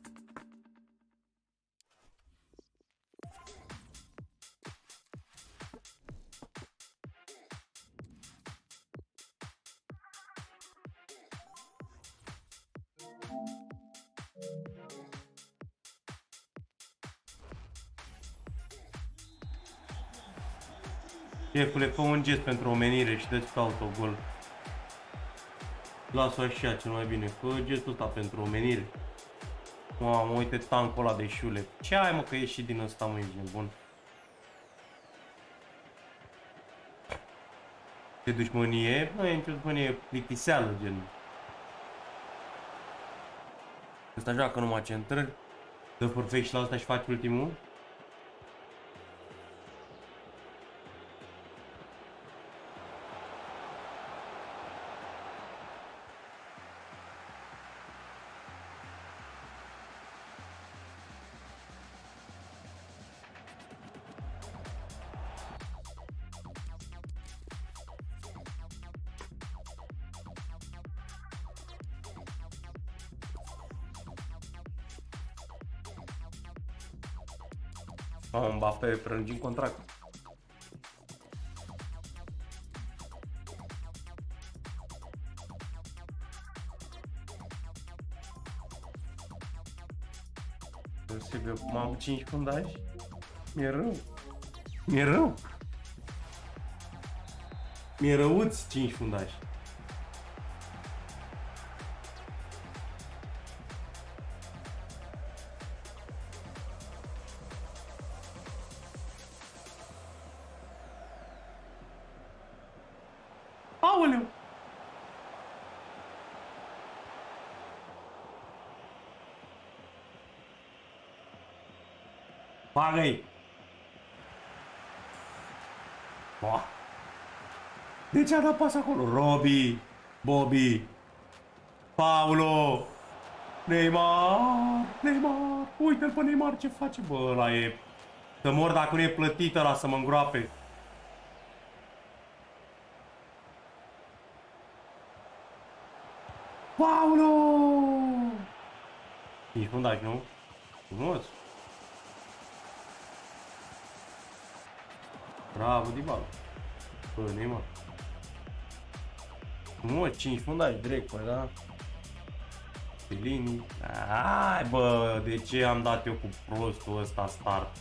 Șefule, fă un gest pentru omenire și dă-ți autogol. Lasă-o așa, cel mai bine. Fă gestul ăsta pentru omenire. Mamă, uite tancul ăla de șule. Ce ai, mă, că ieși și din ăsta, mă, ești nebun. Ce dușmănie? Nu e nicio dușmănie plictiseală, gen. Ăsta joacă numai centrări. Dă perfect și la ăsta și faci ultimul. Mbappé, prelungim contract. Posibil, m-am 5 fundași? Mi-e rău. Mi-e rău. Mi-e răuți 5 fundași. Aoleu! Bagă-i! De ce a dat pas acolo? Robi! Bobby! Paulo! Neymar! Neymar! Uite-l pe Neymar ce face, bă, ăla e... Să mor dacă nu e plătit ăla să mă îngroape. Paulo! Ești fundaș, nu? Frumos! Bravo, Dybala! Bă, Neymar! Frumos, 5 fundași, direct, păi, da? Felini. Hai, bă, de ce am dat eu cu prostul ăsta start?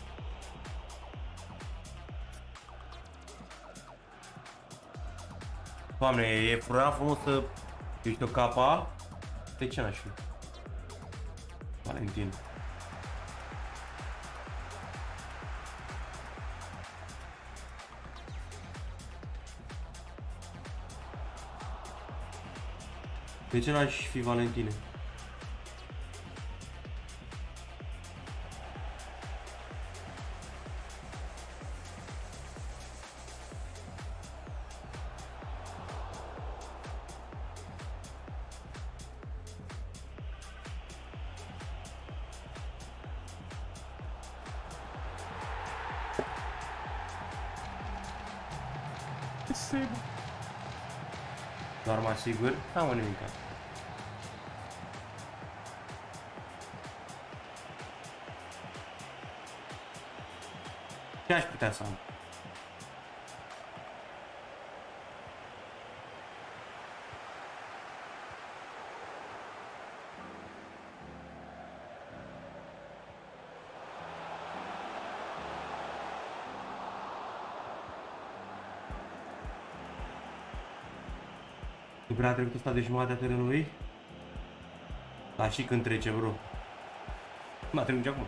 Doamne, e frumos să... Ești o capa? De ce n-aș fi? Valentin. De ce n-aș fi Valentine? Doar mai sigur? Da, mă, nimica. Ce aș putea să am? Nu prea a trecut ăsta de jumătatea terenului? Dar și când trece, bro. Mă trebuie acum.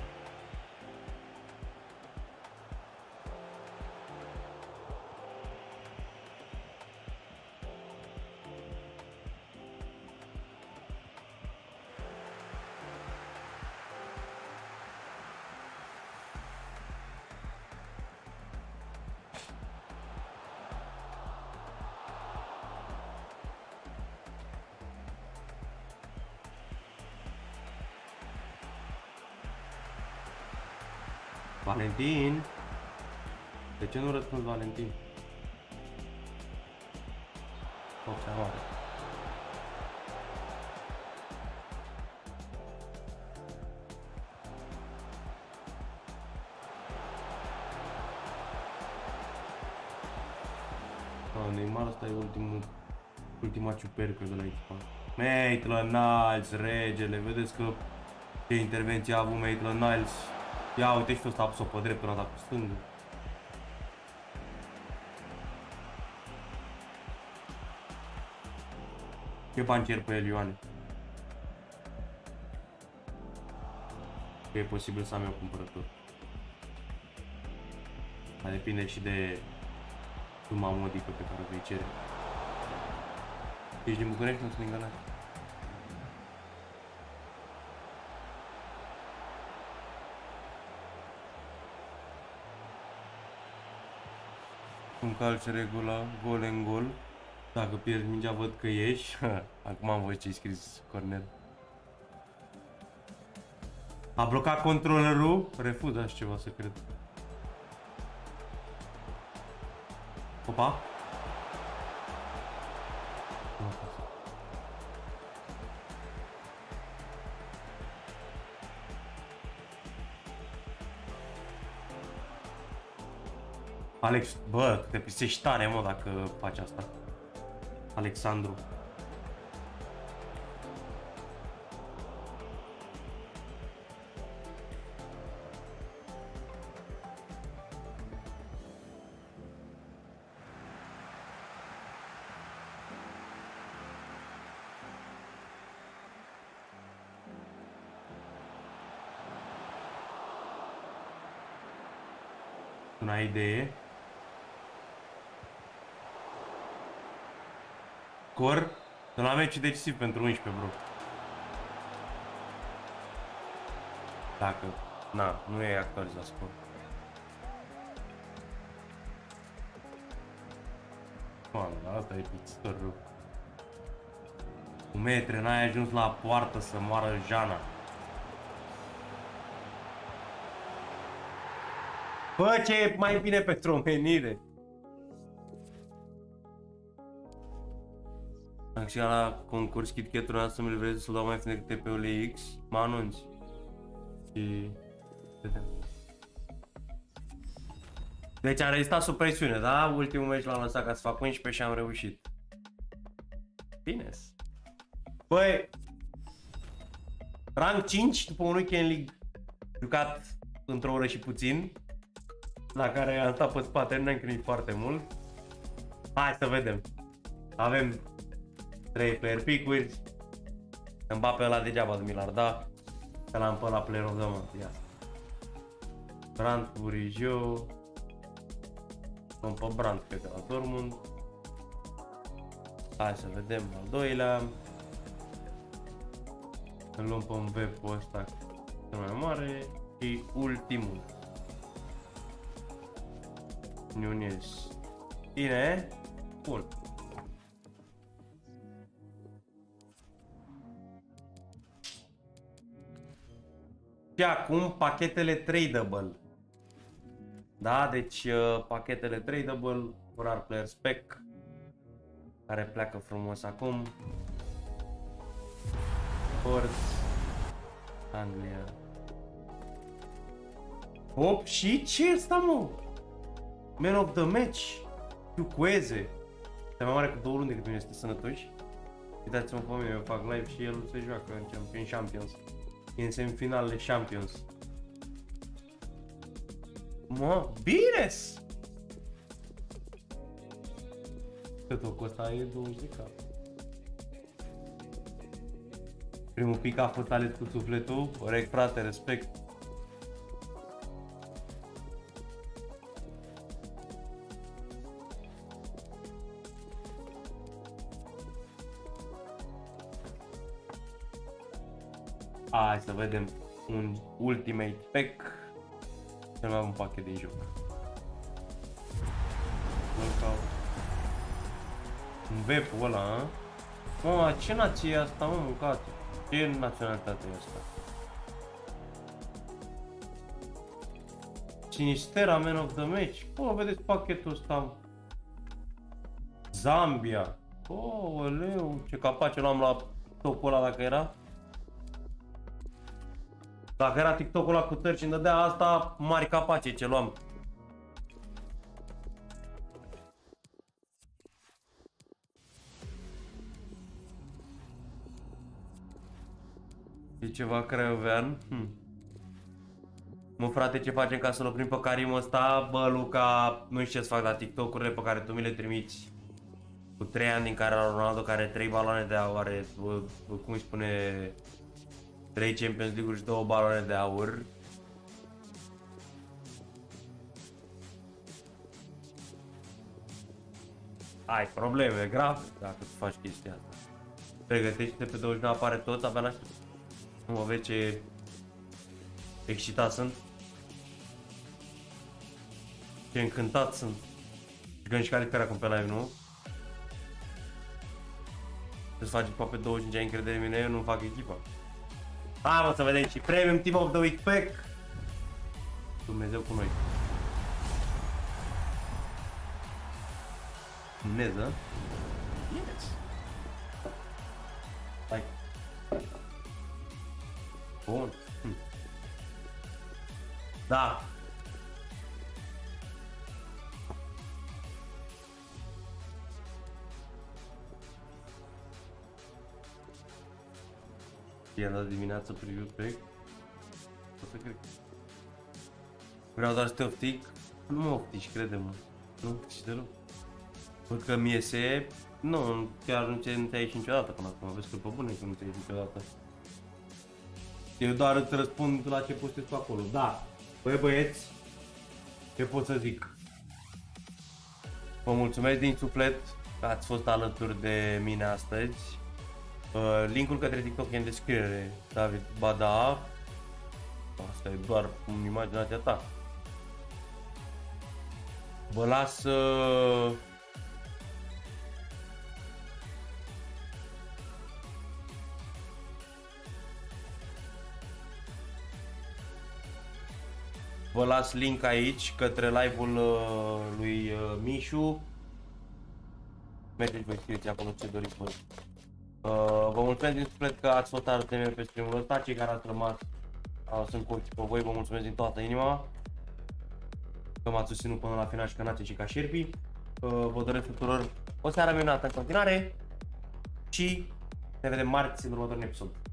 Valentin? De ce nu răspunzi, Valentin? Opția mare. Neymar ăsta e ultima ciupercă de la echipa. Maitland-Niles, regele, vedeți că ce intervenție a avut Maitland-Niles. Ia uite și ăsta apsă pe dreptul, ăla cu stângul. Ce bani cer pe el, Ioane? Că e posibil să am eu cumpărător. Dar depinde și de suma modică pe care o vei cere. Ești din București, nu sunt din Galați. Cum calci regula, gol în gol. Dacă pierzi mingea, văd că ieși. Acum am văzut ce-ai scris, Cornel. A blocat controlerul. Refuz așa ceva, să cred. Opa. Alex, bă, te pisești tare, mă, dacă faci asta. Alexandru. Una idee. Scor de la meci decisiv pentru 11, bro. Dacă, na, nu e actualizat scor. Mă, asta e pixtorul. Cu metre, n-ai ajuns la poartă să moară Jana. Bă, ce e mai bine pentru omenire? Am câștigat la concurs KitKat-ul să mi livreze să-l dau mai ieftin decât TP-ul X. Mă anunți. Și... vedem. Deci am rezistat sub presiune, da? Ultimul meci l-am lăsat ca să fac 11 și am reușit. Bine. Băi, rank 5 după un weekend league jucat într-o oră și puțin, la care am stat pe spate, nu ne-am chinuit foarte mult. Hai să vedem. Avem 3 player pick-uri. Mbappé ăla degeaba de Milar, da? Că l-am pe la player of the month, ia. Brandt, Burijou. Luăm pe Brandt, cred că la Dortmund. Hai să vedem al doilea. Îl luăm pe un Beppo ăsta cel mai mare. Și ultimul. Nunez. Bine? Bun. Și acum pachetele tradable. Da, deci pachetele tradable, Rar Player Spec, care pleacă frumos acum. Force, Anglia. Hop, și ce ăsta, mă? Man of the match, Chukwueze. Este mai mare cu 2 luni decât mine, este sănătoși. Uitați-mă pe mine, eu fac live și el se joacă în Champions. E în semifinalele Champions. Mă, bine-s! Cât o ăsta e 20 de cap. Primul pic a fost ales cu sufletul. Corect, frate, respect. Hai să vedem un Ultimate Pack. Cel mai bun pachet din joc. Un Bepul ăla, a? Mă, ce nație e asta, mă, mâncatul? Ce naționalitate e asta? Sinistera, Man of the Match. Bă, vedeți pachetul ăsta. Zambia. Oleu, ce capace l-am la TikTok-ul ăla dacă era. Dacă era TikTok-ul ăla cu tărci îmi dădea asta, mari capace ce luam. E ceva craiovean? Mă, frate, ce facem ca să-l oprim pe Karim ăsta? Bă, Luca, nu știu ce-ți fac la TikTok-urile pe care tu mi le trimiți. Cu 3 ani din care la Ronaldo, care are 3 baloane de aur, are, cum îi spune, 3 Champions League-uri și 2 baloane de aur. Ai probleme grave dacă tu faci chestia asta. Pregătește-te pe 29, apare tot, abia n-aștept. Nu mă vezi ce excitat sunt. Ce încântat sunt. Jucăm și calificarea acum pe live, nu? Să-ți faci echipa pe 25, ai încredere în mine, eu nu fac echipa. Hai, mă, să vedem și Premium Team of the Week Pack. Dumnezeu cu noi. Dumnezeu? Yes. Hai. Bun. Da. I-am dat dimineața preview pack. O să cred. Vreau doar să te optic. Nu mă optici, crede-mă. Nu optici deloc. Văd că mi iese. Nu, chiar nu te-ai ieșit niciodată până acum. Vezi că pe bune că nu te-ai ieșit niciodată. Eu doar îți răspund la ce postez pe acolo. Da. Băi, băieți, ce pot să zic? Vă mulțumesc din suflet că ați fost alături de mine astăzi. Linkul către TikTok e în descriere, David Bada. Asta e doar în imaginația ta. Vă las vă las link aici către live-ul lui Mișu. Mergeți voi, scrieți acolo ce doriți voi. Vă mulțumesc din suflet că ați fost alături de mine pe stream-ul ăsta. Cei care ați rămas sunt cu ochii pe voi, vă mulțumesc din toată inima că m-ați susținut până la final și că n-ați ieșit ca șerpii. Vă doresc tuturor o seară minunată în continuare și ne vedem marți în următorul episod.